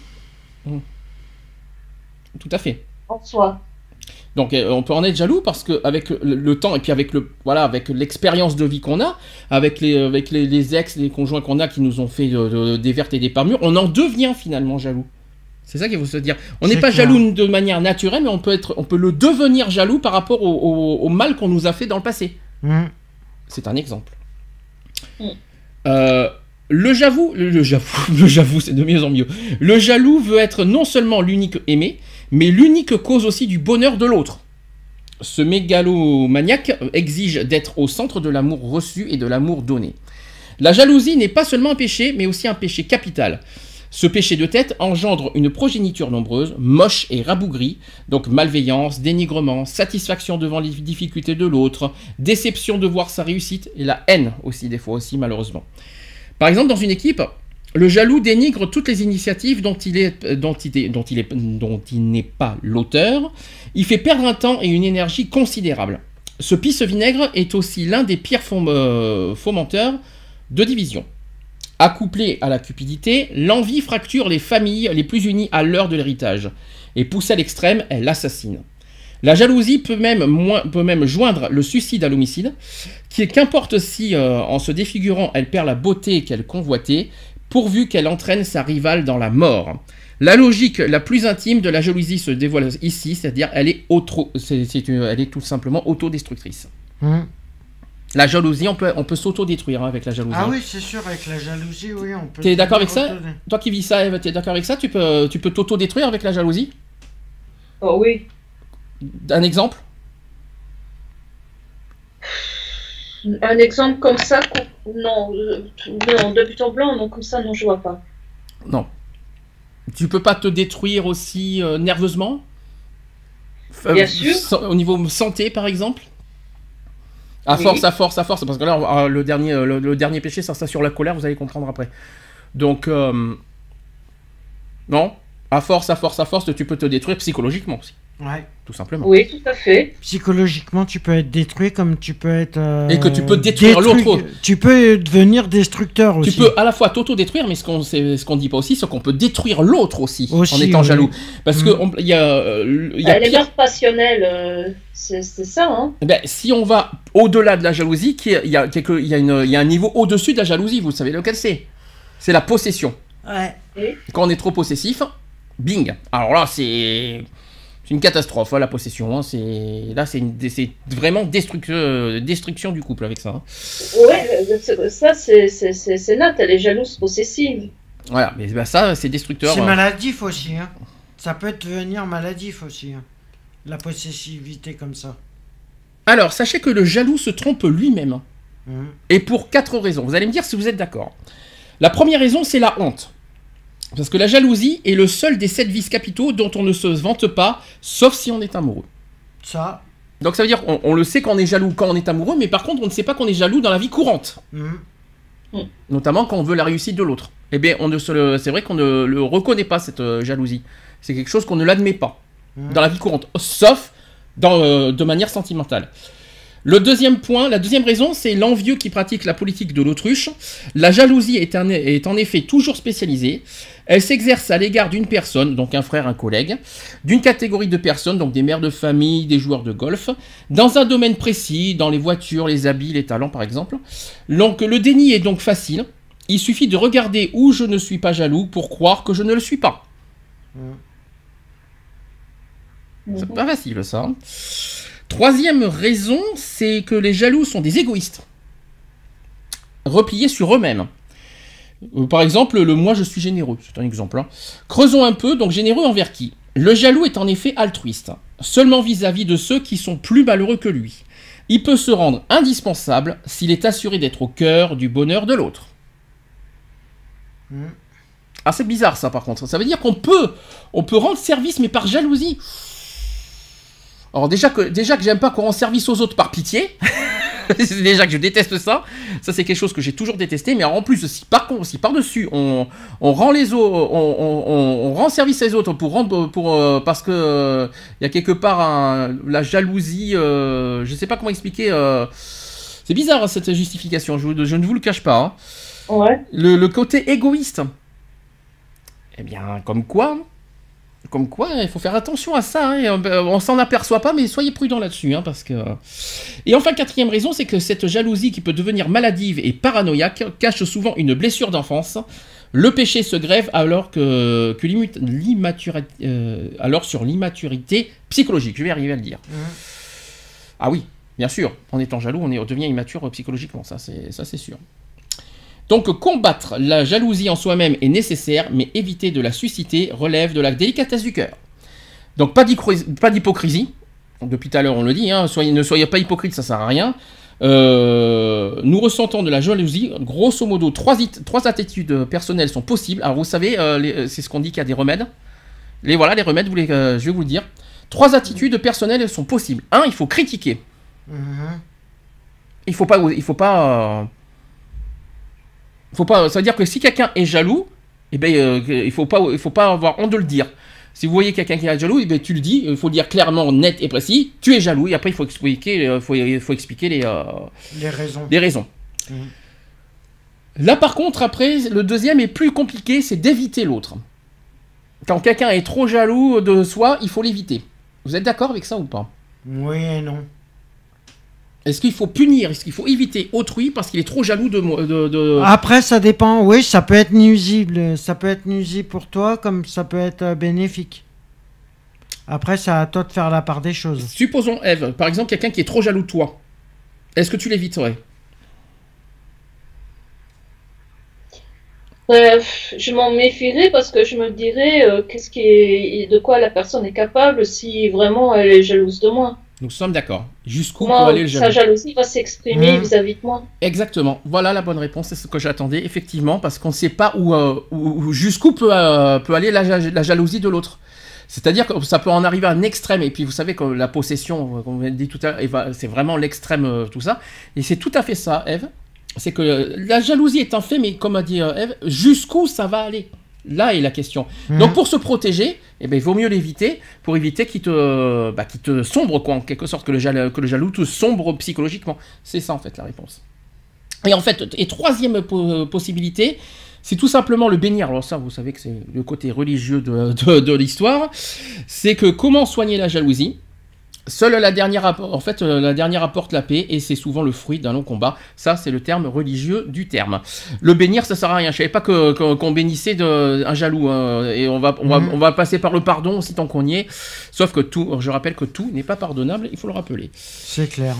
Tout à fait. en soi. Donc euh, on peut en être jaloux parce que avec le, le temps et puis avec le voilà avec l'expérience de vie qu'on a, avec les avec les, les ex, les conjoints qu'on a qui nous ont fait euh, de- des vertes et des pas mûres, on en devient finalement jaloux. C'est ça qu'il faut se dire. On n'est C'est pas clair. jaloux de manière naturelle, mais on peut être on peut le devenir jaloux par rapport au, au- au mal qu'on nous a fait dans le passé. Mhm. C'est un exemple. Mm. Euh, le j'avoue, le, le j'avoue, le j'avoue, c'est de mieux en mieux. Le jaloux veut être non seulement l'unique aimé, mais l'unique cause aussi du bonheur de l'autre. Ce mégalomaniaque exige d'être au centre de l'amour reçu et de l'amour donné. La jalousie n'est pas seulement un péché, mais aussi un péché capital. Ce péché de tête engendre une progéniture nombreuse, moche et rabougrie, donc malveillance, dénigrement, satisfaction devant les difficultés de l'autre, déception de voir sa réussite, et la haine aussi, des fois aussi, malheureusement. Par exemple, dans une équipe, le jaloux dénigre toutes les initiatives dont il est, dont il est, dont il est, dont il n'est pas l'auteur. Il fait perdre un temps et une énergie considérable. Ce pisse-vinaigre est aussi l'un des pires fom- euh, fomenteurs de division. Accouplé à la cupidité, l'envie fracture les familles les plus unies à l'heure de l'héritage. Et poussée à l'extrême, elle l'assassine. La jalousie peut même, moins, peut même joindre le suicide à l'homicide, qui qu'importe si, euh, en se défigurant, elle perd la beauté qu'elle convoitait, pourvu qu'elle entraîne sa rivale dans la mort. La logique la plus intime de la jalousie se dévoile ici, c'est-à-dire elle est, auto, c'est, c'est une- elle est tout simplement autodestructrice. Mhm. La jalousie, on peut, on peut s'autodétruire hein, avec la jalousie. Ah oui, c'est sûr, avec la jalousie, oui, on peut... T'es d'accord avec très ça bien auto- Toi qui vis ça, Eve, t'es d'accord avec ça? Tu peux, tu peux t'autodétruire avec la jalousie? Oh oui. Un exemple? Un exemple comme ça, qu'on- non, euh, non, de but en blanc, non, comme ça, non, je vois pas. Non. Tu peux pas te détruire aussi euh, nerveusement? Euh, Bien sûr. sa- Au niveau santé, par exemple? À Oui. force, à force, à force. Parce que là, on va- le dernier, le, le dernier péché, ça, ça sur la colère, vous allez comprendre après. Donc, euh, non. À force, à force, à force, tu peux te détruire psychologiquement aussi. Ouais. Tout simplement. Oui, tout à fait. Psychologiquement, tu peux être détruit comme tu peux être... euh, Et que tu peux détruire détruit- l'autre. Tu peux devenir destructeur aussi. Tu peux à la fois t'auto-détruire, mais ce qu'on c'est- ce qu'on dit pas aussi, c'est qu'on peut détruire l'autre aussi, Aussi, en étant oui. jaloux. Parce Mm. que on- il y a, euh, il y a Euh, les pire- meurtres passionnels, euh, c'est c'est ça, hein. Eh ben, si on va au-delà de la jalousie, qui est- il y a, quelque- il y a une- il y a un niveau au-dessus de la jalousie, vous savez lequel c'est? C'est la possession. Ouais. Quand on est trop possessif, bing. Alors là, c'est C'est une catastrophe, hein, la possession. Hein, c'est... Là, c'est, une... c'est vraiment destruction... Euh, destruction du couple avec ça. Hein. Ouais, ça, c'est, c'est, c'est, c'est net, elle est jalouse possessive. Voilà, mais bah, ça, c'est destructeur. C'est hein. maladif aussi. Hein. Ça peut devenir maladif aussi. Hein. La possessivité comme ça. Alors, sachez que le jaloux se trompe lui-même. Mmh. Et pour quatre raisons. Vous allez me dire si vous êtes d'accord. La première raison, c'est la honte. Parce que la jalousie est le seul des sept vices capitaux dont on ne se vante pas, sauf si on est amoureux. Ça. Donc ça veut dire qu'on on le sait qu'on est jaloux quand on est amoureux, mais par contre on ne sait pas qu'on est jaloux dans la vie courante. Mmh. Notamment quand on veut la réussite de l'autre. Eh bien, on ne se le, c'est vrai qu'on ne le reconnaît pas, cette euh, jalousie. C'est quelque chose qu'on ne l'admet pas mmh. dans la vie courante, sauf dans, euh, de manière sentimentale. Le deuxième point, la deuxième raison, c'est l'envieux qui pratique la politique de l'autruche. La jalousie est, un, est en effet toujours spécialisée. Elle s'exerce à l'égard d'une personne, donc un frère, un collègue, d'une catégorie de personnes, donc des mères de famille, des joueurs de golf, dans un domaine précis, dans les voitures, les habits, les talents par exemple. Donc le déni est donc facile. Il suffit de regarder où je ne suis pas jaloux pour croire que je ne le suis pas. Mmh. C'est pas facile ça. Hein. Troisième raison, c'est que les jaloux sont des égoïstes, repliés sur eux-mêmes. Euh, par exemple, le « moi je suis généreux », c'est un exemple. Hein. Creusons un peu, donc généreux envers qui ? Le jaloux est en effet altruiste, seulement vis-à-vis de ceux qui sont plus malheureux que lui. Il peut se rendre indispensable s'il est assuré d'être au cœur du bonheur de l'autre. Mmh. Ah, c'est bizarre ça par contre. Ça veut dire qu'on peut, on peut rendre service mais par jalousie. Alors déjà que, déjà que j'aime pas qu'on rende service aux autres par pitié, c'est déjà que je déteste ça, ça c'est quelque chose que j'ai toujours détesté, mais en plus si par contre, si par-dessus on, on rend les autres, on, on, on, on rend service aux autres pour rendre, pour, euh, parce que il euh, y a quelque part un, la jalousie, euh, je sais pas comment expliquer, euh, c'est bizarre hein, cette justification, je, je ne vous le cache pas. Hein. Ouais. Le, le côté égoïste, eh bien comme quoi... Comme quoi, il faut faire attention à ça. Hein. On s'en aperçoit pas, mais soyez prudents là-dessus. Hein, parce que... Et enfin, quatrième raison, c'est que cette jalousie qui peut devenir maladive et paranoïaque cache souvent une blessure d'enfance. Le péché se grève alors, que, que l'immaturité, euh, alors sur l'immaturité psychologique. Je vais arriver à le dire. Mmh. Ah oui, bien sûr. En étant jaloux, on, est, on devient immature psychologiquement. Ça, c'est, ça, c'est sûr. Donc combattre la jalousie en soi-même est nécessaire, mais éviter de la susciter relève de la délicatesse du cœur. Donc pas, pas d'hypocrisie, depuis tout à l'heure on le dit, hein, soyez, ne soyez pas hypocrite, ça sert à rien. Euh, nous ressentons de la jalousie, grosso modo, trois, trois attitudes personnelles sont possibles. Alors vous savez, euh, les, c'est ce qu'on dit qu'il y a des remèdes. Les voilà, les remèdes, vous les, euh, je vais vous le dire. Trois attitudes personnelles sont possibles. Un, il faut critiquer. Mmh. Il faut pas... Il faut pas euh, Faut pas, ça veut dire que si quelqu'un est jaloux, eh ben, euh, il faut pas, il faut pas avoir honte de le dire. Si vous voyez quelqu'un qui est jaloux, eh ben, tu le dis, il faut le dire clairement, net et précis, tu es jaloux, et après il faut expliquer, euh, faut, faut expliquer les, euh, les raisons. Les raisons. Mmh. Là par contre, après, le deuxième est plus compliqué, c'est d'éviter l'autre. Quand quelqu'un est trop jaloux de soi, il faut l'éviter. Vous êtes d'accord avec ça ou pas ? Oui et non. Est-ce qu'il faut punir, est-ce qu'il faut éviter autrui parce qu'il est trop jaloux de moi de, de... Après, ça dépend. Oui, ça peut être nuisible. Ça peut être nuisible pour toi comme ça peut être bénéfique. Après, c'est à toi de faire la part des choses. Supposons, Ève, par exemple, quelqu'un qui est trop jaloux de toi. Est-ce que tu l'éviterais ? euh, Je m'en méfierais parce que je me dirais euh, qu'est-ce qui est, de quoi la personne est capable si vraiment elle est jalouse de moi. Nous sommes d'accord. Jusqu'où Comment peut aller le jaloux ? Sa jalousie va s'exprimer mmh. vis-à-vis de moi. Exactement. Voilà la bonne réponse. C'est ce que j'attendais, effectivement, parce qu'on ne sait pas où, euh, où jusqu'où peut, euh, peut aller la, la jalousie de l'autre. C'est-à-dire que ça peut en arriver à un extrême. Et puis, vous savez que la possession, comme on l'a dit tout à l'heure, c'est vraiment l'extrême, euh, tout ça. Et c'est tout à fait ça, Ève. C'est que la jalousie est un fait, mais comme a dit euh, Ève, jusqu'où ça va aller ? Là est la question. Mmh. Donc pour se protéger, eh ben, il vaut mieux l'éviter, pour éviter qu'il te, bah, qu'il te sombre, quoi, en quelque sorte, que le, jaloux, que le jaloux te sombre psychologiquement. C'est ça en fait la réponse. Et en fait, et troisième po- possibilité, c'est tout simplement le bénir. Alors ça, vous savez que c'est le côté religieux de, de, de l'histoire. C'est que comment soigner la jalousie ? Seule la dernière, appor- en fait, euh, la dernière apporte la paix et c'est souvent le fruit d'un long combat. Ça, c'est le terme religieux du terme. Le bénir, ça sert à rien. Je savais pas que, que- qu'on bénissait de, un jaloux. Hein, et on va, on, va, Mhm. on va passer par le pardon aussi tant qu'on y est. Sauf que tout, je rappelle que tout n'est pas pardonnable, il faut le rappeler. C'est clair.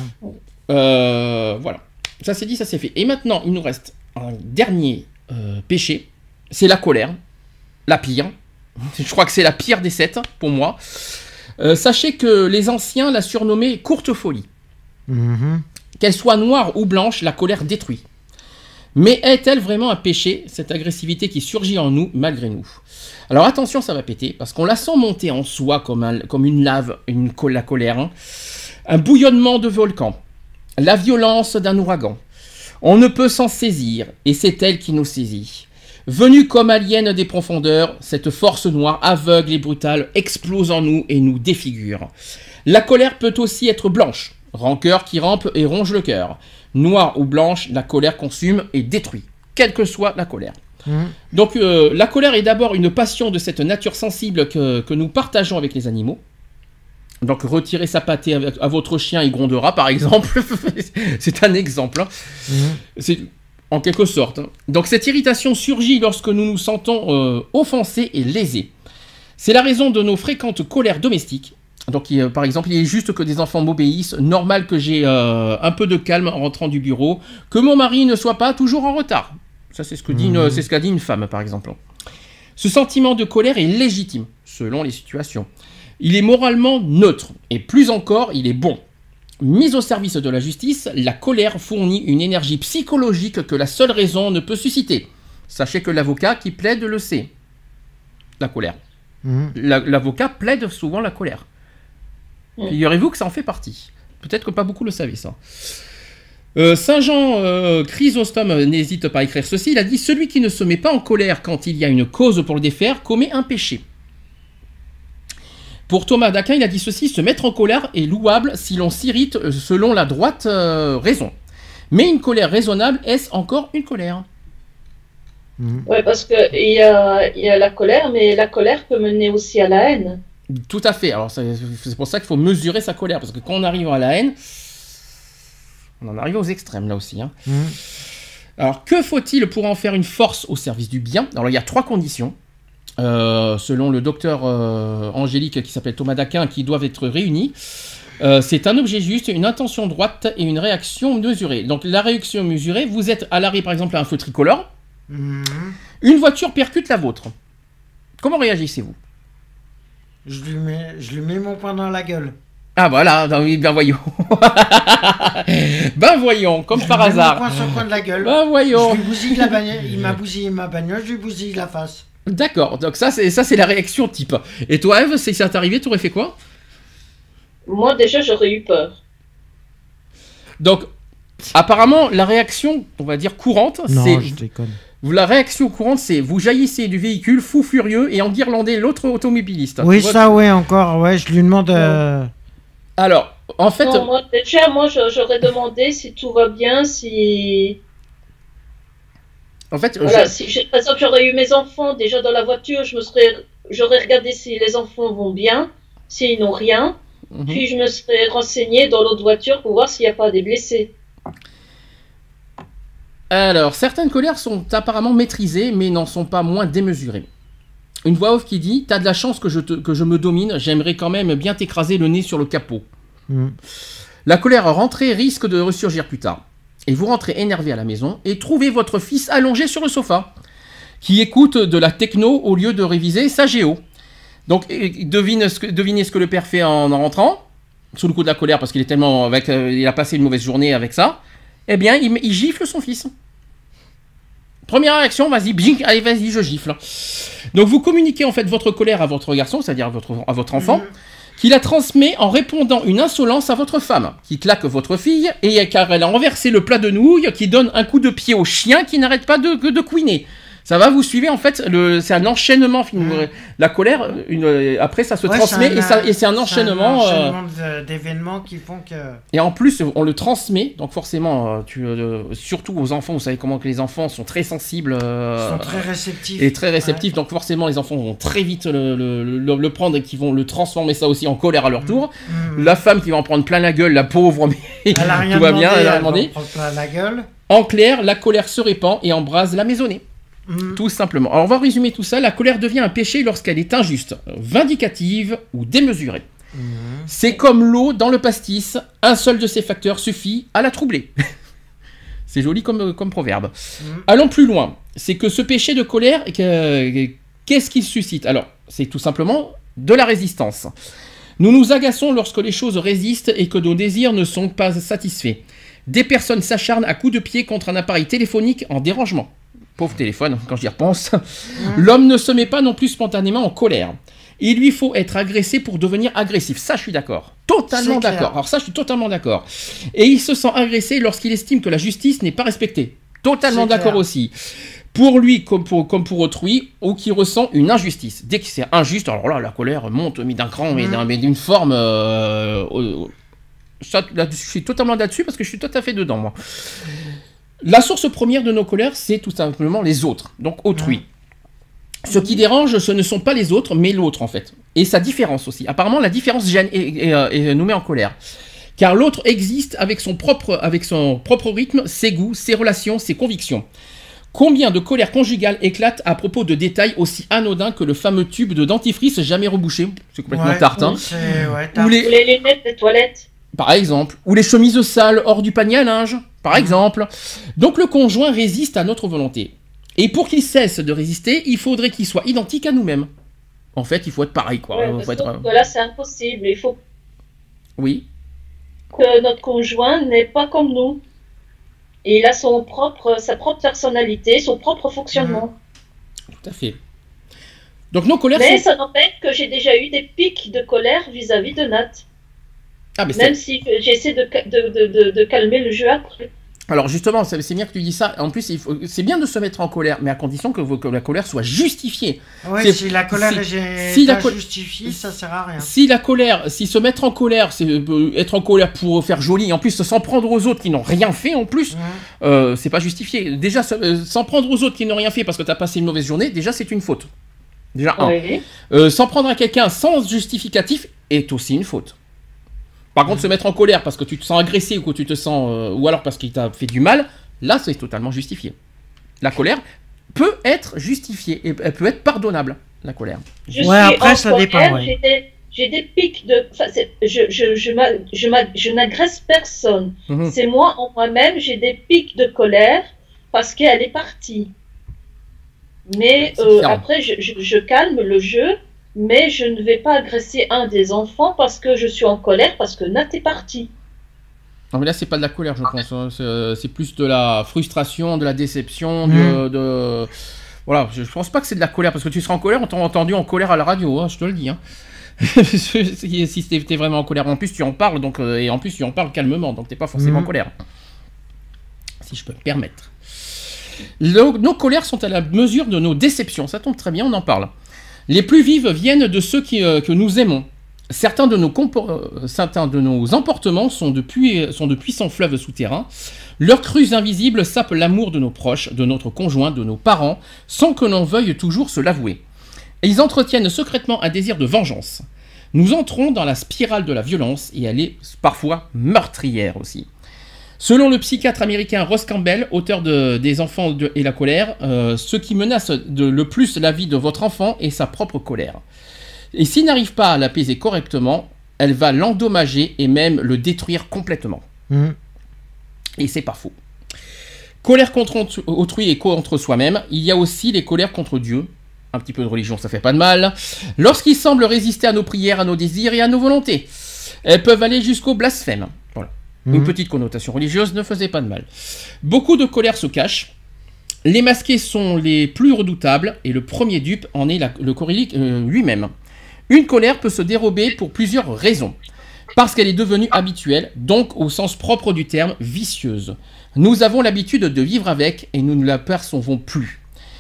Euh, voilà. Ça c'est dit, ça c'est fait. Et maintenant, il nous reste un dernier euh, péché. C'est la colère. La pire. Je crois que c'est la pire des sept, pour moi. Euh, sachez que les anciens la surnommaient courte folie. Mhm. Qu'elle soit noire ou blanche, la colère détruit. Mais est-elle vraiment un péché, cette agressivité qui surgit en nous, malgré nous? Alors attention, ça va péter, parce qu'on la sent monter en soi comme, un, comme une lave, une, la colère. Hein. Un bouillonnement de volcan. La violence d'un ouragan. On ne peut s'en saisir, et c'est elle qui nous saisit. Venue comme alien des profondeurs, cette force noire, aveugle et brutale, explose en nous et nous défigure. La colère peut aussi être blanche, rancœur qui rampe et ronge le cœur. Noire ou blanche, la colère consume et détruit, quelle que soit la colère. Mhm. Donc euh, la colère est d'abord une passion de cette nature sensible que, que nous partageons avec les animaux. Donc retirer sa pâtée à, à votre chien, il grondera par exemple. C'est un exemple. Hein. Mhm. C'est en quelque sorte. Donc cette irritation surgit lorsque nous nous sentons euh, offensés et lésés. C'est la raison de nos fréquentes colères domestiques. Donc il, euh, par exemple, il est juste que des enfants m'obéissent, normal que j'ai euh, un peu de calme en rentrant du bureau, que mon mari ne soit pas toujours en retard. Ça c'est ce que dit une, Mmh. c'est ce qu'a dit une femme par exemple. Ce sentiment de colère est légitime, selon les situations. Il est moralement neutre, et plus encore, il est bon. Mise au service de la justice, la colère fournit une énergie psychologique que la seule raison ne peut susciter. Sachez que l'avocat qui plaide le sait. La colère. Mhm. La- l'avocat plaide souvent la colère. Mm. Figurez-vous que ça en fait partie. Peut-être que pas beaucoup le savaient ça. Euh, Saint Jean euh, Chrysostome n'hésite pas à écrire ceci. Il a dit « Celui qui ne se met pas en colère quand il y a une cause pour le défaire commet un péché ». Pour Thomas d'Aquin, il a dit ceci, se mettre en colère est louable si l'on s'irrite selon la droite euh, raison. Mais une colère raisonnable, est-ce encore une colère? Mhm. Ouais, parce qu'il y a, il y a la colère, mais la colère peut mener aussi à la haine. Tout à fait. Alors c'est c'est pour ça qu'il faut mesurer sa colère, parce que quand on arrive à la haine, on en arrive aux extrêmes là aussi. Hein. Mhm. Alors que faut-il pour en faire une force au service du bien? Alors il y a trois conditions. Euh, selon le docteur euh, Angélique qui s'appelle Thomas d'Aquin, qui doivent être réunies. Euh, c'est un objet juste, une intention droite et une réaction mesurée. Donc la réaction mesurée, vous êtes à l'arrêt par exemple à un feu tricolore, Mhm. une voiture percute la vôtre. Comment réagissez-vous? Je lui mets, je lui mets mon poing dans la gueule. Ah voilà, ben, oui, ben voyons. Ben voyons, comme Je par lui mets Mon hasard. poing sur le coin de la gueule. Ben Je voyons. lui bousille la bagnole. Il m'a bousillé ma bagnole, je lui bousille la face. D'accord, donc ça c'est ça c'est la réaction type. Et toi Eve, si ça t'arrivait, t'aurais fait quoi? Moi, déjà, j'aurais eu peur. Donc apparemment la réaction, on va dire courante, Non, c'est je déconne. Vous, la réaction courante, c'est vous jaillissez du véhicule fou furieux et enguirlandez l'autre automobiliste. Oui, Tu vois, ça, tu- ouais, encore, ouais, je lui demande. euh, Alors, en fait, Non, moi, déjà, moi, je- j'aurais demandé si tout va bien, si... en fait, Voilà, je- si j'ai- par exemple, j'aurais eu mes enfants déjà dans la voiture, je me serais... j'aurais regardé si les enfants vont bien, s'ils n'ont rien, Mhm. puis je me serais renseignée dans l'autre voiture pour voir s'il n'y a pas des blessés. Alors, certaines colères sont apparemment maîtrisées, mais n'en sont pas moins démesurées. Une voix off qui dit « T'as de la chance que je, te- que je me domine, j'aimerais quand même bien t'écraser le nez sur le capot. hmm. » La colère rentrée risque de ressurgir plus tard. Et vous rentrez énervé à la maison et trouvez votre fils allongé sur le sofa, qui écoute de la techno au lieu de réviser sa géo. Donc, et- devine ce que, devinez ce que le père fait en, en rentrant, sous le coup de la colère, parce qu'il est tellement avec, euh, il a passé une mauvaise journée avec ça. Eh bien, il, il gifle son fils. Première réaction, vas-y, bing, allez, vas-y, je gifle. Donc, vous communiquez en fait votre colère à votre garçon, c'est-à-dire à votre, à votre enfant, qui la transmet en répondant une insolence à votre femme, qui claque votre fille, et car elle a renversé le plat de nouilles, qui donne un coup de pied au chien qui n'arrête pas de, de couiner. Ça va, vous suivez en fait, le, c'est un enchaînement. Mmh. La colère, une, après ça se ouais, transmet un, et, ça, et c'est un enchaînement. C'est un enchaînement euh, d'événements qui font que. Et en plus, on le transmet, donc forcément, tu, euh, surtout aux enfants, vous savez comment que les enfants sont très sensibles. Euh, Ils sont très réceptifs. Et très réceptifs, ouais. Donc forcément, les enfants vont très vite le, le, le, le prendre et qui vont le transformer ça aussi en colère à leur tour. Mmh. La femme qui va en prendre plein la gueule, la pauvre, mais elle a rien tout va demandé, bien, elle a elle demandé. va prendre plein la gueule. En clair, la colère se répand et embrase la maisonnée. Mmh. Tout simplement. Alors on va résumer tout ça. La colère devient un péché lorsqu'elle est injuste, vindicative ou démesurée. Mmh. C'est comme l'eau dans le pastis, un seul de ces facteurs suffit à la troubler. C'est joli comme, comme proverbe. Mmh. Allons plus loin. C'est que ce péché de colère, qu'est-ce qu'il suscite? Alors, c'est tout simplement de la résistance. Nous nous agaçons lorsque les choses résistent et que nos désirs ne sont pas satisfaits. Des personnes s'acharnent à coups de pied contre un appareil téléphonique en dérangement. Pauvre téléphone, quand j'y repense. Mmh. L'homme ne se met pas non plus spontanément en colère. Il lui faut être agressé pour devenir agressif. Ça, je suis d'accord. Totalement d'accord. Alors ça, je suis totalement d'accord. Et il se sent agressé lorsqu'il estime que la justice n'est pas respectée. Totalement c'est d'accord clair. Aussi. Pour lui, comme pour, comme pour autrui, ou qui ressent une injustice. Dès que c'est injuste, alors là, la colère monte, mais d'un cran, mais, mmh. d'un, mais d'une forme... Euh, euh, ça, là, je suis totalement là-dessus parce que je suis tout à fait dedans, moi. La source première de nos colères, c'est tout simplement les autres, donc autrui. Mmh. Ce qui dérange, ce ne sont pas les autres, mais l'autre, en fait. Et sa différence aussi. Apparemment, la différence gêne et, et, et, et nous met en colère. Car l'autre existe avec son, propre, avec son propre rythme, ses goûts, ses relations, ses convictions. Combien de colères conjugales éclatent à propos de détails aussi anodins que le fameux tube de dentifrice jamais rebouché? C'est complètement ouais, tarte. Hein. Oui, ouais, ou les... les lunettes des toilettes. Par exemple. Ou les chemises sales hors du panier à linge. Par mmh. exemple. Donc le conjoint résiste à notre volonté. Et pour qu'il cesse de résister, il faudrait qu'il soit identique à nous-mêmes. En fait, il faut être pareil, quoi. Ouais, il faut être... que là, c'est impossible. Il faut oui. que notre conjoint n'est pas comme nous. Et il a son propre, sa propre personnalité, son propre fonctionnement. Mmh. Tout à fait. Donc nos colères mais sont... ça n'empêche que j'ai déjà eu des pics de colère vis-à-vis de Nat. Ah, mais même si j'essaie de, de, de, de, de calmer le jeu après. Alors justement, c'est, c'est bien que tu dis ça. En plus, il faut, c'est bien de se mettre en colère, mais à condition que, que la colère soit justifiée. Oui, si la colère si, est si pas justifiée, ça sert à rien. Si la colère, si se mettre en colère, c'est euh, être en colère pour faire joli, en plus s'en prendre aux autres qui n'ont rien fait en plus, ouais. euh, c'est pas justifié. Déjà, euh, s'en prendre aux autres qui n'ont rien fait parce que t'as passé une mauvaise journée, déjà c'est une faute. Déjà un. Oui. Euh, s'en prendre à quelqu'un sans justificatif est aussi une faute. Par contre, mmh. se mettre en colère parce que tu te sens agressé ou que tu te sens, euh, ou alors parce qu'il t'a fait du mal, là, c'est totalement justifié. La colère peut être justifiée et elle peut être pardonnable. La colère. Je ouais, après ça colère, dépend. Ouais. J'ai, des, j'ai des pics de, je, je, je, m'a, je, m'a, je n'agresse personne. Mmh. C'est moi en moi-même, j'ai des pics de colère parce qu'elle est partie. Mais euh, après, je, je, je calme le jeu. Mais je ne vais pas agresser un des enfants parce que je suis en colère, parce que Nat est parti. Non mais là c'est pas de la colère je pense, hein. c'est, c'est plus de la frustration, de la déception, mmh. de, de... Voilà, je pense pas que c'est de la colère, parce que tu seras en colère, on t'a entendu en colère à la radio, hein, je te le dis. Hein. Si t'es vraiment en colère, en plus tu en parles, donc, euh, et en plus tu en parles calmement, donc t'es pas forcément mmh. en colère. Si je peux me permettre. Le, nos colères sont à la mesure de nos déceptions, ça tombe très bien, on en parle. Les plus vives viennent de ceux qui, euh, que nous aimons. Certains de, nos compor- euh, certains de nos emportements sont de, pu- sont de puissants fleuves souterrains. Leurs crues invisibles sapent l'amour de nos proches, de notre conjoint, de nos parents, sans que l'on veuille toujours se l'avouer. Et ils entretiennent secrètement un désir de vengeance. Nous entrons dans la spirale de la violence, et elle est parfois meurtrière aussi. Selon le psychiatre américain Ross Campbell, auteur de Des enfants de, et la colère, euh, ce qui menace de, le plus la vie de votre enfant est sa propre colère. Et s'il n'arrive pas à l'apaiser correctement, elle va l'endommager et même le détruire complètement. Mmh. Et c'est pas faux. Colère contre autrui et contre soi-même, il y a aussi les colères contre Dieu. Un petit peu de religion, ça fait pas de mal. Lorsqu'il semble résister à nos prières, à nos désirs et à nos volontés. Elles peuvent aller jusqu'au blasphème. Voilà. Une petite connotation religieuse ne faisait pas de mal. Beaucoup de colère se cache. Les masqués sont les plus redoutables et le premier dupe en est la, le chorélique euh, lui-même. Une colère peut se dérober pour plusieurs raisons. Parce qu'elle est devenue habituelle, donc au sens propre du terme, vicieuse. Nous avons l'habitude de vivre avec et nous ne la percevons plus.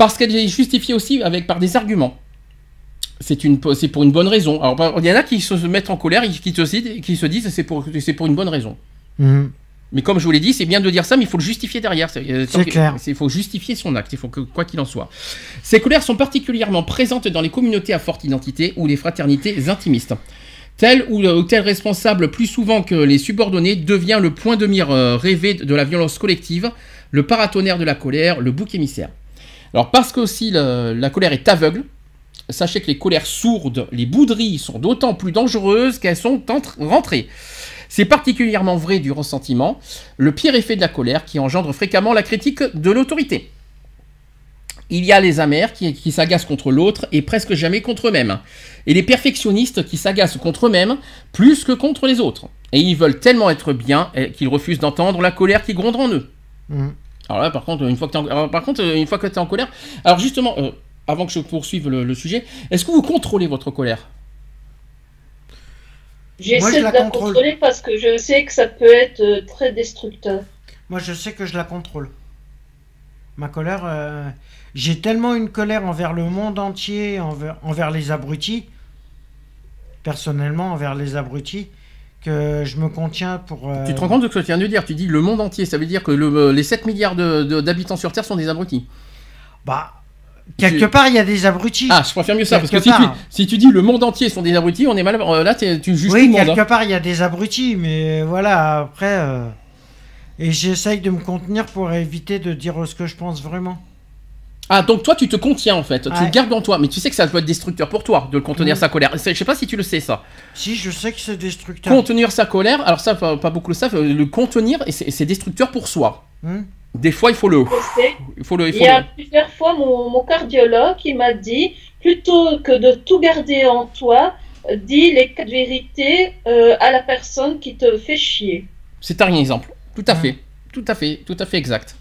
Parce qu'elle est justifiée aussi avec, par des arguments. C'est, une, c'est pour une bonne raison. Alors, il y en a qui se mettent en colère, qui, te, qui se disent que c'est pour, c'est pour une bonne raison. Mmh. Mais comme je vous l'ai dit, c'est bien de dire ça, mais il faut le justifier derrière. C'est, c'est clair. Il faut justifier son acte, il faut que, quoi qu'il en soit. Ces colères sont particulièrement présentes dans les communautés à forte identité ou les fraternités intimistes. Tel ou, ou tel responsable, plus souvent que les subordonnés, devient le point de mire euh, rêvé de la violence collective, le paratonnerre de la colère, le bouc émissaire. Alors parce qu'aussi le, la colère est aveugle, sachez que les colères sourdes, les bouderies sont d'autant plus dangereuses qu'elles sont entre, rentrées. C'est particulièrement vrai du ressentiment, le pire effet de la colère qui engendre fréquemment la critique de l'autorité. Il y a les amers qui, qui s'agacent contre l'autre et presque jamais contre eux-mêmes. Et les perfectionnistes qui s'agacent contre eux-mêmes plus que contre les autres. Et ils veulent tellement être bien qu'ils refusent d'entendre la colère qui gronde en eux. Mmh. Alors là, par contre, une fois que tu es en, par contre, une fois que tu es en colère... Alors justement, euh, avant que je poursuive le, le sujet, est-ce que vous contrôlez votre colère ? J'essaie de la, la contrôler parce que je sais que ça peut être très destructeur. Moi, je sais que je la contrôle. Ma colère, euh, j'ai tellement une colère envers le monde entier, envers, envers les abrutis, personnellement envers les abrutis, que je me contiens pour... Euh... Tu te rends compte de ce que tu viens de dire ? Tu dis le monde entier, ça veut dire que le, les sept milliards de, de, d'habitants sur Terre sont des abrutis. Bah... Quelque tu... part, il y a des abrutis. Ah, je préfère mieux ça, quelque parce que si tu, si tu dis le monde entier sont des abrutis, on est mal. Là, tu juges oui, tout le monde. Oui, quelque hein. part, il y a des abrutis, mais voilà, après. Euh... Et j'essaye de me contenir pour éviter de dire ce que je pense vraiment. Ah, donc toi, tu te contiens en fait, ouais. Tu le gardes en toi, mais tu sais que ça peut être destructeur pour toi de contenir mmh. sa colère. Je sais pas si tu le sais, ça. Si, je sais que c'est destructeur. Contenir sa colère, alors ça, pas, pas beaucoup le savent, le contenir, c'est, c'est destructeur pour soi. Mmh. Des fois, il faut le. Il, faut le, il, faut il y a le... plusieurs fois mon, mon cardiologue qui m'a dit plutôt que de tout garder en toi, dis les quatre vérités euh, à la personne qui te fait chier. C'est un exemple. Tout à mmh. fait. Tout à fait. Tout à fait exact.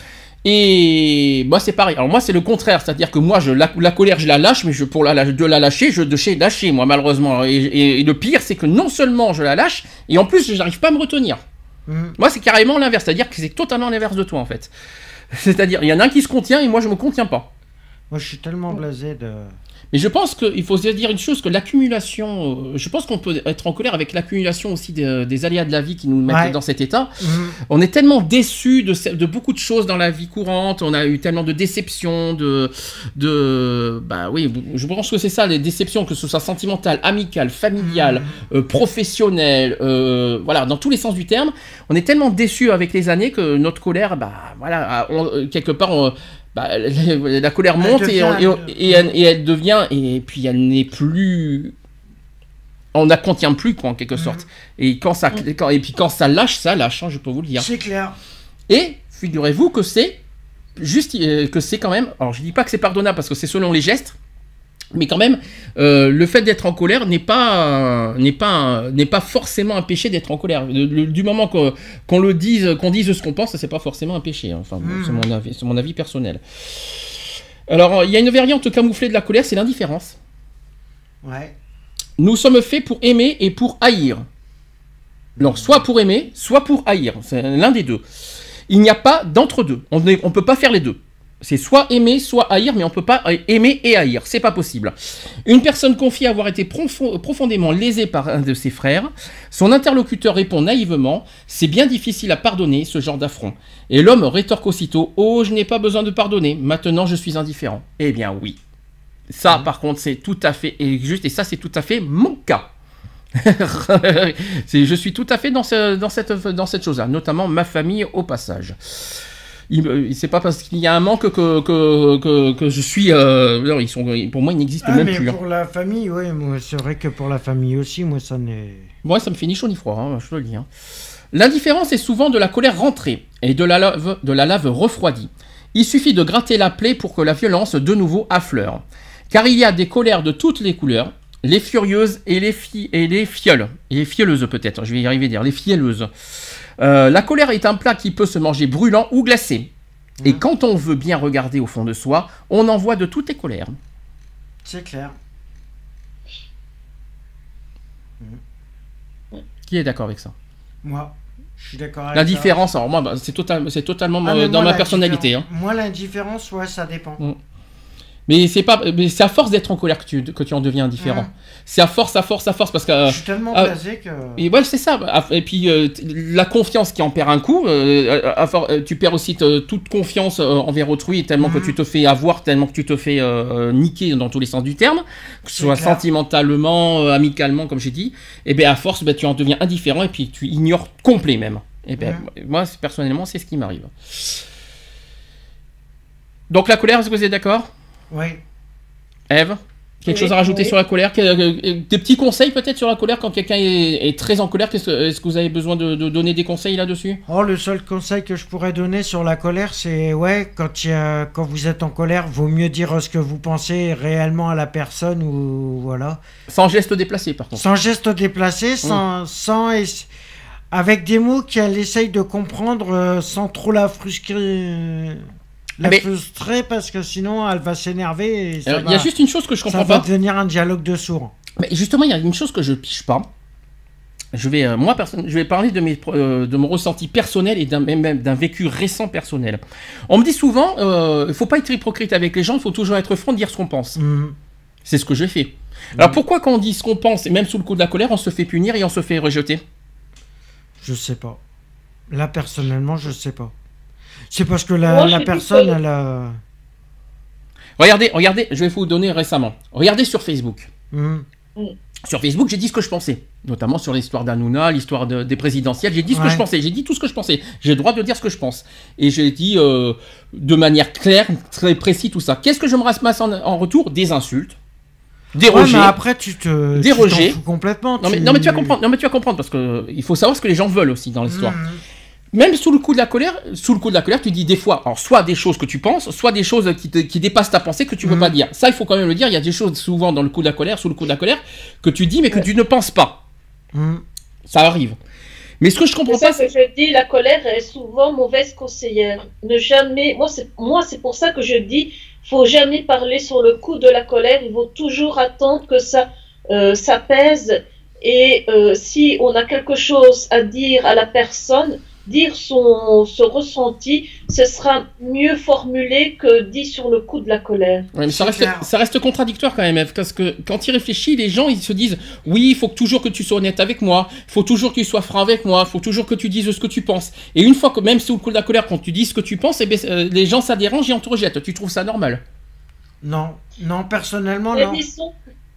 Et moi, c'est pareil. Alors, moi, c'est le contraire. C'est-à-dire que moi, je, la, la colère, je la lâche, mais je, pour la, de la lâcher, je de lâcher, moi, malheureusement. Et, et, et le pire, c'est que non seulement je la lâche, et en plus, je n'arrive pas à me retenir. Mmh. Moi, c'est carrément l'inverse, c'est-à-dire que c'est totalement l'inverse de toi, en fait. C'est-à-dire, il y en a un qui se contient et moi, je me contiens pas. Moi, je suis tellement blasé de... Mais je pense qu'il faut se dire une chose, que l'accumulation... Euh, je pense qu'on peut être en colère avec l'accumulation aussi des, des aléas de la vie qui nous mettent ouais. dans cet état. Mmh. On est tellement déçus de, de beaucoup de choses dans la vie courante, on a eu tellement de déceptions, de... de bah oui, je pense que c'est ça, les déceptions, que ce soit sentimentales, amicales, familiales, mmh. euh, professionnelles, euh, voilà, dans tous les sens du terme. On est tellement déçus avec les années que notre colère, bah voilà, on, quelque part... On, Bah, la, la colère monte et, devient, et, et, et, elle, et elle devient et puis elle n'est plus, on ne la contient plus quoi en quelque sorte. Mmh. Et quand ça quand, et puis quand ça lâche, ça lâche, hein, je peux vous le dire. C'est clair. Et figurez-vous que c'est juste euh, que c'est quand même, alors je dis pas que c'est pardonnable parce que c'est selon les gestes, mais quand même euh, le fait d'être en colère n'est pas n'est pas n'est pas forcément un péché d'être en colère. Le, le, du moment qu'on, qu'on le dise, qu'on dise ce qu'on pense, c'est pas forcément un péché. Hein. Enfin, mmh. c'est mon avis, c'est mon avis personnel. Alors, il y a une variante camouflée de la colère, c'est l'indifférence. Ouais. Nous sommes faits pour aimer et pour haïr. Alors, soit pour aimer, soit pour haïr. C'est l'un des deux. Il n'y a pas d'entre-deux. On ne on peut pas faire les deux. C'est soit aimer, soit haïr, mais on ne peut pas aimer et haïr. C'est pas possible. Une personne confie avoir été profond, profondément lésée par un de ses frères. Son interlocuteur répond naïvement « C'est bien difficile à pardonner ce genre d'affront ». Et l'homme rétorque aussitôt « Oh, je n'ai pas besoin de pardonner. Maintenant, je suis indifférent. » Eh bien, oui. Ça, mmh. par contre, c'est tout à fait juste. Et ça, c'est tout à fait mon cas. c'est, je suis tout à fait dans, ce, dans cette, dans cette chose-là. Notamment ma famille au passage. Il, c'est pas parce qu'il y a un manque que, que, que, que je suis... Euh, non, ils sont, pour moi, ils n'existent ah, même mais plus. Pour hein. la famille, oui, moi, c'est vrai que pour la famille aussi, moi, ça n'est... Moi, ça me fait ni chaud ni froid, hein, je te le dis. Hein. L'indifférence est souvent de la colère rentrée et de la lave, de la lave refroidie. Il suffit de gratter la plaie pour que la violence de nouveau affleure. Car il y a des colères de toutes les couleurs, les furieuses et les, fi- et les fioles. Et les fielleuses peut-être, je vais y arriver à dire, les fielleuses. Euh, la colère est un plat qui peut se manger brûlant ou glacé. Mmh. Et quand on veut bien regarder au fond de soi, on en voit de toutes les colères. C'est clair. Mmh. Qui est d'accord avec ça ? Moi, je suis d'accord avec L'indifférence, alors moi, bah, c'est, total, c'est totalement ah, euh, dans moi, ma personnalité. Hein. Moi, l'indifférence, ouais, ça dépend. Mmh. Mais c'est pas, mais c'est à force d'être en colère que tu, que tu en deviens indifférent. Mmh. C'est à force, à force, à force, parce que. Euh, Je suis tellement euh, blasé que. Et ouais, c'est ça. Et puis euh, la confiance qui en perd un coup, euh, à, à, à, tu perds aussi te, toute confiance euh, envers autrui, tellement mmh. que tu te fais avoir, tellement que tu te fais euh, niquer dans tous les sens du terme, que ce soit clair. sentimentalement, euh, amicalement, comme j'ai dit. Et bien à force, ben, tu en deviens indifférent et puis tu ignores complet même. Et ben mmh. moi personnellement, c'est ce qui m'arrive. Donc la colère, est-ce que vous êtes d'accord ? Oui. Ève, quelque oui, chose à rajouter oui. sur la colère? Des petits conseils peut-être sur la colère quand quelqu'un est, est très en colère? Est-ce que vous avez besoin de, de donner des conseils là-dessus? Oh, le seul conseil que je pourrais donner sur la colère, c'est ouais, quand, y a, quand vous êtes en colère, vaut mieux dire ce que vous pensez réellement à la personne ou voilà. Sans geste déplacé par contre. Sans geste déplacé, sans, mmh. sans avec des mots qu'elle essaye de comprendre euh, sans trop la frustrer. La mais... frustrer parce que sinon elle va s'énerver. Il y a juste une chose que je comprends pas. pas. Ça va devenir un dialogue de sourds. Mais justement, il y a une chose que je piche pas. Je vais, euh, moi, perso- je vais parler de, mes, euh, de mon ressenti personnel et d'un, même d'un vécu récent personnel. On me dit souvent, il euh, ne faut pas être hypocrite avec les gens, il faut toujours être franc, dire ce qu'on pense. Mmh. C'est ce que j'ai fait. Mmh. Alors pourquoi quand on dit ce qu'on pense, et même sous le coup de la colère, on se fait punir et on se fait rejeter? Je sais pas. Là, personnellement, je sais pas. C'est parce que la, Moi, la personne, elle a... Regardez, regardez, je vais vous donner récemment. Regardez sur Facebook. Mmh. Mmh. Sur Facebook, j'ai dit ce que je pensais. Notamment sur l'histoire d'Hanouna, l'histoire de, des présidentielles. J'ai dit ce ouais. que je pensais. J'ai dit tout ce que je pensais. J'ai le droit de dire ce que je pense. Et j'ai dit euh, de manière claire, très précise, tout ça. Qu'est-ce que je me ramasse en, en retour? Des insultes. Des ouais, rejets. mais après, tu te... Des tu rejets. T'en fous complètement. Non, tu... mais, non, mais tu vas comprendre. Non, mais tu vas comprendre. Parce qu'il faut savoir ce que les gens veulent aussi dans l'histoire. Mmh. Même sous le coup de la colère, sous le coup de la colère, tu dis des fois, alors soit des choses que tu penses, soit des choses qui, te, qui dépassent ta pensée que tu ne veux mmh. pas dire. Ça, il faut quand même le dire. Il y a des choses souvent dans le coup de la colère, sous le coup de la colère, que tu dis mais que tu ne penses pas. Mmh. Ça arrive. Mais ce que je comprends c'est pas, ça que je dis, la colère est souvent mauvaise conseillère. Ne jamais, moi c'est moi c'est pour ça que je dis, faut jamais parler sur le coup de la colère. Il faut toujours attendre que ça euh, s'apaise et euh, si on a quelque chose à dire à la personne. Dire son, son ressenti, ce sera mieux formulé que dit sur le coup de la colère. Ouais, mais ça reste, ça reste contradictoire quand même, parce que quand il réfléchit, les gens ils se disent oui, il faut toujours que tu sois honnête avec moi, il faut toujours que tu sois franc avec moi, il faut toujours que tu dises ce que tu penses. Et une fois que même sous le coup de la colère, quand tu dis ce que tu penses, eh bien, euh, les gens ça dérange et on te rejette. Tu trouves ça normal? Non, non, personnellement mais non. Disons,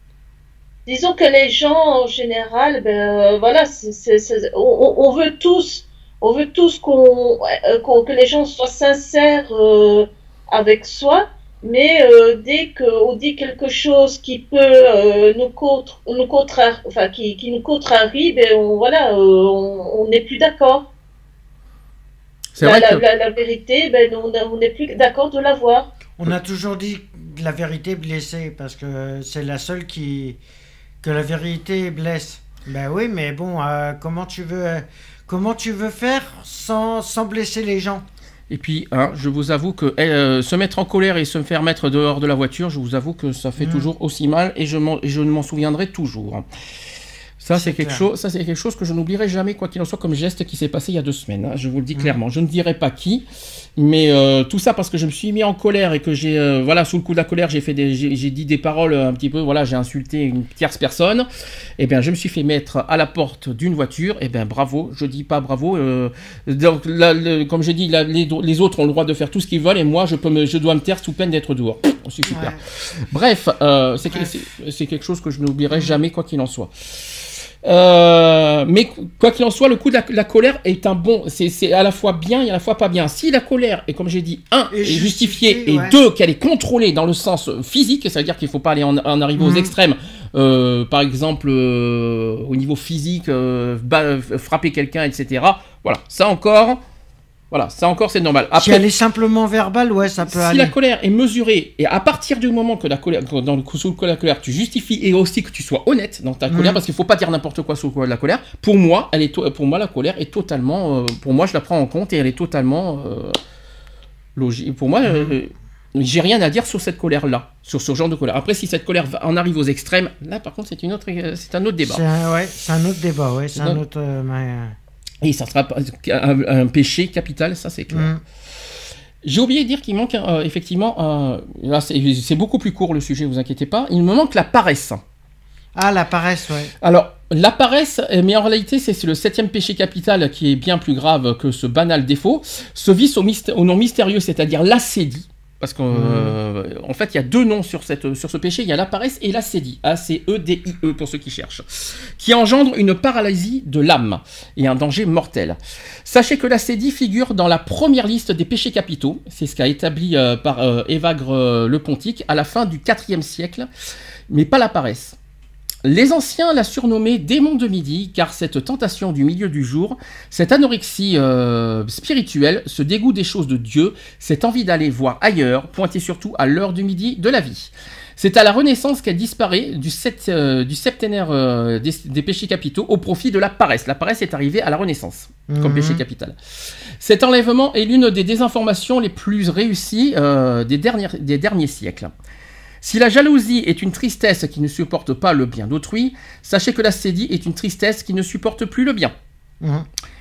disons que les gens en général, ben euh, voilà, c'est, c'est, c'est, on, on veut tous. On veut tous qu'on, qu'on, que les gens soient sincères euh, avec soi, mais euh, dès qu'on dit quelque chose qui peut euh, nous, contre, nous contraire, enfin qui, qui nous contrarie, ben on, voilà, euh, on n'est plus d'accord. C'est la, vrai la, que... la, la vérité, ben on n'est plus d'accord de l'avoir. On a toujours dit la vérité blessée parce que c'est la seule qui que la vérité blesse. Ben oui, mais bon, euh, comment tu veux euh, Comment tu veux faire sans, sans blesser les gens? Et puis, hein, je vous avoue que euh, se mettre en colère et se faire mettre dehors de la voiture, je vous avoue que ça fait mmh. toujours aussi mal et je, et je ne m'en souviendrai toujours. Ça, c'est, c'est quelque chose, ça, c'est quelque chose que je n'oublierai jamais, quoi qu'il en soit, comme geste qui s'est passé il y a deux semaines. Hein, je vous le dis mmh. clairement. Je ne dirai pas qui, mais euh, tout ça parce que je me suis mis en colère et que j'ai, euh, voilà, sous le coup de la colère, j'ai fait des, j'ai, j'ai dit des paroles un petit peu, voilà, j'ai insulté une tierce personne. Eh bien, je me suis fait mettre à la porte d'une voiture. Eh bien, bravo. Je dis pas bravo. Euh, donc, là, le, comme j'ai dit, là, les, les autres ont le droit de faire tout ce qu'ils veulent et moi, je peux me, je dois me taire sous peine d'être dehors. Oh, c'est super. Ouais. Bref, euh, c'est, Bref. C'est, c'est quelque chose que je n'oublierai jamais, quoi qu'il en soit. Euh, mais quoi qu'il en soit, le coup de la, la colère est un bon, c'est, c'est à la fois bien et à la fois pas bien. Si la colère est, comme j'ai dit, un, est justifiée et ouais. deux, qu'elle est contrôlée dans le sens physique, c'est-à-dire qu'il ne faut pas aller en, en arriver mmh. aux extrêmes, euh, par exemple euh, au niveau physique, euh, bah, frapper quelqu'un, et cetera. Voilà, ça encore. Voilà, ça encore c'est normal. Après, si elle est simplement verbale, ouais, ça peut si aller. Si la colère est mesurée, et à partir du moment que la colère, dans le coup sous le coup de la colère, tu justifies et aussi que tu sois honnête dans ta mmh. colère, parce qu'il faut pas dire n'importe quoi sous le coup de la colère. Pour moi, elle est, to- pour moi la colère est totalement, euh, pour moi je la prends en compte et elle est totalement euh, logique. Pour moi, mmh. euh, j'ai rien à dire sur cette colère-là, sur ce genre de colère. Après, si cette colère en arrive aux extrêmes, là par contre c'est une autre, c'est un autre débat. C'est un, ouais, c'est un autre débat, ouais, c'est, c'est un autre. Euh, mais... Et ça sera un, un péché capital, ça c'est clair. Mmh. J'ai oublié de dire qu'il manque euh, effectivement, euh, là c'est, c'est beaucoup plus court le sujet, vous inquiétez pas, il me manque la paresse. Ah, la paresse, ouais. Alors, la paresse, mais en réalité, c'est, c'est le septième péché capital qui est bien plus grave que ce banal défaut. Ce vice au, myst- au nom mystérieux, c'est-à-dire l'acédie. Parce qu'en euh, en fait, il y a deux noms sur, cette, sur ce péché. Il y a la paresse et l'acédie. A C E D I E pour ceux qui cherchent. Qui engendre une paralysie de l'âme et un danger mortel. Sachez que l'acédie figure dans la première liste des péchés capitaux. C'est ce qu'a établi euh, par euh, Évagre euh, le Pontique à la fin du quatrième siècle. Mais pas la paresse. Les anciens la surnommaient démon de midi, car cette tentation du milieu du jour, cette anorexie euh, spirituelle, ce dégoût des choses de Dieu, cette envie d'aller voir ailleurs, pointait surtout à l'heure du midi de la vie. C'est à la Renaissance qu'elle disparaît du, sept, euh, du septénaire euh, des, des péchés capitaux au profit de la paresse. La paresse est arrivée à la Renaissance comme mmh. péché capital. Cet enlèvement est l'une des désinformations les plus réussies euh, des, dernières, des derniers siècles. Si la jalousie est une tristesse qui ne supporte pas le bien d'autrui, sachez que l'acédie est une tristesse qui ne supporte plus le bien. Mmh.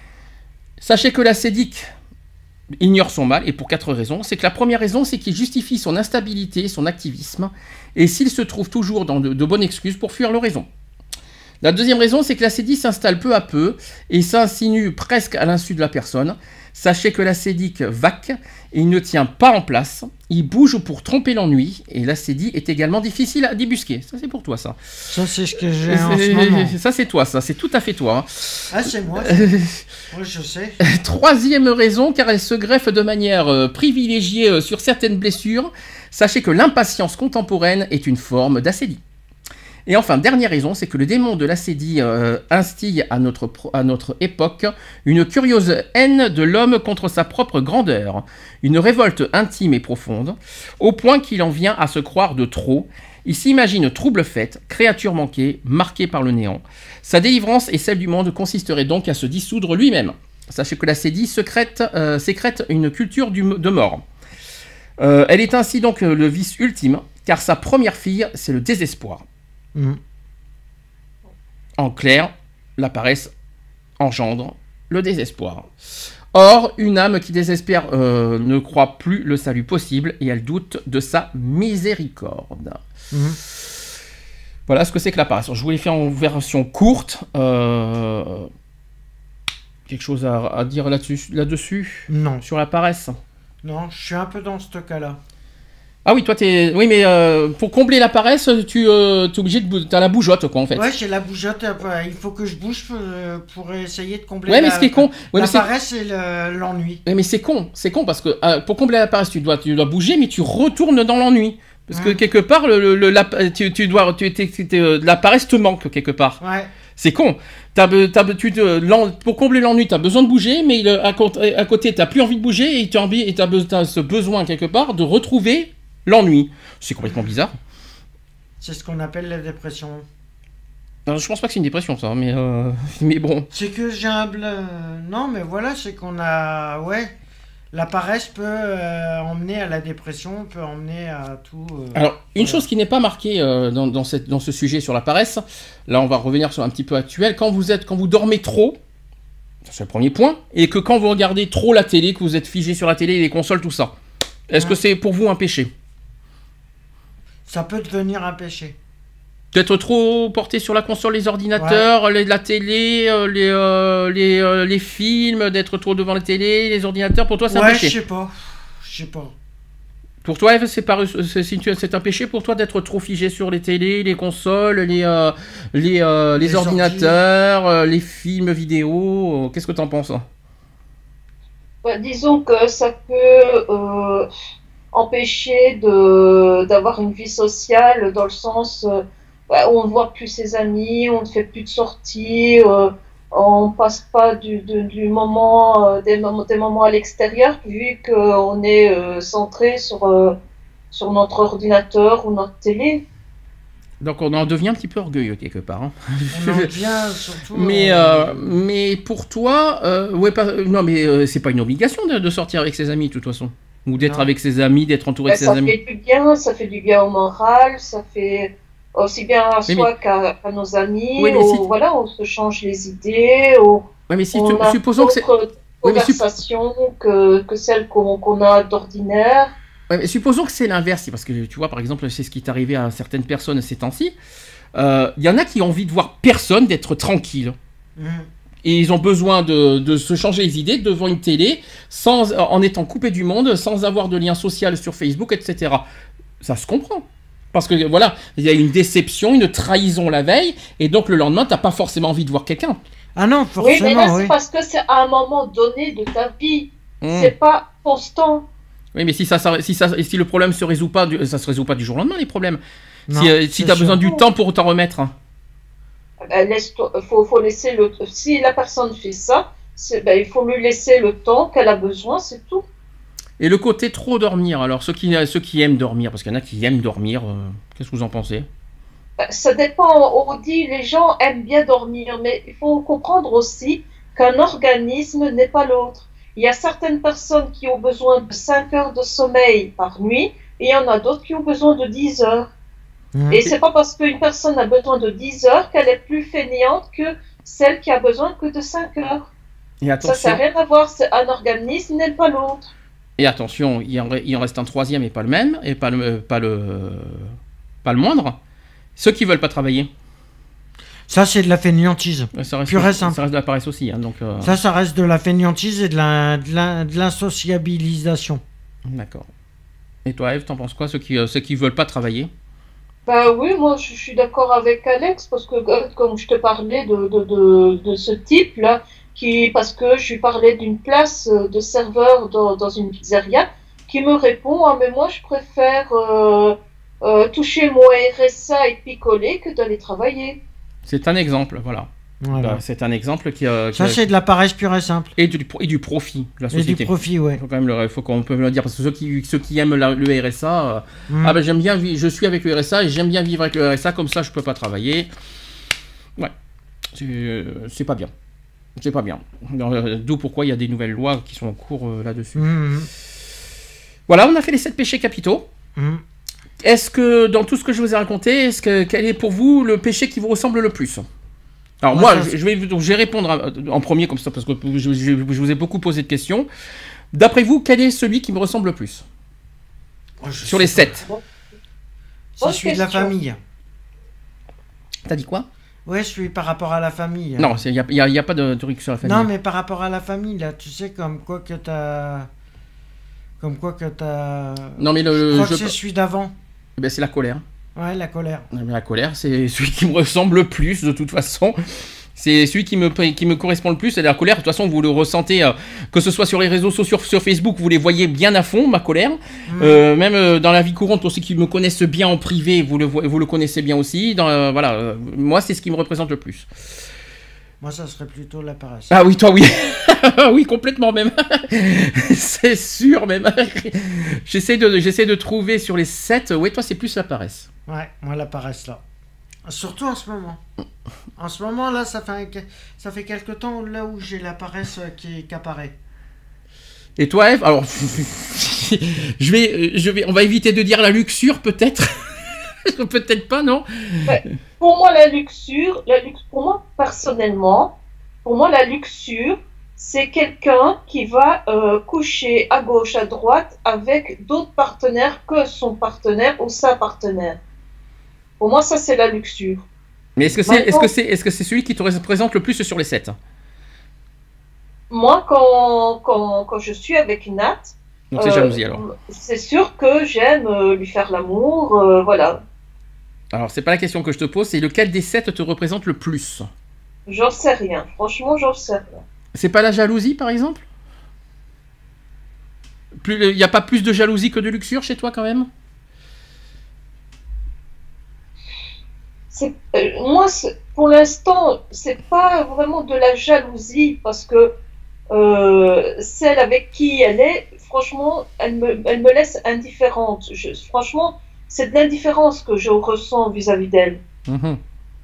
Sachez que l'acédique ignore son mal, et pour quatre raisons. C'est que la première raison, c'est qu'il justifie son instabilité, son activisme, et s'il se trouve toujours dans de, de bonnes excuses pour fuir l'oraison. La deuxième raison, c'est que l'acédie s'installe peu à peu, et s'insinue presque à l'insu de la personne. Sachez que l'acédique vaque, et il ne tient pas en place, il bouge pour tromper l'ennui, et l'acédie est également difficile à débusquer. Ça, c'est pour toi, ça. Ça, c'est ce que j'ai en ce moment. Ça, c'est toi, ça. C'est tout à fait toi. Ah, c'est moi. Oui, je sais. Troisième raison, car elle se greffe de manière euh, privilégiée euh, sur certaines blessures. Sachez que l'impatience contemporaine est une forme d'acédie. Et enfin, dernière raison, c'est que le démon de l'acédie euh, instille à notre, pro- à notre époque une curieuse haine de l'homme contre sa propre grandeur, une révolte intime et profonde, au point qu'il en vient à se croire de trop. Il s'imagine trouble faite, créature manquée, marquée par le néant. Sa délivrance et celle du monde consisterait donc à se dissoudre lui-même. Sachez que l'acédie sécrète, euh, sécrète une culture du, de mort. Euh, elle est ainsi donc le vice ultime, car sa première fille, c'est le désespoir. Mmh. En clair, la paresse engendre le désespoir. Or, une âme qui désespère euh, ne croit plus le salut possible et elle doute de sa miséricorde. Mmh. Voilà ce que c'est que la paresse. Je voulais faire en version courte. Euh, quelque chose à, à dire là-dessus, là-dessus ? Non. Sur la paresse ? Non, je suis un peu dans ce cas-là. Ah oui, toi t'es. Oui, mais euh, pour combler la paresse, tu euh, es obligé de. Bou... T'as la bougeotte, quoi, en fait. Ouais, j'ai la bougeotte. Il faut que je bouge pour, pour essayer de combler. Ouais, mais la... ce qui est con. Ouais, la mais paresse et le... l'ennui. Ouais, mais c'est con, c'est con parce que euh, pour combler la paresse, tu dois, tu dois bouger, mais tu retournes dans l'ennui. Parce ouais. que quelque part, le, le, la, tu, tu dois, tu, t'es, t'es, t'es, la paresse te manque quelque part. Ouais. C'est con. T'as, t'as, tu, pour combler l'ennui, tu as besoin de bouger, mais à, à côté, tu n'as plus envie de bouger et tu as, as ce besoin quelque part de retrouver l'ennui. C'est complètement bizarre. C'est ce qu'on appelle la dépression. Non, je pense pas que c'est une dépression, ça, mais, euh, mais bon. C'est que j'ai un... Bla... Non, mais voilà, c'est qu'on a... Ouais, la paresse peut euh, emmener à la dépression, peut emmener à tout... Euh... Alors, une voilà. chose qui n'est pas marquée euh, dans, dans, cette, dans ce sujet sur la paresse, là, on va revenir sur un petit peu actuel, quand vous, êtes, quand vous dormez trop, c'est le premier point, et que quand vous regardez trop la télé, que vous êtes figé sur la télé, les consoles, tout ça, est-ce ouais. que c'est pour vous un péché ? Ça peut devenir un péché. D'être trop porté sur la console, les ordinateurs, ouais. les, la télé, euh, les, euh, les, euh, les films, d'être trop devant la télé, les ordinateurs, pour toi c'est ouais, un péché. Ouais, je sais pas. Je sais pas. Pour toi, Eve, c'est, pas, c'est, c'est un péché pour toi d'être trop figé sur les télés, les consoles, les, euh, les, euh, les, les ordinateurs, euh, les films vidéo. Qu'est-ce que t'en penses ? Bah, disons que ça peut... Euh... empêcher de d'avoir une vie sociale dans le sens euh, bah, où on ne voit plus ses amis, on ne fait plus de sorties, euh, on passe pas du, du, du moment, euh, des, moments, des moments à l'extérieur vu qu'on est euh, centré sur, euh, sur notre ordinateur ou notre télé. Donc on en devient un petit peu orgueilleux quelque part. Hein. On en devient surtout... mais, euh, mais pour toi, euh, ouais, pas, non mais euh, c'est pas une obligation de, de sortir avec ses amis de toute façon. Ou d'être non. avec ses amis, d'être entouré bah, de ses ça amis. Ça fait du bien, ça fait du bien au moral, ça fait aussi bien à mais soi mais... qu'à à nos amis. Oui, où, si... Voilà, on se change les idées. Où ouais, mais si tu, supposons que c'est... Oui, mais supp- conversation que, que celle qu'on qu'on a d'ordinaire. Ouais, mais supposons que c'est l'inverse, parce que tu vois, par exemple, c'est ce qui est arrivé à certaines personnes ces temps-ci. Euh, Il y en a qui ont envie de voir personne, d'être tranquille. Mhm. Et ils ont besoin de, de se changer les idées devant une télé, sans, en étant coupés du monde, sans avoir de lien social sur Facebook, et cetera. Ça se comprend. Parce que voilà, il y a une déception, une trahison la veille, et donc le lendemain, t'as pas forcément envie de voir quelqu'un. Ah non, Oui, mais là, forcément, c'est oui. parce que c'est à un moment donné de ta vie. Mmh. C'est pas constant. Oui, mais si, ça, ça- si, ça, si le problème se résout pas, du- ça se résout pas du jour au lendemain, les problèmes. Non, si euh, si c'est t'as sûr. besoin du temps pour t'en remettre. hein. Ben, laisse-toi- faut, faut laisser le. Si la personne fait ça, c'est- ben, il faut lui laisser le temps qu'elle a besoin, c'est tout. Et le côté trop dormir, alors ceux qui, ceux qui aiment dormir, parce qu'il y en a qui aiment dormir, euh, qu'est-ce que vous en pensez? Ben, ça dépend. On dit les gens aiment bien dormir, mais il faut comprendre aussi qu'un organisme n'est pas l'autre. Il y a certaines personnes qui ont besoin de cinq heures de sommeil par nuit, et il y en a d'autres qui ont besoin de dix heures. Mhm. Et c'est pas parce qu'une personne a besoin de dix heures qu'elle est plus fainéante que celle qui a besoin que de cinq heures. Et Ça attention, n'a rien à voir, c'est un organisme n'est pas l'autre. et attention, il en, re- il en reste un troisième et pas le même, et pas le, pas le, pas le moindre. Ceux qui veulent pas travailler. Ça, c'est de la fainéantise. Ça reste, Pur et ça simple. reste de la paresse aussi. hein, donc, euh, Ça, ça reste de la fainéantise et de la- de la- de l'insociabilisation. D'accord. Et toi, Eve, t'en penses quoi, ceux qui, euh, ceux qui veulent pas travailler? Bah oui, moi je, je suis d'accord avec Alex parce que euh, comme je te parlais de, de, de, de ce type-là, qui, parce que je lui parlais d'une place euh, de serveur dans, dans une pizzeria, qui me répond, ah mais moi je préfère euh, euh, toucher mon R S A et picoler que d'aller travailler. C'est un exemple, voilà. Voilà. Bah, c'est un exemple qui, euh, qui Ça, c'est de la paresse pure et simple. et, du, et du profit de la Et du société. profit, ouais. Faut quand même le, faut qu'on peut le dire parce que ceux qui, ceux qui aiment la- le R S A, euh, Mm. ah ben j'aime bien, vi- je suis avec le R S A et j'aime bien vivre avec le R S A comme ça je peux pas travailler. Ouais, c'est euh, c'est pas bien, c'est pas bien. Alors, euh, D'où pourquoi il y a des nouvelles lois qui sont en cours euh, là-dessus. Mm, Voilà, on a fait les sept péchés capitaux. mm. Est-ce que dans tout ce que je vous ai raconté, est-ce que quel est pour vous le péché qui vous ressemble le plus? Alors Moi, moi, ça, je, je vais, donc, je vais répondre à- en premier comme ça parce que je, je- je vous ai beaucoup posé de questions. D'après vous, quel est celui qui me ressemble le plus Oh, je sur sais les pas. sept? C'est Bonne celui de la question. famille. T'as dit quoi? Ouais, celui par rapport à la famille. Non, il n'y a, y a- y a pas de truc sur la famille. Non, mais par rapport à la famille, là, tu sais, comme quoi que t'as. Comme quoi que t'as. Non, mais Je le, crois je- que c'est celui d'avant. ben, c'est la colère. Ouais, la colère. Non, mais la colère, c'est celui qui me ressemble le plus de toute façon. C'est celui qui me, qui me correspond le plus, c'est la colère. De toute façon, vous le ressentez, euh, que ce soit sur les réseaux sociaux, sur, sur Facebook, vous les voyez bien à fond, ma colère. Mm. Euh, même euh, dans la vie courante, pour ceux qui me connaissent bien en privé, vous le, vo- vous le connaissez bien aussi. Dans, euh, voilà, euh, moi, c'est ce qui me représente le plus. Moi, ça serait plutôt la paresse. Ah oui, toi, oui. Oui, complètement même. C'est sûr même. J'essaie de, j'essaie de trouver sur les sept. Oui, toi, c'est plus la paresse. Ouais, moi, la paresse, là. Surtout en ce moment. En ce moment, là, ça fait, un- ça fait quelque temps là où j'ai la paresse euh, qui, qui apparaît. Et toi, Eve? Alors, je vais, euh, je vais, on va éviter de dire la luxure, peut-être. Peut-être pas, non? Pour moi, la luxure, la lux- pour moi personnellement, pour moi, la luxure, c'est quelqu'un qui va euh, coucher à gauche, à droite avec d'autres partenaires que son partenaire ou sa partenaire. Pour moi, ça, c'est la luxure. Mais est-ce que c'est, est-ce que c'est, est-ce que c'est celui qui te représente le plus sur les sept? Moi, quand, quand, quand je suis avec Nat, Donc c'est euh, jalousie alors. c'est sûr que j'aime euh, lui faire l'amour, euh, voilà. Alors c'est pas la question que je te pose, c'est lequel des sept te représente le plus? J'en sais rien. Franchement, j'en sais rien. C'est pas la jalousie, par exemple? Il n'y a pas plus de jalousie que de luxure chez toi, quand même? C'est, euh, moi, c'est- pour l'instant, c'est pas vraiment de la jalousie parce que euh, celle avec qui elle est, franchement, elle me, elle me laisse indifférente. Je, franchement, c'est de l'indifférence que je ressens vis-à-vis d'elle. Mhm.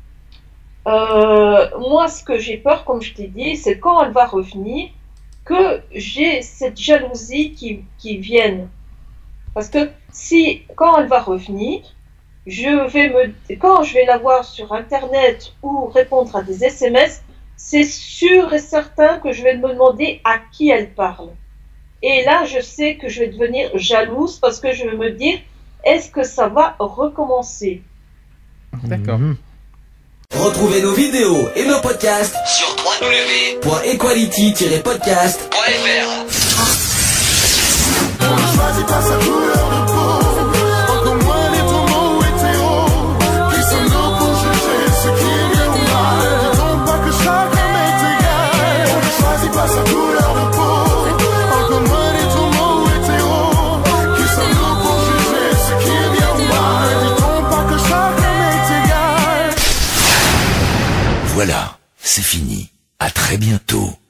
Euh, moi, ce que j'ai peur, comme je t'ai dit, c'est quand elle va revenir, que j'ai cette jalousie qui, qui vienne. Parce que si, quand elle va revenir, je vais me, quand je vais la voir sur Internet ou répondre à des S M S, c'est sûr et certain que je vais me demander à qui elle parle. Et là, je sais que je vais devenir jalouse parce que je vais me dire, est-ce que ça va recommencer? D'accord. Mhm. Retrouvez nos vidéos et nos podcasts sur w w w point equality tiret podcast point f r. On ne choisit pas sa couleur de peau, encore moins les tourments hétéros. Qui sommes-nous pour juger ce qui est bien ou mal? Dis-donc pas que chacun est égal. On ne choisit pas sa couleur de peau, encore moins les tourments hétéros. Qui sommes-nous pour juger ce qui est bien ou mal? Dis-donc pas que chacun est égal. Voilà, c'est fini. À très bientôt.